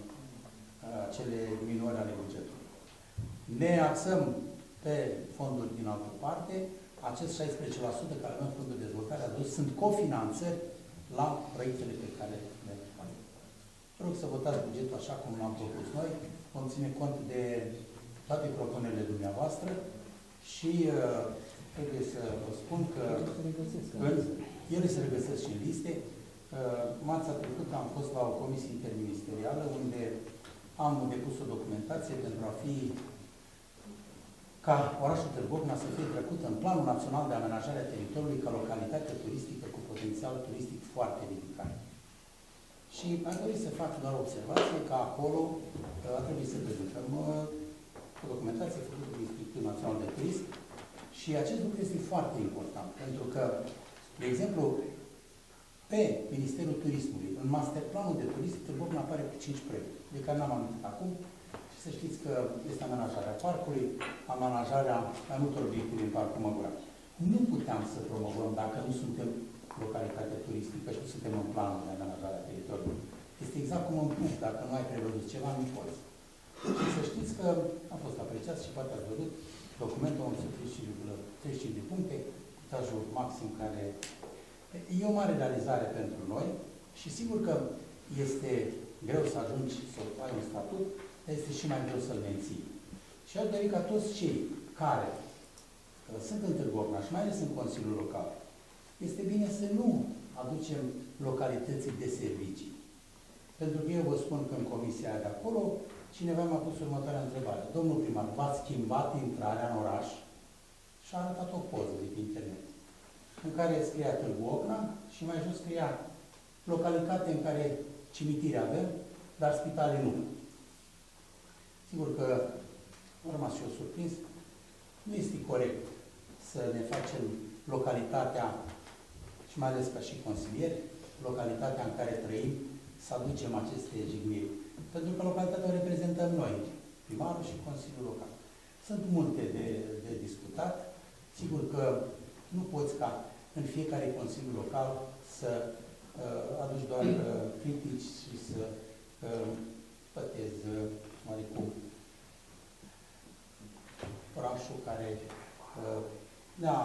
cele minori ale bugetului. Ne axăm pe fonduri din altă parte, acest 16% care avem fondul de dezvoltare adus sunt cofinanțări la proiectele pe care le avem. Vă rog să votați bugetul așa cum l-am propus noi, vom ține cont de toate propunerile dumneavoastră și trebuie să vă spun că ele se regăsesc și în liste. Marțea trecută am fost la o comisie interministerială unde am depus o documentație pentru a fi ca orașul Târgovna să fie trecut în Planul Național de Amenajare a Teritoriului ca localitate turistică cu potențial turistic foarte ridicat. Și aș dori să fac doar o observație că acolo a trebuit să prezentăm o documentație făcută de Institutul Național de Turism și acest lucru este foarte important, pentru că, de exemplu, pe Ministerul Turismului, în masterplanul de turism, Târgovna apare cu 5 proiecte, de care n-am amintit acum, și să știți că este amenajarea parcului, amenajarea mai multor obiective în Parcul Măgura. Nu puteam să promovăm dacă nu suntem localitate turistică și nu suntem în planul de amenajare a teritoriului. Este exact cum în punct, dacă nu ai prevăzut ceva, nu poți. Și să știți că am fost apreciat și poate ați văzut documentul 35 de puncte, punctajul maxim care e o mare realizare pentru noi și sigur că este greu să ajungi să ai un statut, dar este și mai greu să-l menții. Și aș dori ca toți cei care sunt în Târgu Ocna și mai ales în Consiliul Local, este bine să nu aducem localității de servicii. Pentru că eu vă spun că în comisia de acolo, cineva m-a pus următoarea întrebare. Domnul primar, v-ați schimbat intrarea în oraș? Și a arătat o poză de pe internet, în care scria Târgu Ocna și mai jos scria localitate în care cimitire avem, dar spitale nu. Sigur că am rămas și eu surprins. Nu este corect să ne facem localitatea, și mai ales ca și consilieri, localitatea în care trăim, să aducem aceste jigniri. Pentru că localitatea o reprezentăm noi, primarul și Consiliul Local. Sunt multe de discutat. Sigur că nu poți ca în fiecare Consiliu Local să aduci doar critici și să pătezi oarecum orașul care ne-a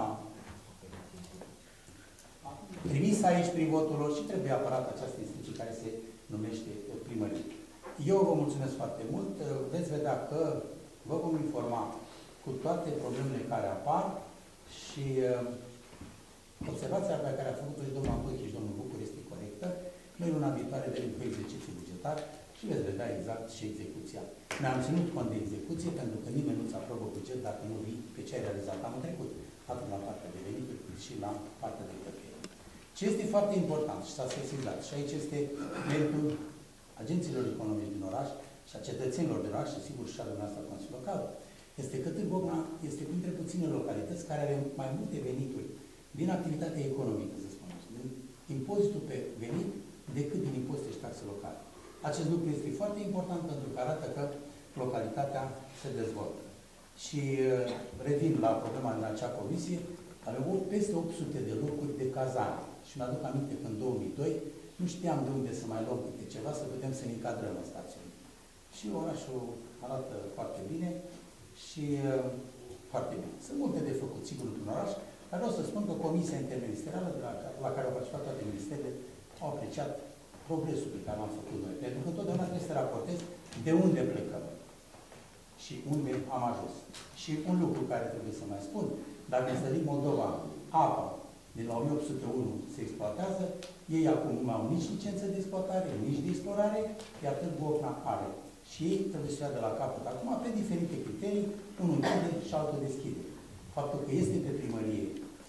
trimis aici prin votul lor și trebuie apărat această instituție care se numește primărie. Eu vă mulțumesc foarte mult. Veți vedea că vă vom informa cu toate problemele care apar și observația pe care a făcut-o și domnul Antochi și domnul Bucur este corectă. Noi luna viitoare venim cu exercițiu bugetar și veți vedea exact și execuția. Ne-am ținut cont de execuție pentru că nimeni nu-ți aprobă buget dacă nu vii pe ce ai realizat anul trecut, atât la partea de venituri cât și la partea de cheltuieli. Ce este foarte important și s-a sesizat, și aici este meritul agenților economici din oraș și a cetățenilor din oraș și sigur și a dumneavoastră Consiliul Local, este că Târgu Ocna este printre puține localități care are mai multe venituri din activitatea economică, să spun așa, din impozitul pe venit, decât din impozite și taxe locale. Acest lucru este foarte important pentru că arată că localitatea se dezvoltă. Și revin la problema din acea comisie, avem peste 800 de locuri de cazare. Și mi-aduc aminte că în 2002 nu știam de unde să mai luăm câte ceva să putem să ne încadrăm în stațiune. Și orașul arată foarte bine și foarte bine. Sunt multe de făcut, sigur, într-un oraș, dar vreau să spun că Comisia Interministerială, la care au participat toate ministerele, au apreciat progresul pe care l-am făcut noi. Pentru că întotdeauna trebuie să raportez de unde plecăm și unde am ajuns. Și un lucru care trebuie să mai spun, dacă în Stării Moldova apa din la 1801 se exploatează, ei acum nu au nici licență de exploatare, nici de explorare, iar Târgu Ocna are. Și ei trebuie să ia de la capăt acum pe diferite criterii, unul închide și altul deschide. Faptul că este pe primărie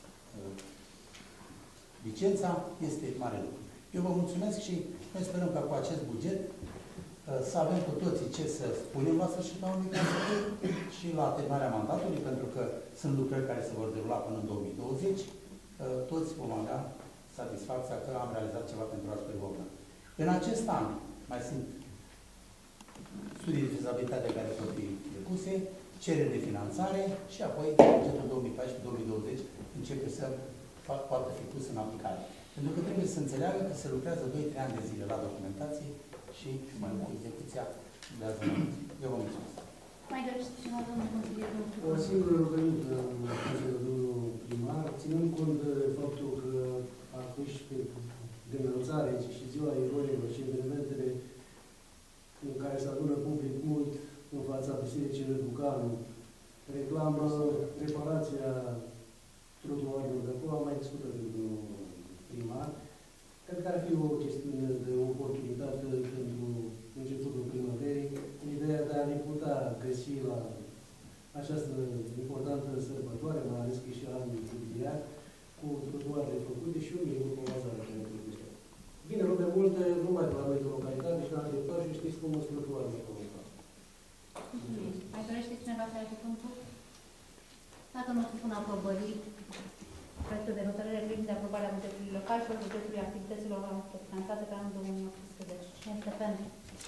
licența este mare lucru. Eu vă mulțumesc și noi sperăm că cu acest buget să avem cu toții ce să spunem la sfârșitul anului și la terminarea mandatului, pentru că sunt lucrări care se vor derula până în 2020. Toți vom avea satisfacția că am realizat ceva pentru Târgu Ocna. În acest an mai sunt studii de fezabilitate care pot fi depuse, cereri de finanțare și apoi bugetul 2014-2020 începe să poată fi pus în aplicare. Pentru că trebuie să înțeleagă că se lucrează 2-3 ani de zile la documentație și mai mult execuția de azi. Eu vă mulțumesc. Mai dorește cineva, domnul consilier? O singură rugămință, domnul primar, ținând cont de faptul că atunci de înălțare și ziua eroilor și evenimentele în care se adună public mult în fața Bisericii Răducanu, reclamă reparația trotuarilor de acolo, am mai discutat cu domnul primar. Cred că ar fi o chestiune de oportunitate pentru începutul primăverii, ideea de a ne putea găsi la această importantă sărbătoare, mai ales că și anul jubiliar, cu trotuarele făcute și un mic cu bazare care trebuie. Vine lume multe, numai de la noi de localitate și în alte părți și știți cum sunt trotuarele făcute. Mai dorește cineva să aibă cuvântul? Dacă nu supun aprobării, proiectul de hotărâre privind de aprobarea bugetului local și bugetului activităților finanțate pe anul 2018. Cine este pentru?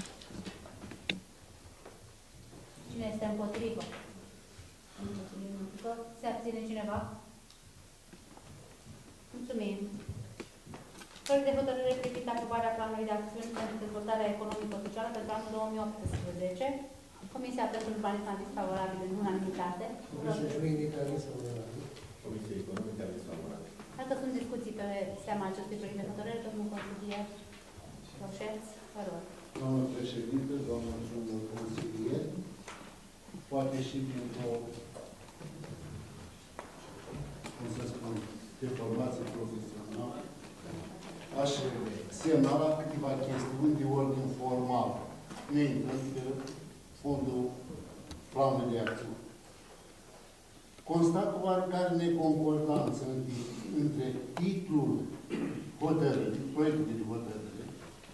Cine este împotrivă? Se abține cineva? Mulțumim. Proiect de hotărâre privind aprobarea planului de acțiuni pentru dezvoltarea economico-socială pentru anul 2018. Comisia pentru Urbanism a zis favorabil în unanimitate. Comisia Economică a zis favorabil. Dacă sunt discuții pe seama acestui proiect de hotărâre, domnul consilier Roșeț, vă rog. Doamnă președinte, doamnă consilier, poate și printr-o de formație profesională, aș semnala câteva chestiuni de ordin formal, neintrând pe fondul planului de acțiune. Constat oarecare neconcordanță între titlul hotărârii, proiectului de hotărâre,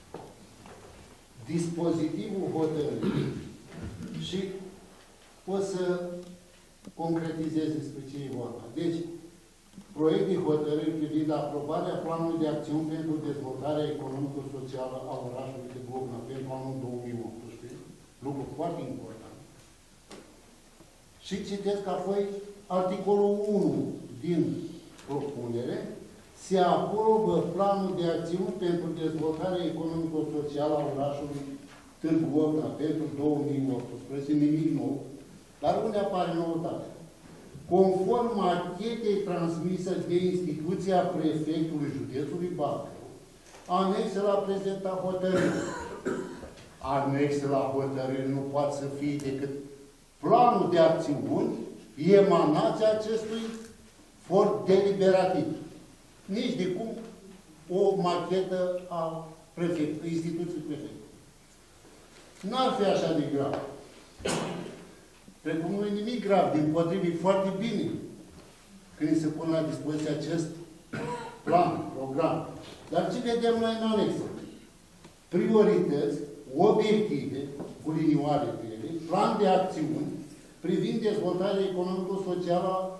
dispozitivul hotărârii și o să concretizez despre ce e vorba. Deci, proiect de hotărâri privind aprobarea planului de acțiuni pentru dezvoltarea economico-socială a orașului de Bocna pentru anul 2018, lucru foarte important. Și citesc apoi articolul 1 din propunere, se aprobă planul de acțiuni pentru dezvoltarea economico-socială a orașului Târgu Ocna pentru 2018, nimic nou, dar unde apare noutate? Conform anchetei transmisă de instituția prefectului județului Bacău, anexe la prezenta hotărâre. Anexe la hotărâre nu poate să fie decât planul de acțiuni, emanația acestui for deliberativ. Nici de cum o machetă a instituției prefectului. N-ar fi așa de grav. Precum nu e nimic grav, dimpotrivă, foarte bine când se pune la dispoziție acest plan, program. Dar ce vedem noi în anexă? Priorități, obiective, cu linioare pe ele, plan de acțiuni privind dezvoltarea economico-socială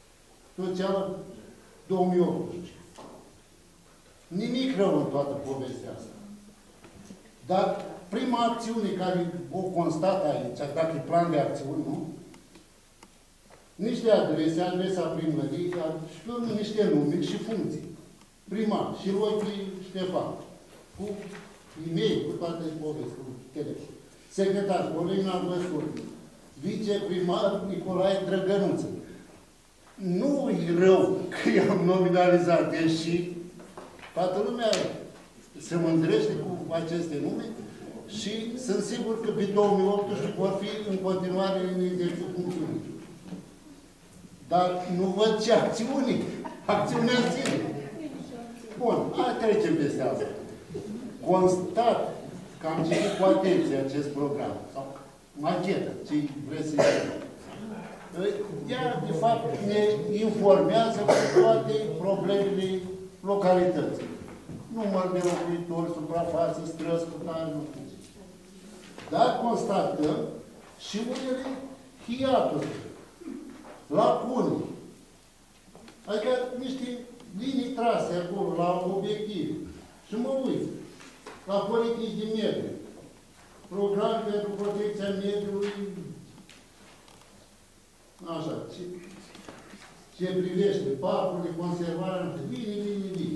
2018. Nimic rău în toată povestea asta. Dar prima acțiune care o constată aici, dacă e plan de acțiuni, nu? Niște adrese, adresa primăriei, și niște nume și funcții. Primar, și Rochi Ștefan, cu e-mail, cu toate povestea, cu telefon. Secretar, Corina Văsur, viceprimar Nicolae Drăgănuță. Nu e rău că i-am nominalizat, deși toată lumea se mândrește cu aceste nume și sunt sigur că pe 2018 vor fi în continuare în exercițiu funcțiuni. Dar nu văd ce acțiuni. Acțiunea sine. Bun, hai trecem peste asta. Constat că am citit cu atenție acest program, sau machetă, ce vreți să zic. Ea, de fapt, ne informează cu toate problemele localității. Număr de locuitori, suprafață, străzi, cu tare, nu știu. Dar constatăm și unele hiaturi, lacune. Adică niște linii trase acolo, la obiective. Și mă uit la politici de mediu, program pentru protecția mediului, așa, ce privește parcurile, conservarea, bine.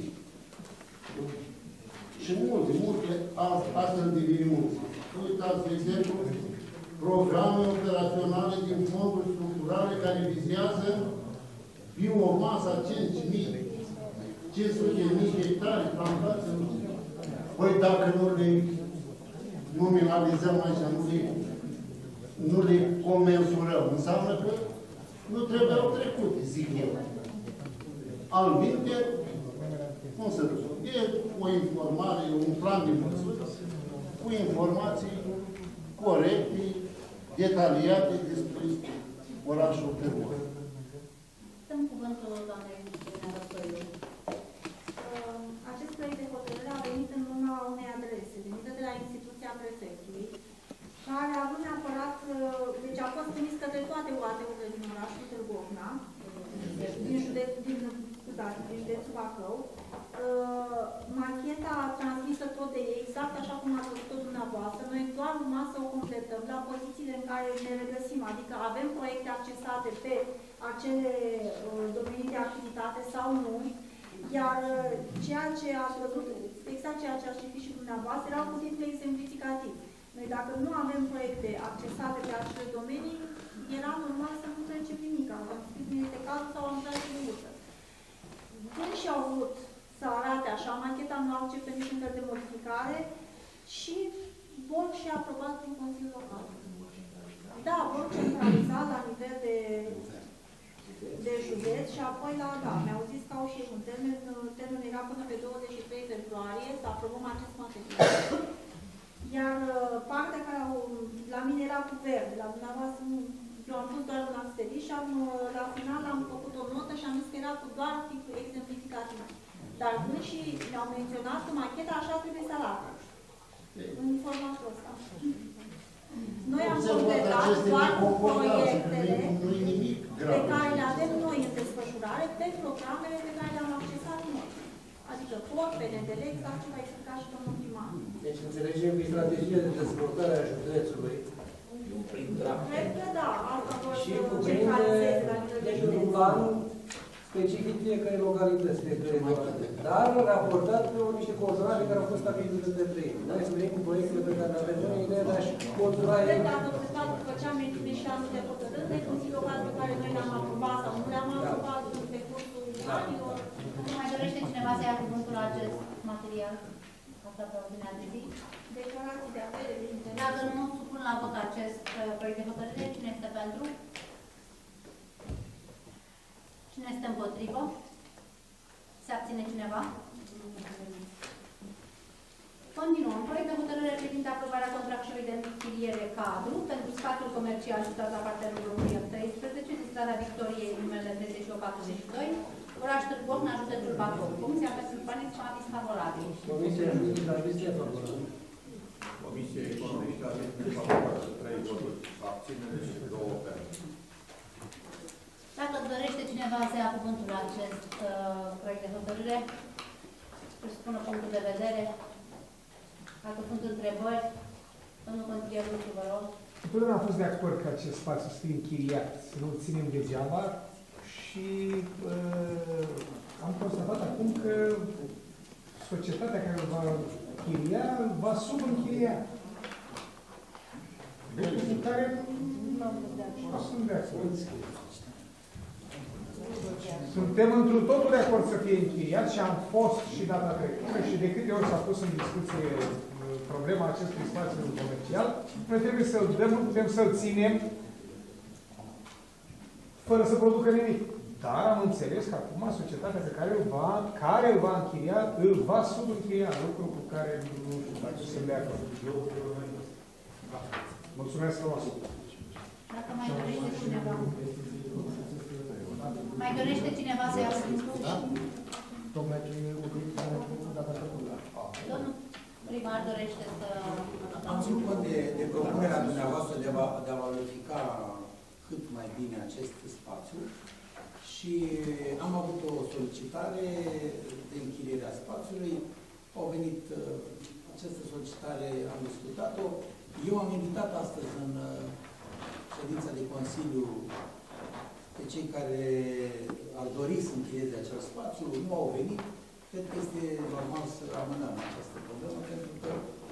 Și multe, astfel de multe. Uitați, de exemplu, programe operaționale din fonduri structurale care vizează biomasa 5.000, 500.000 hectare plantați. Păi dacă nu le nominalizăm așa, nu le comensurăm, înseamnă că nu trebuiau trecute, zic eu. Altminte, cum să duc? E o informare, un plan de măsuri cu informații corecte, detaliate despre orașul Târgu. Dăm cuvântul doamnei Războiu. Acest proiect de hotărâre a venit în urma unei adrese venită de la instituția prefectului, care a avut neapărat, deci a fost trimis către toate UAT-urile din orașul Târgu Ocna, din județul Bacău. Macheta transmisă tot de ei, exact așa cum ați văzut-o dumneavoastră. Noi doar urma să o completăm la pozițiile în care ne regăsim, adică avem proiecte accesate pe acele domenii de activitate sau nu, iar ceea ce ați văzut, exact ceea ce ați citit și dumneavoastră, erau cu title exemplificativ. Noi dacă nu avem proiecte accesate pe acele domenii, era normal să nu trecem nimic. Am scris niște cazuri sau am tras în bursă. Și au vrut să arate așa, macheta nu acceptă niciun fel de modificare și vor și aprobat prin Consiliul Local. Da, vor centraliza la nivel de județ și apoi la, da, mi-au zis că au și aprobăm acest material. Iar partea care la mine era cu verde, la dumneavoastră eu am fost doar la serii și la final am făcut o notă și am zis că era cu doar tipul exemplificativ. Dar și ne-au menționat că macheta așa trebuie să arate. În formatul ăsta. Noi am completat doar cu proiectele pe care le avem noi în desfășurare pe programele pe care le-am accesat noi. Adică POR, PNDL, exact cum a explicat și domnul primar. Deci înțelegem că strategia de dezvoltare a județului cred că da, asta vor și să cuprinde centralizeze la nivel de un județ. plan specific fiecare localități, dar raportat pe niște coordonate care au fost stabilite de trei. Noi să venim cu proiectele pe care le avem noi, ideea de a-și coordona. Cred că dacă făceam mențiune și anul de hotărâri de Consiliul Local pe care noi le-am aprobat sau nu le-am aprobat în decursul anilor. Nu mai dorește cineva să ia cuvântul la acest material? Asta pe ordinea de zi? Declarații de avere de interes. Dacă nu supun la vot acest proiect de hotărâre, cine este pentru? Cine este împotrivă? Se abține cineva? Continuăm. Proiect de hotărâre privind aprobarea contractului de închiriere cadru pentru spațiul comercial situat la partea numărul 13 din strada Victoriei, numerele 3842, oraș Târgu Ocna, județul Bacău. Comisia pentru Urbanism a fost favorabil. Comisia Juridică a fost favorabil. Comisia Economică a fost favorabil. 3 voturi abținere și 2 pentru. Dacă dorește cineva să ia cuvântul la acest proiect de hotărâre, își spună punctul de vedere. Dacă sunt întrebări, domnul consilier, vă rog. Întotdeauna am fost de acord că acest spațiu să fie închiriat, să nu-l ținem degeaba și am constatat acum că societatea care îl va închiria, va subînchiria. Lucru cu care nu sunt de acord. Suntem într-un totul de acord să fie închiriat și am fost și data trecută și de câte ori s-a pus în discuție problema acestui spațiu comercial, noi trebuie să-l dăm, nu putem să-l ținem fără să producă nimic. Dar am înțeles că acum societatea pe care îl va închiria, îl va subînchiria, lucru cu care nu știu dacă sunt de acord. Mulțumesc frumos! Dacă mai dorește cineva. Mai dorește cineva să ia cuvântul? Da? Domnul primar dorește să... Am ținut cont de propunerea dumneavoastră de a valorifica cât mai bine acest spațiu și am avut o solicitare de închiriere a spațiului. Au venit această solicitare, am discutat-o. Eu am invitat astăzi în ședința de Consiliu pe cei care ar dori să închirieze acel spațiu, nu au venit. Cred că este normal să amânăm această problemă, pentru că...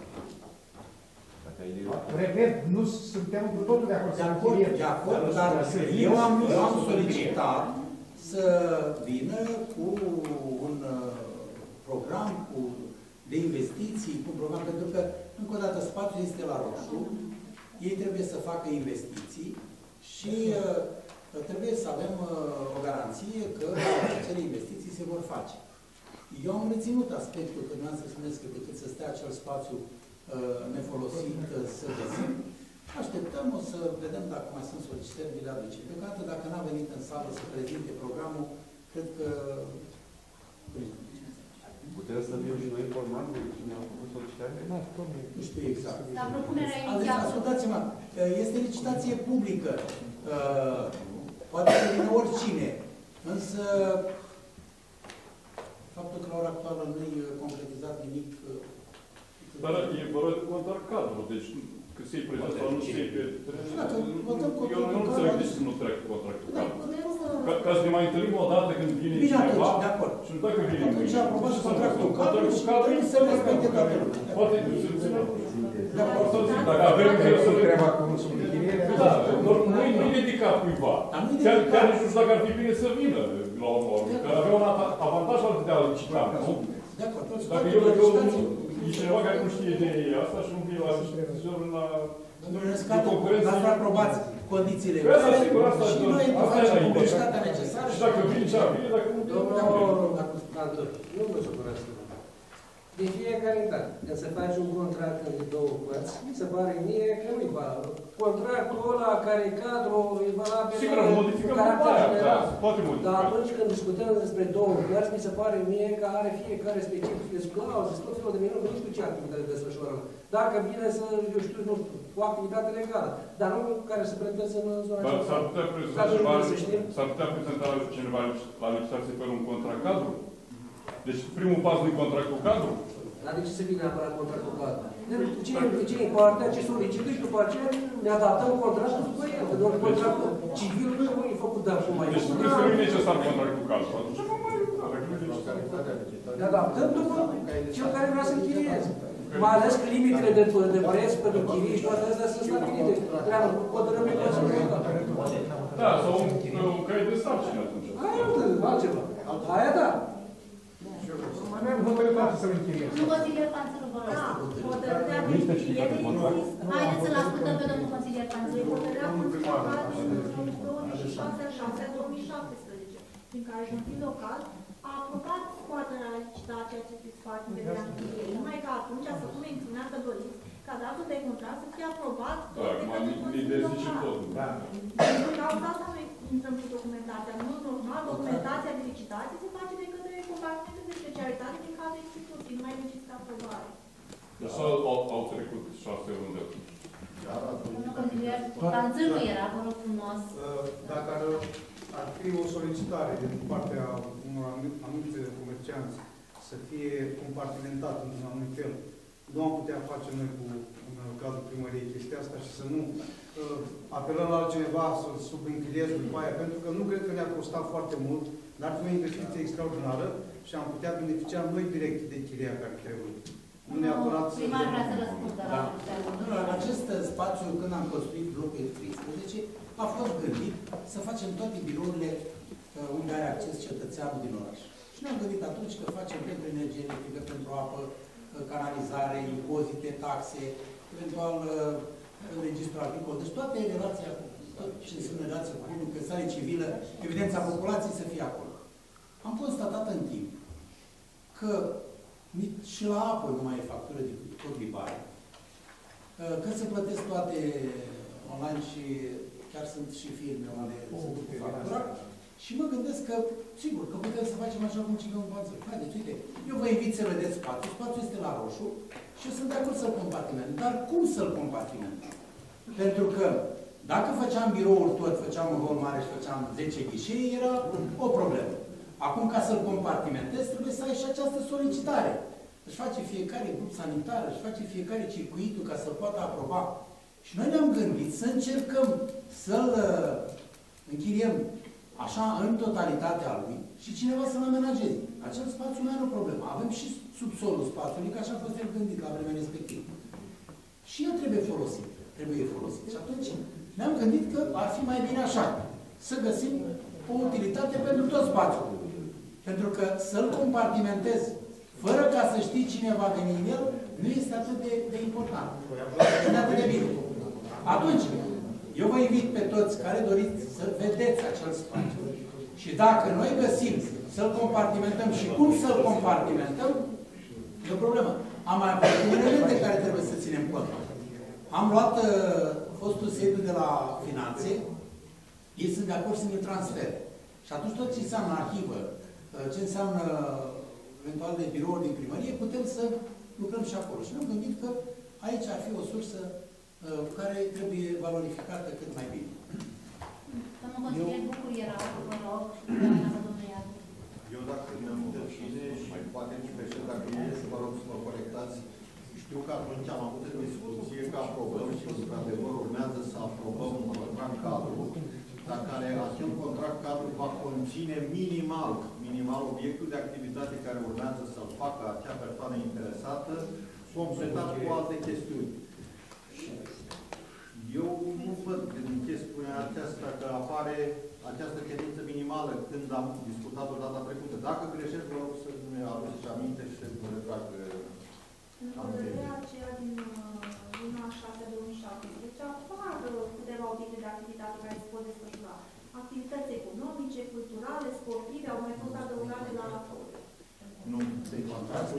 Repet, nu suntem cu totul de acord să închiriem. De acord, dar eu am solicitat să vină cu un program de investiții, cu un program, pentru că, încă o dată, spațiul este la roșu, ei trebuie să facă investiții și trebuie să avem o garanție că acele investiții se vor face. Eu am reținut aspectul că nu am să spuneți că decât să stea acel spațiu nefolosit să găsim. Așteptăm, o să vedem dacă mai sunt solicitări, vi le aduce. Deocamdată, dacă n-a venit în sală să prezinte programul, cred că... Putem să fim și noi informați de cine a făcut solicitare? Nu știu exact. La propunerea inițială. Ascultați-mă, este licitație publică. Poate să vină oricine. Însă, faptul că la ora actuală nu-i concretizat nimic... Dar e vorba de contract cadru, deci că se-i prezent sau nu se-i eu nu înțeleg de ce nu trec contractul cadru. Ca să ne mai întâlnim o dată când vine cineva și nu dacă vine mâine. Atunci aprobat și contractul cadru și trebuie să respecte toată lumea. Poate să țină. Dacă avem să treaba cu subînchiriere... Da, nu-i dedicat cuiva. Chiar nici nu știu dacă ar fi bine să vină la urmă, că avea un avantaj de a licita, nu? Dacă e cineva care nu știe de asta și nu vine la licitațiilor la... Dumnezeu, aprobați condițiile. Asta sigur, asta și noi facem publicitatea necesară. Și dacă vine, ce vine, dacă nu... Nu vă supărați. De fiecare dată, când se face un contract între două părți, mi se pare mie că nu-i valabil. Contractul ăla care e cadru e valabil modificăm cu caracter general. poate modifica. Dar atunci când discutăm despre două părți, mi se pare mie că are fiecare specific de clauze, tot felul de minuni, nu știu ce activitate desfășoară. Dacă vine să, eu știu, nu știu, o activitate legală, dar nu care se preteze în zona aceasta. S-ar putea prezenta cineva la licitație pe un contract cadru? Deci primul pas din contractul cadru? Dar de ce se vine neapărat contractul cadru? Cine e partea, ce solicită și după aceea ne adaptăm contractul după el. Că doar contractul civil nu e făcut de acum mai Deci trebuie să nu e necesar contractul cadru. Atunci nu mai ne adaptăm după cel care vrea să închirieze. Mai ales că limitele de preț pentru chirii și toate astea sunt stabilite. Treabă cu hotărârea pe Consiliul. Da, sau un caiet de sarcini atunci. Aia nu, altceva. Aia da. Mai am hotărâtate să-l închiriez. Nu consilier Panțăru, vă rog. Hotărârea de închiriere există. Haideți să-l ascultăm pe domnul consilier Panțăru. Hotărârea Consiliului 2006-2017, prin care Consiliul Local a aprobat scoaterea la licitație acestui spațiu de vederea închirierii. Numai că atunci a făcut mențiunea că doriți ca datul de contract să fie aprobat de către Consiliul Local. Pentru cauza asta noi intrăm cu documentația. În mod normal, documentația de licitație se face de către compartimente de specialitate din cadrul instituției, nu mai necesită aprobare. Deci au trecut 6 luni de atunci. Domnul consilier Panțăru era, vă rog frumos. Dacă ar fi o solicitare din partea unor anumiți comercianți să fie compartimentat într-un anumit fel, nu am putea face noi cu în cazul primăriei chestia asta și să nu apelăm la altcineva să subînchiriez după aia, pentru că nu cred că ne-ar costa foarte mult, dar ar fi o investiție extraordinară și am putea beneficia noi direct de chiria care trebuie. Nu neapărat să... Primar vrea să răspundă la acest spațiu, când am construit blocul 13, a fost gândit să facem toate birourile unde are acces cetățeanul din oraș. Și ne-am gândit atunci că facem pentru energie electrică, pentru apă, canalizare, impozite, taxe, eventual registrul agricol. Deci toate relația cu tot ce înseamnă relația cu public, stare civilă, evidența populației să fie acolo. Am constatat în timp că și la apă nu mai e factură de cotribare, că se plătesc toate online și chiar sunt și firme unde se duc cu factura. Și mă gândesc că, sigur, că putem să facem așa cum ciclăm în Panțăru. Haideți, uite, eu vă invit să vedeți spațiul. Spațiul este la roșu și eu sunt de acord să-l compartimentăm. Dar cum să-l compartimentăm? Pentru că dacă făceam birouri tot, făceam un hol mare și făceam 10 ghișee, era o problemă. Acum, ca să-l compartimentezi, trebuie să ai și această solicitare. Își face fiecare grup sanitar, își face fiecare circuitul ca să poată aproba. Și noi ne-am gândit să încercăm să-l închiriem așa în totalitatea lui și cineva să-l amenajeze. Acel spațiu nu are o problemă. Avem și subsolul spațiului, că așa a fost el gândit la vremea respectivă. Și el trebuie folosit. Și atunci ne-am gândit că ar fi mai bine așa. Să găsim o utilitate pentru tot spațiul. Pentru că să-l compartimentezi fără ca să știi cine va veni în el, nu este atât de important. Nu atât de bine. Atunci, eu vă invit pe toți care doriți să vedeți acel spațiu și dacă noi găsim să-l compartimentăm și cum să-l compartimentăm, e o problemă. Am mai avut elemente care trebuie să ținem cont. Am luat fostul sediu de la Finanțe, ei sunt de acord să ne transfere. Și atunci tot ce înseamnă arhivă, ce înseamnă eventual de birouri din primărie, putem să lucrăm și acolo. Și ne-am gândit că aici ar fi o sursă care trebuie valorificată cât mai bine. Domnul consilier Bucur era, vă rog, și doamna domnul Iadu. Eu dacă mi-am făcut cine și poate nici pe cel dacă nu să vă rog să mă corectați, știu că atunci am avut o discuție că aprobăm și într-adevăr urmează să aprobăm un contract cadru, dar care acel contract cadru va conține minimal obiectul de activitate care urmează să-l facă acea persoană interesată, completat cu alte chestiuni. Eu nu văd în chestiunea aceasta că apare această cerință minimală când am discutat-o data trecută. Dacă greșesc, vă rog să-mi aduceți aminte și să-mi retrag. În hotărârea aceea din luna 6-2017 apar câteva obiecte de activitate care se pot desfășura. Activități economice, culturale, sportive, au mai fost adăugate la raport. Nu, de contractul.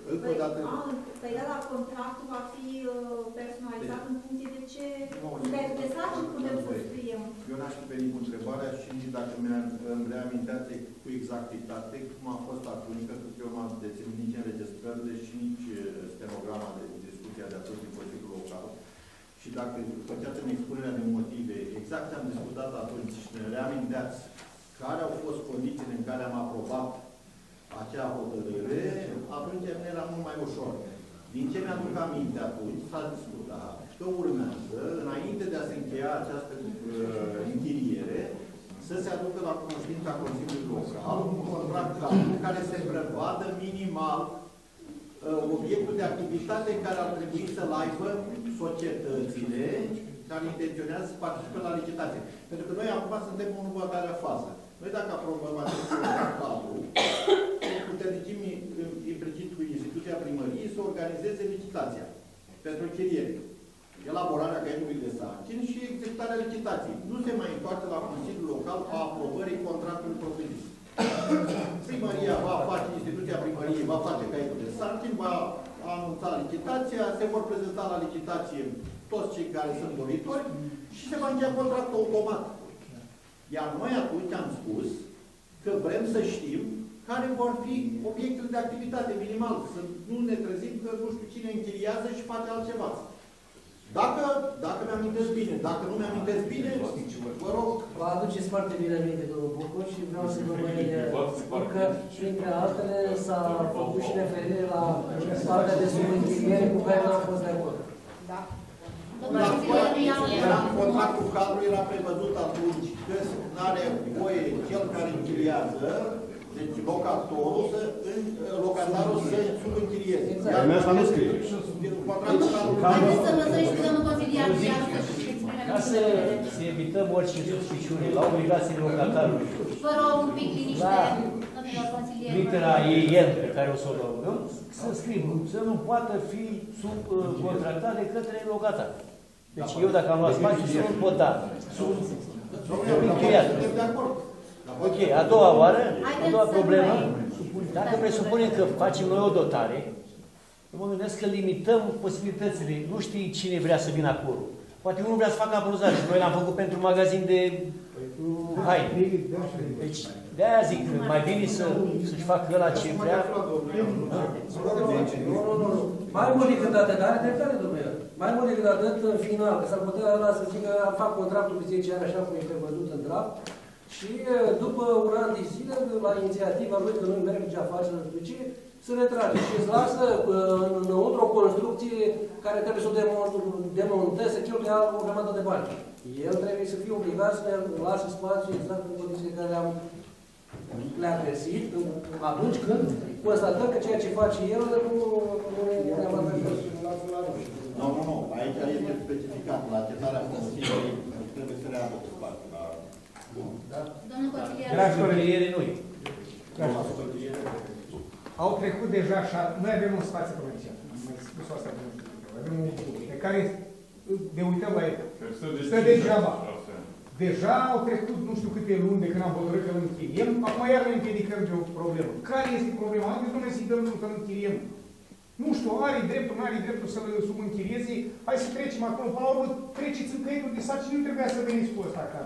Încă o dată... Perioada contractul va fi personalizat în funcție de ce de sarcini putem să scriem. Eu n-aș fi venit cu întrebarea și nici dacă îmi reaminteați cu exactitate cum a fost atunci, pentru că eu nu am deținut nici înregistrările și nici stenograma de discuția de atunci din Consiliul Local. Și dacă făceați în expunerea de motive, exact ce am discutat atunci și ne reaminteați care au fost condițiile în care am aprobat acea hotărâre, atunci mi era mult mai ușor. Din ce mi-aduc aminte atunci, s-a discutat că urmează, înainte de a se încheia această închiriere, să se aducă la cunoștința Consiliului Local un contract care se prevadă minimal obiectul de activitate care ar trebui să-l aibă societățile care intenționează să participe la licitație. Pentru că noi acum suntem în următoarea fază. Noi dacă aprobăm acest cadru, puternicim implicit cu instituția primăriei să organizeze licitația pentru închiriere, elaborarea caietului de sarcini și executarea licitației. Nu se mai întoarce la Consiliul Local a aprobării contractului propriu-zis. Primăria va face, instituția primăriei va face caietul de sarcini, va anunța licitația, se vor prezenta la licitație toți cei care sunt doritori și se va încheia contractul automat. Iar noi atunci am spus că vrem să știm care vor fi obiectele de activitate minimal, să nu ne trezim că nu știu cine închiriază și face altceva. Dacă mi-amintesc bine, dacă nu mi-amintesc bine, vă rog. Vă aduceți foarte bine aminte, domnul Bucur, și vreau să vă mai spun că, printre altele, s-a făcut și referire la partea de subînchiriere cu care n-am fost de acord. Da. Contractul cadru era prevăzut atunci că nu are voie cel care închiriază, deci locatorul, locatarul să subînchirieze. Exact. Asta nu scrie. Haideți să lăsăm și domnul consiliar ca să evităm orice suspiciune la obligațiile locatarului. Vă rog un pic liniște, domnilor consilieri. Litera EN pe care o să o rugăm, să scriem, să nu poată fi subcontractat de către locatar. Deci eu dacă am luat spațiu, să nu pot da. Ok, a doua oară, a doua problemă, dacă presupunem că facem noi o dotare, eu mă gândesc că limităm posibilitățile. Nu știi cine vrea să vină acolo. Poate unul vrea să facă abruzare și noi l-am făcut pentru magazin de haine. Deci, de-aia zic că mai bine să-și facă ăla ce vrea. Nu. Mai mult decât atât, are dreptate, domnule. Mai mult decât atât, în final, că s-ar putea ăla să zică, fac contractul cu 10 ani așa cum este văzut în draft, și după un an de zile, la inițiativa lui, că nu merge afaceri, nu știu ce, se retrage și îți lasă înăuntru o construcție care trebuie să o demonteze, să cheltuie o grămadă de bani. El trebuie să fie obligat să ne lasă spațiu exact în condițiile care le-a găsit atunci când constatăm că ceea ce face el nu e avantajos. Nu. Aici este specificat. La acceptarea Consiliului trebuie să readă spațiu. Domnul consilier. Dragi colegi, au trecut deja așa, noi avem un spațiu provincial, am mai spus asta de multe ori, avem un pe care ne uităm la el. Stă degeaba. Deja au trecut nu știu câte luni de când am hotărât că îl închiriem, acum iar ne împiedicăm de o problemă. Care este problema? Haideți, domnule, să-i dăm să-l închiriem. Nu știu, are dreptul, nu are dreptul să-l subînchirieze, hai să trecem acolo, până la urmă, treceți în caietul de sarcini, nu trebuia să veniți cu ăsta acasă.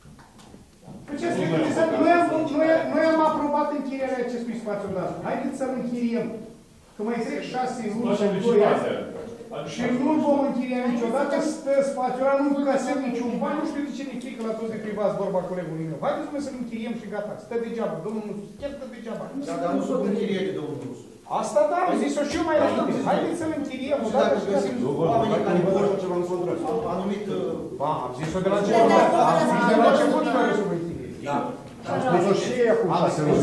Noi am aprobat închirierea acestui spațiu de asta. Haideți să-l închiriem. Că mai trec 6 luni sau 2 ani. Și nu-l vom închiria niciodată, stă spațiul ăla, nu încasăm niciun bani, nu știu de ce ne frică la toți de privați vorba colegului meu. Haideți să-l închiriem și gata. Stă degeaba, domnul Nusu, chiar stă degeaba. Dar nu sunt închiriere, domnul Nusu. Asta da, am zis-o și eu mai înainte. Haideți să-l închiriem odată și gata. Oamenii care vor ceva în contract. Anumit... Am zis-o de la început. Am zis de la început fără să vă închirie. Am spus-o și ei acum 6 luni.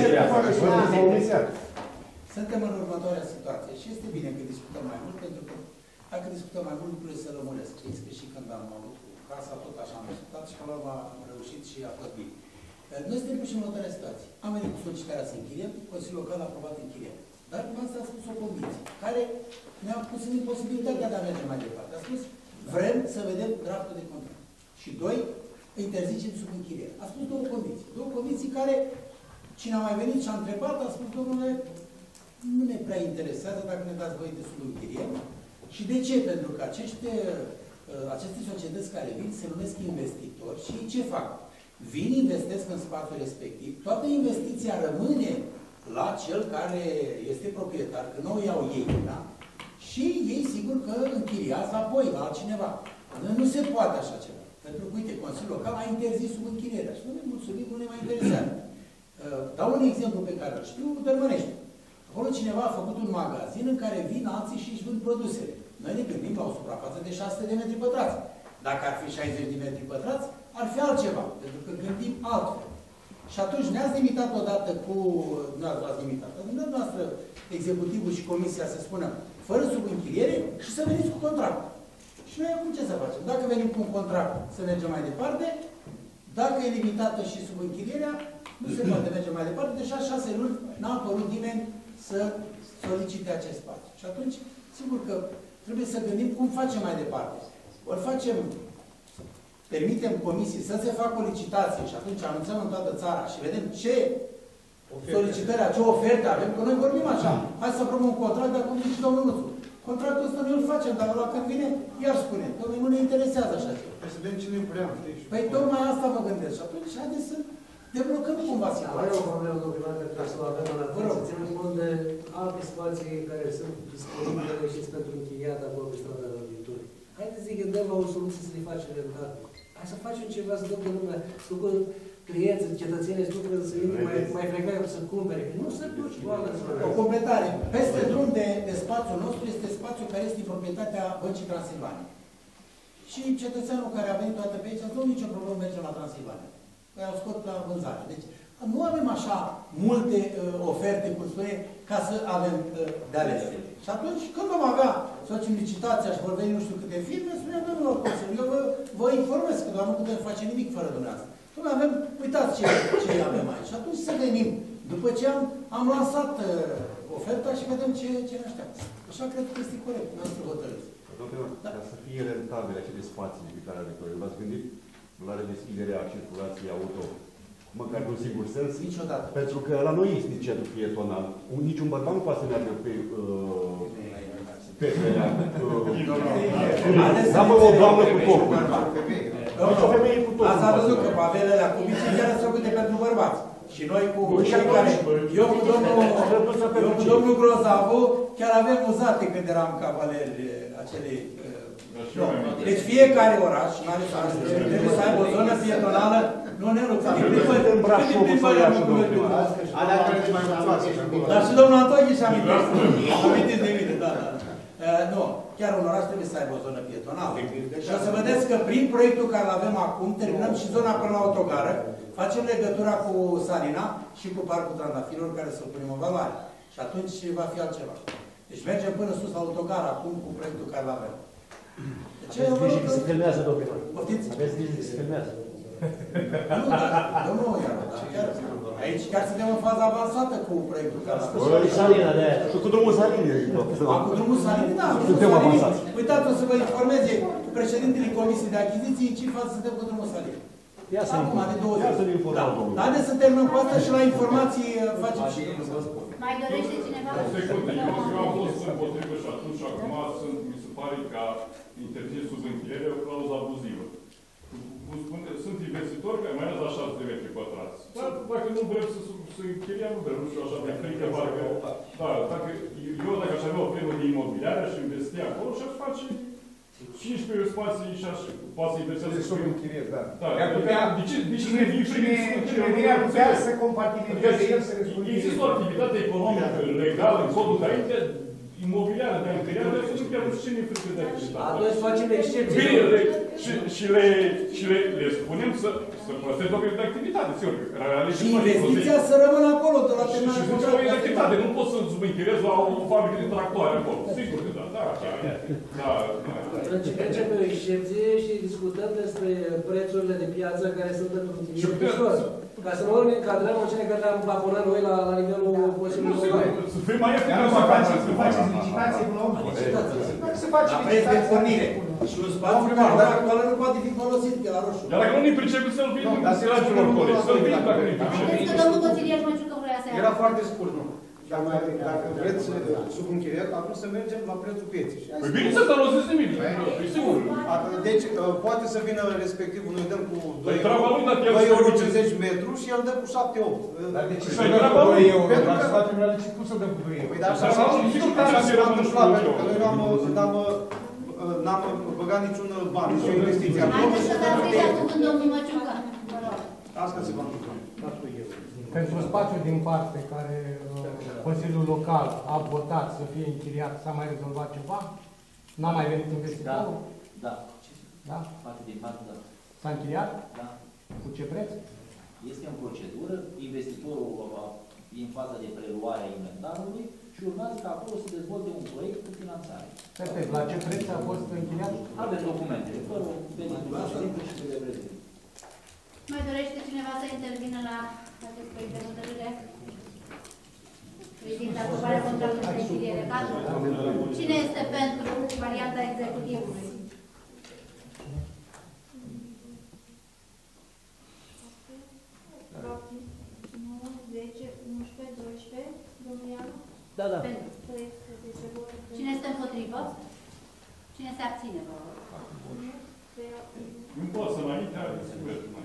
Suntem în următoarea situație și este bine că discutăm mai mult, pentru că dacă discutăm mai mult, lucrurile se lămuresc. Știți că și când am avut cu casa, tot așa am discutat și până la urmă am reușit și a fost bine. Noi suntem puși în următoarea situație. Am venit cu solicitarea să închiriem, Consiliul Local a aprobat închiriem. Dar cu asta a spus o condiție, care ne-a pus în imposibilitatea de a merge mai departe. A spus, vrem să vedem draftul de contract. Și doi, interzicem sub închiriere. A spus două condiții. Două condiții care, cine a mai venit și a întrebat, a spus, domnule, nu ne prea interesează dacă ne dați voi de subînchiriere. Și de ce? Pentru că aceste societăți care vin se numesc investitori și ce fac? Vin, investesc în spațiul respectiv, toată investiția rămâne la cel care este proprietar, că nu o iau ei, da? Și ei sigur că închiriază apoi la altcineva. Nu se poate așa ceva. Pentru că, uite, Consiliul Local a interzis subînchirierea și nu ne mulțumim, nu ne mai interesează. Dau un exemplu pe care îl știu, Dărmănești. Acolo cineva a făcut un magazin în care vin alții și își vând produsele. Noi ne gândim la o suprafață de 600 de metri pătrați. Dacă ar fi 60 de metri pătrați, ar fi altceva, pentru că gândim altfel. Și atunci ne-ați limitat odată cu... Nu ați limitat, dar dumneavoastră, executivul și comisia să spună fără subînchiriere și să veniți cu contract. Și noi acum ce să facem? Dacă venim cu un contract, să mergem mai departe. Dacă e limitată și subînchirierea, nu se poate merge mai departe. Deja 6 luni n-a apărut nimeni să solicite acest spațiu. Și atunci, sigur că trebuie să gândim cum facem mai departe. Ori facem, permitem comisii să se facă o licitație și atunci anunțăm în toată țara și vedem ce solicitări, ce oferte avem, că noi vorbim așa. Hai să aprobăm un contract, dar cum zice domnul Nuțu. Contractul ăsta noi îl facem, dar la când vine, iar spune. Domnul, nu ne interesează așa ceva. Să vedem cine vrea. Păi tocmai asta mă gândesc. Și atunci, haideți să deblocăm cumva situația. Are o problemă, domnul primar, că trebuie să o avem în atenție. Să ținem cont de alte spații care sunt disponibile și pentru închiriat acolo pe strada Victoriei. Haideți să gândim la o soluție să le facem rentabile. Hai să facem ceva, să dăm de lumea, să ducă clienții, cetățenii, să ducă să vină mai frecvent să cumpere. Nu să duci goală. O completare. Peste drum de spațiul nostru este spațiul care este proprietatea Băncii Transilvania. Și cetățeanul care a venit toată pe aici, nu nicio problemă, merge la Transilvania. Păi au scot la vânzare. Deci nu avem așa multe oferte, cum spune, ca să avem de ales. Și atunci, când vom avea, să facem licitația și vor veni nu știu câte firme, spunea domnilor Consiliu, eu vă informez că doar nu putem face nimic fără dumneavoastră. Noi avem, uitați ce avem aici. Și atunci să venim, după ce am lansat oferta și vedem ce ne așteaptă. Așa cred că este corect, noastră hotărâți. Domnule, ca să fie rentabile acele spații de care are Victoria, v-ați gândit la redeschiderea circulației auto, măcar în sigur sens? Niciodată. Pentru că la noi este centru pietonal. Niciun bărbat nu poate să meargă pe petrelea. Dar mă, o doamnă cu tocuri. Ați văzut că pavelele cu biciclete sunt făcute pentru bărbați. Și noi cu cei care... Eu cu domnul Grozavu chiar avem uzate când eram cavaleri acelei... Deci fiecare oraș, trebuie să aibă o zonă pietonală, nu ne rugăm. Dar și domnul Antonie și amintiți de mine, da. Nu, chiar un oraș trebuie să aibă o zonă pietonală. Și o să vedeți că prin proiectul care îl avem acum, terminăm și zona până la autogară, facem legătura cu Salina și cu Parcul Trandafirilor, care să-l punem în valoare. Și atunci va fi altceva. Deci mergem până sus la autogară acum cu proiectul care îl avem. Aveți grijă că se filmează, domnule primar. Poftiți? Aveți grijă că se filmează. Nu, dar nu iar, aici chiar suntem în faza avansată cu proiectul care Salina de aia. Și cu drumul Salinii. Cu drumul Salinii, da. Suntem avansați. Uitați, o să vă informeze președintele Comisiei de Achiziții în ce fază suntem cu drumul Salinii. Acum, de 2 zile. Dar haideți să terminăm cu asta și la informații facem și mai dorește cineva? Eu am fost împotrivă și atunci, acum mi se pare că interzis sub închiriere o clauză abuzivă. Cum spune, sunt investitori care mai ales la 6 de metri pătrați. Dar dacă nu vrem să închiriem, nu vrem, nu știu, așa de frică, parcă... Da, dacă aș avea o firmă de imobiliare și investi acolo și aș face 15 spații și aș poate să investească sub închiriere, da. De ce ne vii cine ar putea să compartimenteze el, să răspundă? Există o activitate economică legală în codul înainte, imobiliară de închiriere, dar să nu chiar nu știu ce ne frică de activitate. Atunci facem excepție. Bine, și le spunem să păstreze obiect de activitate, sigur. Și investiția să rămână acolo, de la terminarea contractului. Și de activitate, nu poți să subînchirez la o fabrică de tractoare acolo. Sigur că da, da. Atunci mergem pe o excepție și discutăm despre prețurile de piață care sunt pentru investitori. Ca să nu ne încadrăm în cele care le-am plafonat noi la nivelul posibilului. Să fim mai eficace. Să faceți licitație până la urmă. Să faceți licitație de pornire. Și un spațiu care actual nu poate fi folosit pe la roșu. Dar dacă nu ne pricepem să-l vin, dragilor colegi, să-l vin dacă ne pricepem. Vedeți că domnul consilier Măciucă vrea să ia. Era foarte scurt, nu? Dacă vreți sub închiriat, atunci să mergem la prețul pieței. Păi bine să nu zis nimic. Păi sigur. Deci poate să vină respectivul, noi dăm cu 2,50 metru și el dă cu 7-8. Dar de ce să dăm cu 2 euro? Dacă facem la început să dăm cu 2 euro. Păi dar așa s-a întâmplat, pentru că noi n-am băgat niciun ban, nici o investiție. Haideți să dați ideea cuvânt, domnul Măciucă. Asta se va întâmpla. Pentru spațiul din parte care Consiliul Local a votat să fie închiriat, s-a mai rezolvat ceva? N-a mai venit investitorul? Da. Da? Spațiul din parte, da. S-a închiriat? Da. Cu ce preț? Este în procedură, investitorul e în faza de preluare a inventarului și urmează ca acolo să dezvolte un proiect cu finanțare. Perfect. La ce preț a fost închiriat? Avem documentele, fără venitul simplu și de prezent. Mai dorește cineva să intervină la acest proiect de hotărâre? Privind aprobarea contractului de închiriere cadru. Cine este pentru varianta executivului? 10, 11, 12, domnul Ianu? Da, da. Pentru. Cine este împotrivă? Cine se abține? Nu pot să înainte, are, sigur, mai.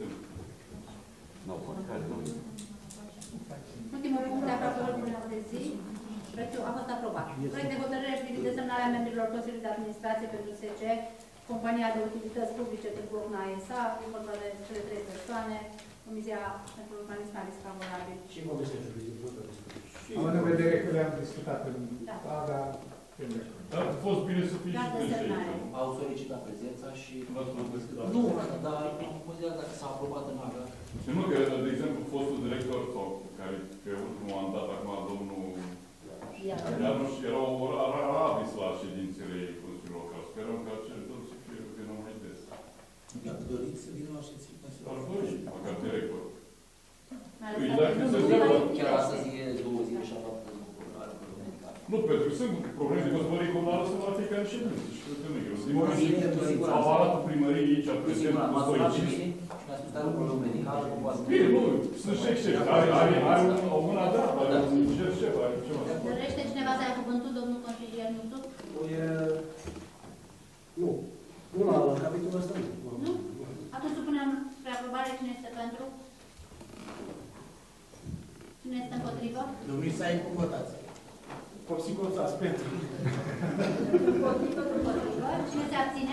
Ultimul punct de aproape ordinea de zi. Proiectul a fost aprobat. Proiect de hotărâre privind desemnarea membrilor Consiliului de Administrație pentru SC, Compania de Utilități Publice Târgu Ocna S.A., e vorba de cele 3 persoane, Comisia pentru Urbanism a risc favorabil. Și Comisia Juridică. Având în vedere că le-am discutat în AGA, Dar a fost bine să fie și desemnare. Au solicitat prezența și... Nu, dar am considerat dacă s-a aprobat în AGA. Și nu, că, de exemplu, fostul director, sau care pe ultimul mandat, acum, domnul Ianuș, erau arabiți la ședințele Consiliului Local. Sperăm că acel tot să fie vină mai des. Dacă doriți să vină la ședințele Ar fi, măcar director. Chiar astăzi e 2 zile și a luat lucrare parlamentară. Nu, pentru că sunt probleme de gospodărie comunală să la fiecare ședință. Și cred că nu e greu. Din moment ce aparatul primăriei aici, prezent cu solicit. Mi-a spus, dar lucrul medical nu poate. Bine, nu, sunt și șef. Are o mână dreaptă, are un șef, are ceva. Dorește cineva să ia cuvântul, domnul consilier Nutu? Nu. Nu la capitolul ăsta. Nu? Atunci supunem spre aprobare. Cine este pentru? Cine este împotrivă? Domnul Isai, cum votați? Popsicoțați, pentru. Împotrivă. Cine se abține?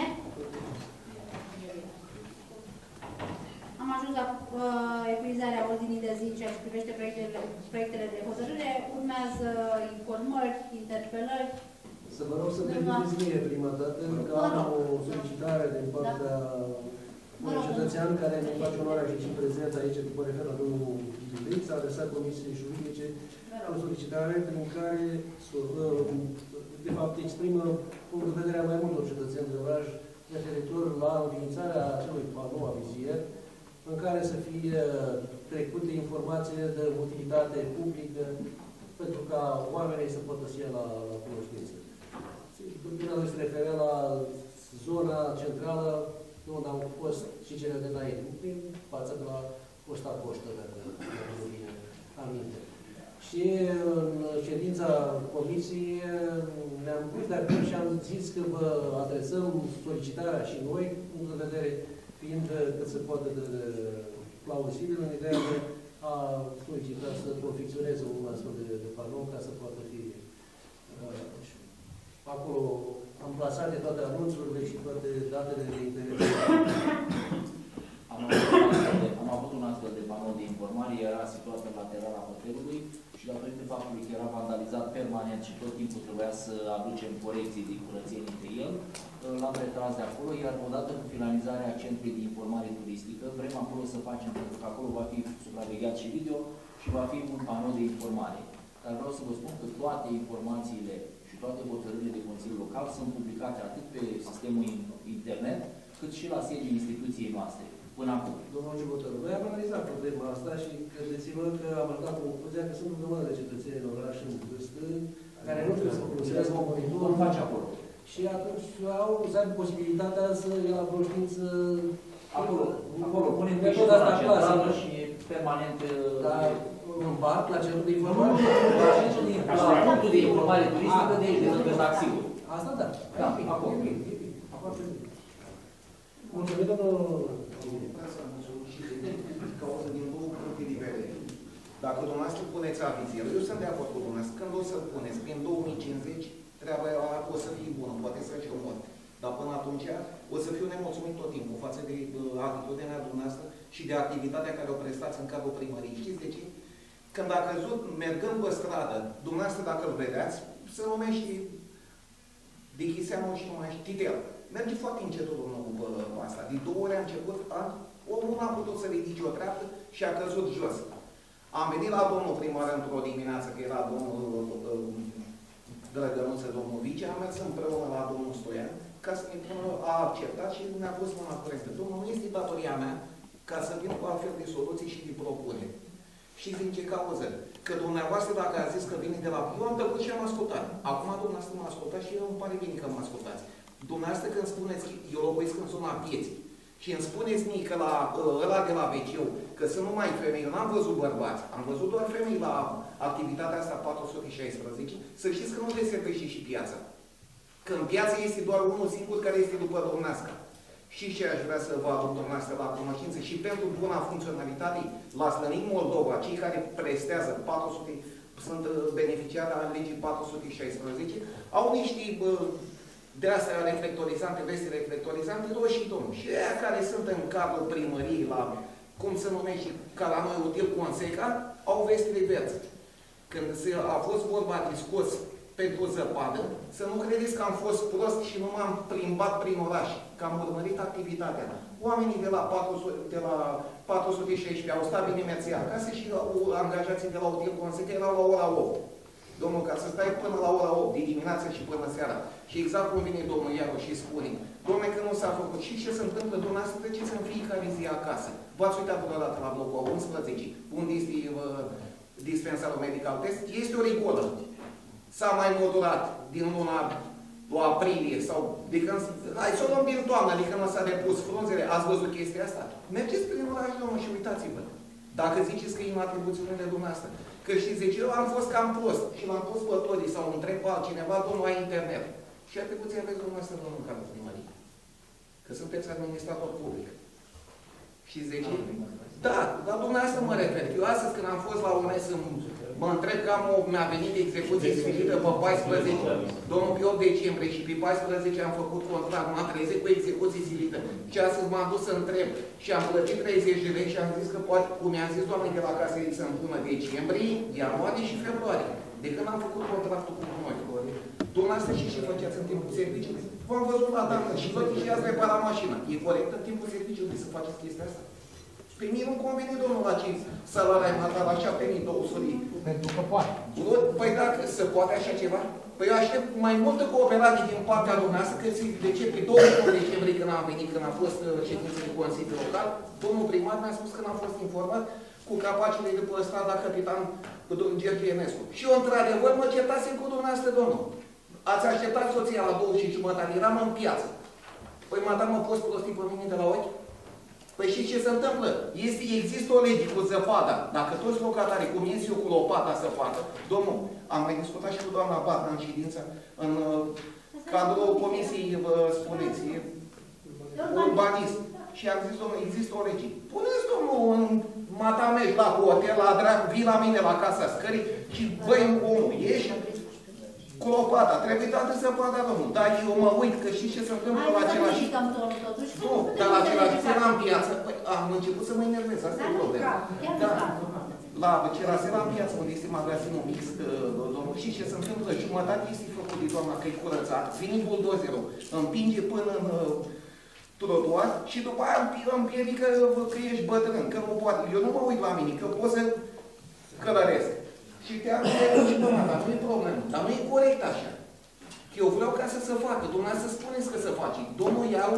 Am ajuns la epuizarea ordinii de zi în ceea ce privește proiectele de hotărâre. Urmează informări, interpelări. Să vă rog să permiteți mie prima dată că am o solicitare din partea unui cetățean care ne face onoarea și prezență aici, după refer la domnul Ilic, s-a adresat Comisiei Juridice o solicitare prin care, de fapt, exprimă punctul de vedere a mai multor cetățeni de oraș referitor la înființarea acelui panou avizier în care să fie trecute informațiile de utilitate publică pentru ca oamenii să poată să ia la cunoștință. Dumnezeu se referă la zona centrală unde au fost și cele de înainte, față de la fosta poștă, dacă nu vine aminte. Și în ședința comisiei ne-am pus de acord și am zis că vă adresăm solicitarea și noi, punct de vedere fiind cât se poate de plauzibil în ideea de a solicita să confecționeze un astfel de panou ca să poată fi acolo amplasate toate anunțurile și toate datele de interes. Am avut un astfel de panou de informare, era situat în laterala hotelului și datorită faptului că era vandalizat permanent și tot timpul trebuia să aducem corecții din curățenii pe el, l-am retras de acolo, iar odată cu finalizarea centrului de informare turistică, vrem acolo să facem, pentru că acolo va fi supravegheat și video și va fi un panou de informare. Dar vreau să vă spun că toate informațiile și toate hotărârile de Consiliu Local sunt publicate atât pe sistemul internet, cât și la sediul instituției noastre, până acum. Domnul Ciubotorul, noi am analizat problema asta și credeți-vă că am ajutat cu concluzia că sunt o grămadă de cetățeni în oraș în vârstă, care nu știu să folosească monitorul. Cum face acolo? Și atunci au să aibă posibilitatea să ia la cunoștință acolo punem pe zona centrală și permanent... Dar în parc, la centru de informare, Apropo de informare turistică, de aici, de lângă taxiuri. Asta da. Da, acolo. E bine. Aproape bine. Mulțumim, domnul... Cauză din două puncte diferite. Dacă dumneavoastră puneți avizier, eu sunt de acord cu dumneavoastră, când o să puneți, prin 2050, treaba aia o să fie bună, poate să și o mort. Dar până atunci o să fiu nemulțumit tot timpul față de atitudinea dumneavoastră și de activitatea care o prestați în cadrul primăriei. Știți de ce? Când a căzut, mergând pe stradă, dumneavoastră dacă îl vedeați, se numește Dichiseanu și nu mai știu, Titel. Merge foarte încetul domnul cu asta. De 2 ori a început, omul n-a putut să ridice o treaptă și a căzut jos. Am venit la domnul primar într-o dimineață, că era domnul Drăgănuță, domnul Vice, am mers împreună la domnul Stoian, ca să ne pună, a acceptat și ne-a pus mâna curentă. Domnul, nu este datoria mea ca să vin cu altfel de soluții și de propuneri. Și din ce cauză? Că dumneavoastră, dacă a zis că vine de la... Eu am tăcut și am ascultat. Acum dumneavoastră m-a ascultat și eu îmi pare bine că mă ascultați. Dumneavoastră când spuneți, eu locuiesc în zona pieții, și îmi spuneți mie că la ăla de la WC-ul, că sunt numai femei, eu n-am văzut bărbați, am văzut doar femei la activitatea asta 416, să știți că nu deservește și piața. Că în piață este doar unul singur care este după domnească. Și ce aș vrea să vă aduc dumneavoastră la cunoștință și pentru buna funcționalitate la Slănic Moldova, cei care prestează 400, sunt beneficiari al legii 416, au niște de astea reflectorizante, veste reflectorizante, roșii, domnul. Și aia care sunt în cadrul primăriei, la, cum se numește, ca la noi util Conseca, au vestele verzi. Când a fost vorba de scos pentru zăpadă, să nu credeți că am fost prost și nu m-am plimbat prin oraș, că am urmărit activitatea. Oamenii de la 416 au stat bine mersi acasă și angajații de la util Conseca erau la ora 8. Domnul, ca să stai până la ora 8, de dimineață și până seara. Și exact cum vine domnul Iaru și spune, domnule, că nu s-a făcut. Și ce se întâmplă? Dumneavoastră treceți în fiecare zi acasă. V-ați uitat vreodată la blocul 11, unde este dispensarul medical test? Este o rigolă. S-a mai modulat din luna aprilie sau de când... Hai să o luăm din toamnă, de când s-a depus frunzele. Ați văzut chestia asta? Mergeți prin oraș, domnul, și uitați-vă. Dacă ziceți că e în atribuțiunile dumneavoastră. Că știți de ce? Eu am fost cam prost și l-am pus pe torii sau întreb pe altcineva, domnul, ai internet. Și atribuția aveți dumneavoastră, domnul, în cadrul primăriei. Că sunteți administrator public. Știți de ce? Da, dar dumneavoastră mă refer. Eu astăzi când am fost la UNES, mă întreb că mi-a venit execuție sfârșită pe 14, domnul, pe 8 decembrie și pe 14 am făcut contract, m-am trezit cu execuție silită. Și astăzi m-am dus să întreb și am plătit 30 de lei și am zis că poate, cum mi-a zis doamnei de la casă, să-mi pună decembrie, ianuarie și februarie. De când am făcut contractul cu noi. Dumneavoastră și ce făceați în timpul serviciului? V-am văzut la doamnă și văd și ați reparat mașina. E corect în timpul serviciului să faceți chestia asta? Pe mine nu convine, domnul, la 5 salarii mă la 7.200. Pentru că poate. Păi dacă se poate așa ceva? Păi eu aștept mai multă cooperare din partea dumneavoastră, că de ce pe 2 decembrie când am venit, când a fost ședință de Consiliu Local, domnul primar mi-a spus că n-am fost informat cu capacele de pe strada Capitan Gerghe Enescu. Și eu, într-adevăr, mă certasem cu dumneavoastră, domnul. Ați așteptat soția la 2:30, eram în piață. Păi, madame, mă poți prostii pe mine de la ochi? Păi și ce se întâmplă? Există o lege cu zăpada. Dacă toți locatarii, cum ies eu cu lopata să facă, domnul, am mai discutat și cu doamna Batna în ședință, în cadrul comisiei, spuneți, urbanist. Și am zis, domnul, există o lege. Puneți, domnul, în Matameș, la hotel, la dracu, vii la mine la casa scării și băi, omul, ieși cu lopata. Trebuie toată zăpada, domnul. Dar eu mă uit, că știți ce se întâmplă la același... Nu, dar la același zi în piață, păi, am început să mă enervez, asta e problema. Da, la Cerasela în piață, unde este magazinul mixt, domnul, și ce se întâmplă? Jumătate este făcut de doamna că e curățat, vine buldozerul, împinge până în trotuar și după aia împiedică că ești bătrân, că nu poate. Eu nu mă uit la mine, că pot să călăresc. Și te arăt și doamna, dar nu e problemă, dar nu e corect așa. Eu vreau ca să se facă, dumneavoastră spuneți că se face. Domnul Iau,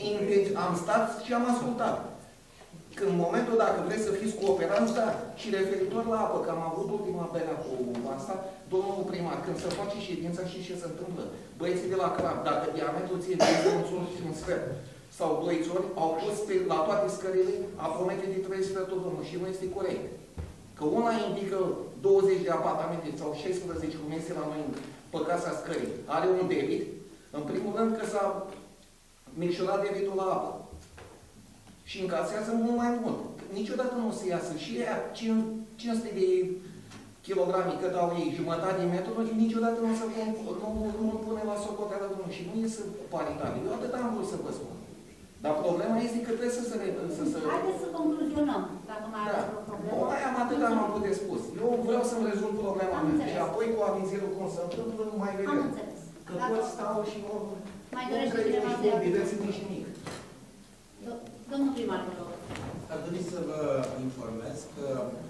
am stat și am ascultat. Că în momentul, dacă vreți să fiți cooperați, da, și referitor la apă, că am avut ultima berea cu asta, domnul primar, când se face ședința și ce se întâmplă. Băieții de la CRAP, dacă diametrul ție este un țor și un sfert, sau 2 țori, au pus la toate scările apomete de 3 sferturi, domnul, și nu este corect. Că una indică 20 de apartamente sau 16 cum este la noi pe Casa Scării. Are un debit. În primul rând că s-a micșorat debitul la apă. Și încasează mult mai mult. Niciodată nu o să iasă. Și ea 500 de kilograme cât au ei, jumătate de metru, niciodată nu se pune la socoteală Domnului. Și nu iese paritabil. Eu atât am vrut să vă spun. Dar problema este că trebuie să se... Haideți să concluzionăm, dacă mai aveți o problemă. Atât am avut de spus. Eu vreau să-mi rezolv problema mea. Și apoi cu avizierul cum se întâmplă, nu mai vedem. Am înțeles. Că toți stau și nu mai dorește cineva să ia diverse nici nimic. Domnul primar, vă rog. Ar dori să vă informez că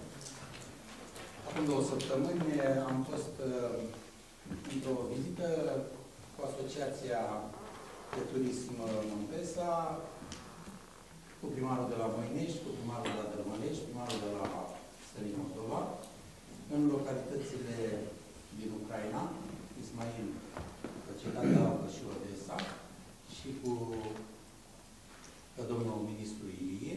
acum 2 săptămâni am fost într-o vizită cu Asociația de Turism Montesa, cu primarul de la Moinești, cu primarul de la Dărmănești, primarul de la Stării Moldova, în localitățile din Ucraina, Ismail, Cetatea Albă și Odessa, și cu domnul ministru Ilie.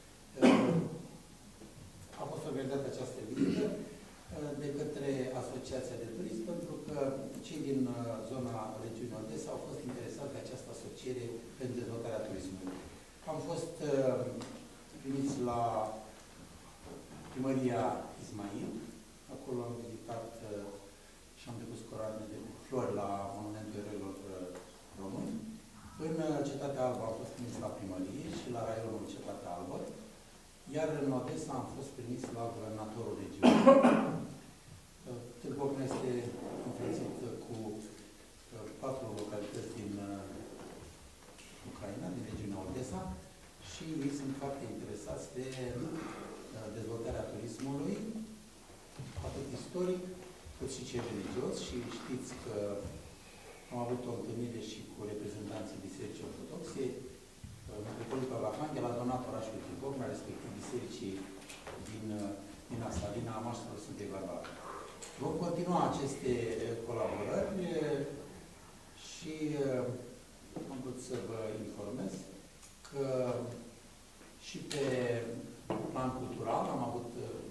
A fost organizată această vizită de către Asociația de Turism, pentru că cei din zona regiunii Odessa au fost interesați de această asociere pentru dezvoltarea turismului. Am fost primiți la primăria Ismail, acolo am vizitat și am depus coroane de flori la Monumentul Eroilor Români. În Cetatea Albă am fost primiți la primărie și la raionul Cetatea Albă, iar în Odessa am fost primiți la guvernatorul regiunii. Târgu Ocna este înfrățit cu 4 localități din Ucraina, din regiunea Odessa, și ei sunt foarte interesați de dezvoltarea turismului, atât istoric, cât și cel religios, și știți că am avut o întâlnire și cu reprezentanții Bisericii Ortodoxe. Metropolitul Arhangel a donat orașului Târgu Ocna, respectiv bisericii din Asalina, Amaștelor Sfântei Barbara. Vom continua aceste colaborări și am vrut să vă informez că și pe plan cultural am avut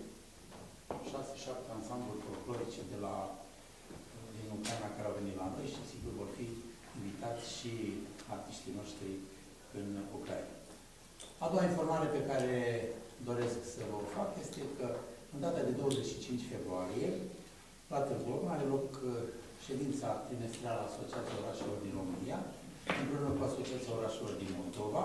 6-7 ansambluri folclorice din Ucraina care au venit la noi și sigur vor fi invitați și artiștii noștri în Ucraina. A doua informare pe care doresc să vă fac este că în data de 25 februarie la Târgu Ocna are loc ședința trimestrială a Asociației Orașelor din România, împreună cu Asociația Orașelor din Moldova,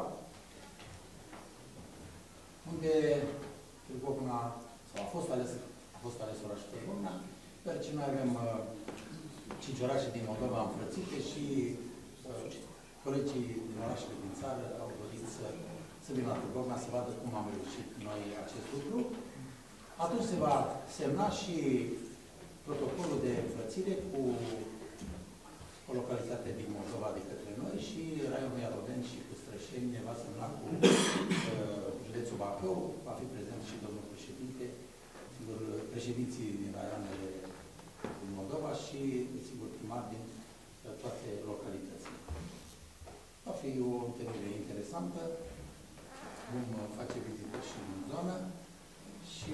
unde Târgu Ocna, sau a fost ales orașul Târgu Ocna, deoarece noi avem 5 orașe din Moldova înfrățite și colegii din orașele din țară au dorit să vină la Târgu Ocna să vadă cum am reușit noi acest lucru. Atunci se va semna și protocolul de înfrățire cu o localitate din Moldova de către noi și raionul Iarodeni și cu Strășeni ne va semna cu județul Bacău. Va fi prezent și domnul președinte, sigur, președinții din raioanele din Moldova și, sigur, primari din toate localitățile. Va fi o întâlnire interesantă. Vom face vizită și în zonă și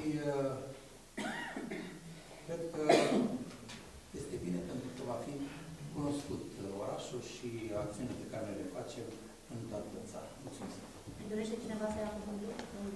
cred că este bine pentru că va fi cunoscut orașul și acțiunile pe care le facem în toată țara. Mulțumesc! Dorește cineva să ia cuvântul?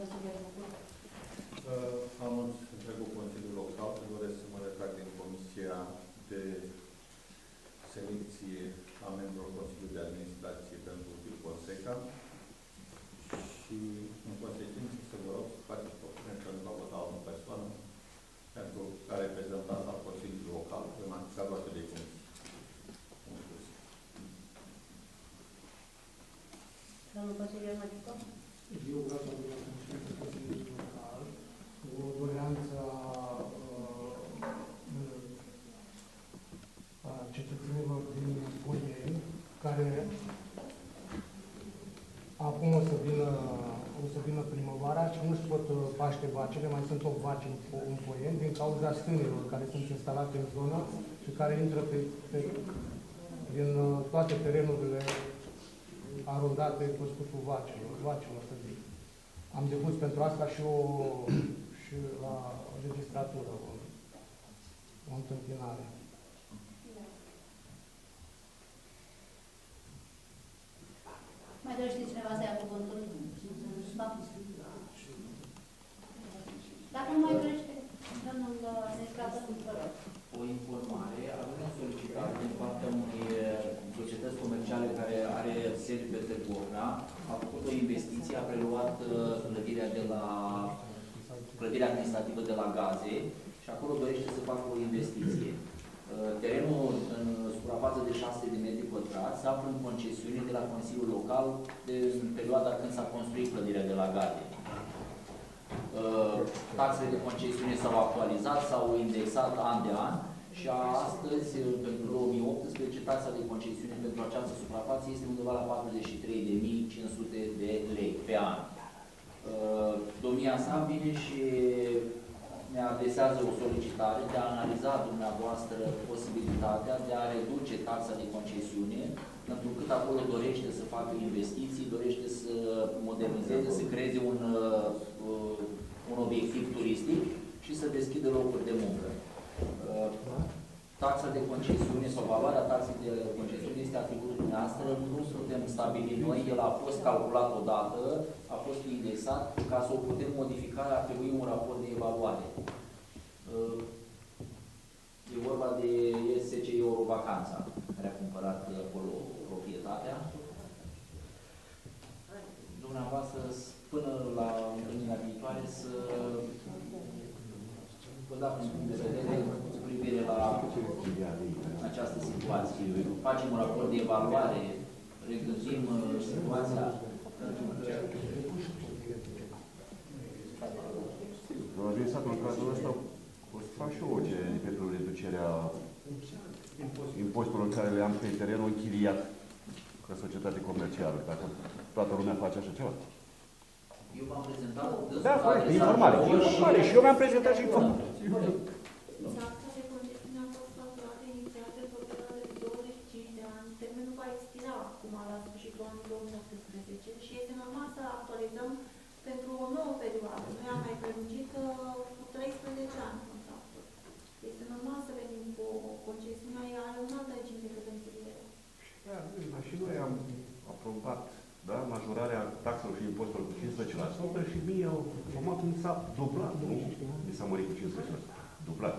Anunț întregul Consiliu Local că doresc să mă retrag din Comisia de Selecție a membrilor Consiliului de Administrație pentru Filconseca și, în consecință, să vă rog să faceți propuneri pentru a vota o persoană pentru ca reprezentant al Consiliului Local în cadrul acelei comisii. Mulțumesc. Domnul consilier Mătică? Eu vreau să vă Consiliul Local o doleanță a cetățenilor din Boieni, care acum o să vină primăvara și nu-și pot paște vacile, mai sunt 8 vaci în Boieni din cauza stânilor care sunt instalate în zonă și care intră prin toate terenurile arondate cu scutul vacilor, să zic. Am depus pentru asta și la registratură, o întâmpinare. Mai dorește cineva să ia cuvântul? Dacă nu mai dorește, domnul administrator, vă rog. O informare, avem o solicitare din partea unei societăți comerciale care are sediu pe Târgu Ocna, a făcut o investiție, a preluat clădirea administrativă de la Gaze și acolo dorește să facă o investiție. Terenul în suprafață de 6 de metri pătrați se află în concesiune de la Consiliul Local în perioada când s-a construit clădirea de la Gaze. Taxele de concesiune s-au actualizat, s-au indexat an de an și astăzi, pentru 2018, taxa de concesiune pentru această suprafață este undeva la 43.500 de lei pe an. Domnia sa vine și ne adresează o solicitare de a analiza dumneavoastră posibilitatea de a reduce taxa de concesiune, pentru că acolo dorește să facă investiții, dorește să modernizeze, să creeze un obiectiv turistic și să deschidă locuri de muncă. Taxa de concesiune sau valoarea taxei de concesiune este atributul dumneavoastră, nu putem stabili noi, el a fost calculat odată, a fost indexat, ca să o putem modifica ar trebui un raport de evaluare. E vorba de SC Eurovacanța, care a cumpărat acolo proprietatea. Dumneavoastră, până la întâlnirea viitoare, să vă dați un punct de vedere cu privire la această situație. Facem un raport de evaluare, regândim situația. Administratul, în cazul ăsta, o să fac și eu o cerere pentru reducerea impozitelor care le am pe terenul închiriat ca societate comercială, dacă toată lumea face așa ceva. Eu v-am prezentat... Da, corect, informare. Informare. Și eu mi-am prezentat și informare. Taxa de concesiune a fost calculată inițial pentru o perioadă de 25 de ani. Termenul va expira acum la sfârșitul anului 2018 și este normal să actualizăm pentru o nouă perioadă. Noi am mai prelungit cu 13 ani contractul. Este normal să venim cu o concesiune, are un alt regim decât închiriere. Da, și noi am aprobat, da, majorarea taxelor și impozitelor cu 15% și mie automat mi s-a dublat, nu? Mi s-a mărit cu 15%. Dublat.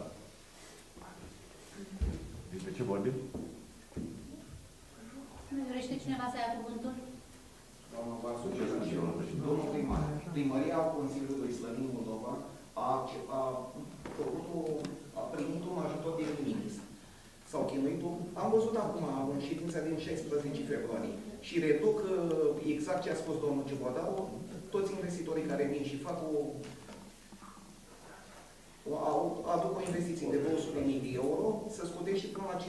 Despre ce vorbim? Mai dorește cineva să ia cuvântul? Doamna Vasu, domnul primar, Primăria Consiliului Slănin Moldova a primit un ajutor de minimis. S-au chinuit, am văzut acum în ședința din 16 februarie și reduc exact ce a spus domnul Cebodau, toți investitorii care vin și fac aduc o investiție de 200.000 de euro, să scutește până la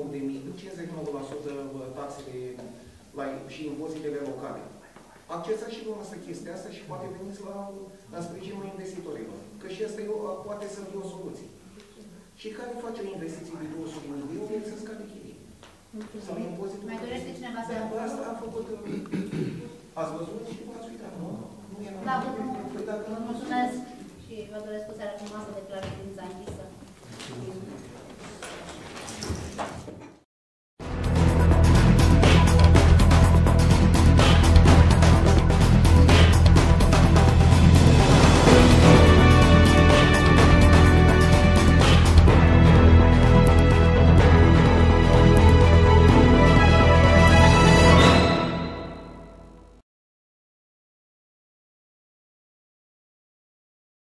59% taxele și impozitele locale. Accesați și dumneavoastră chestia asta și poate veniți la sprijinul investitorilor. Că și asta poate să fie o soluție. Și care face o investiție de 200.000 de euro, să scade chirii. Sau impozitul. Mai dorește cineva să ia cuvântul? Asta a făcut... Ați văzut și v-ați uitat, nu? Da, vă mulțumesc și vă doresc o seară frumoasă, declar ședința închisă.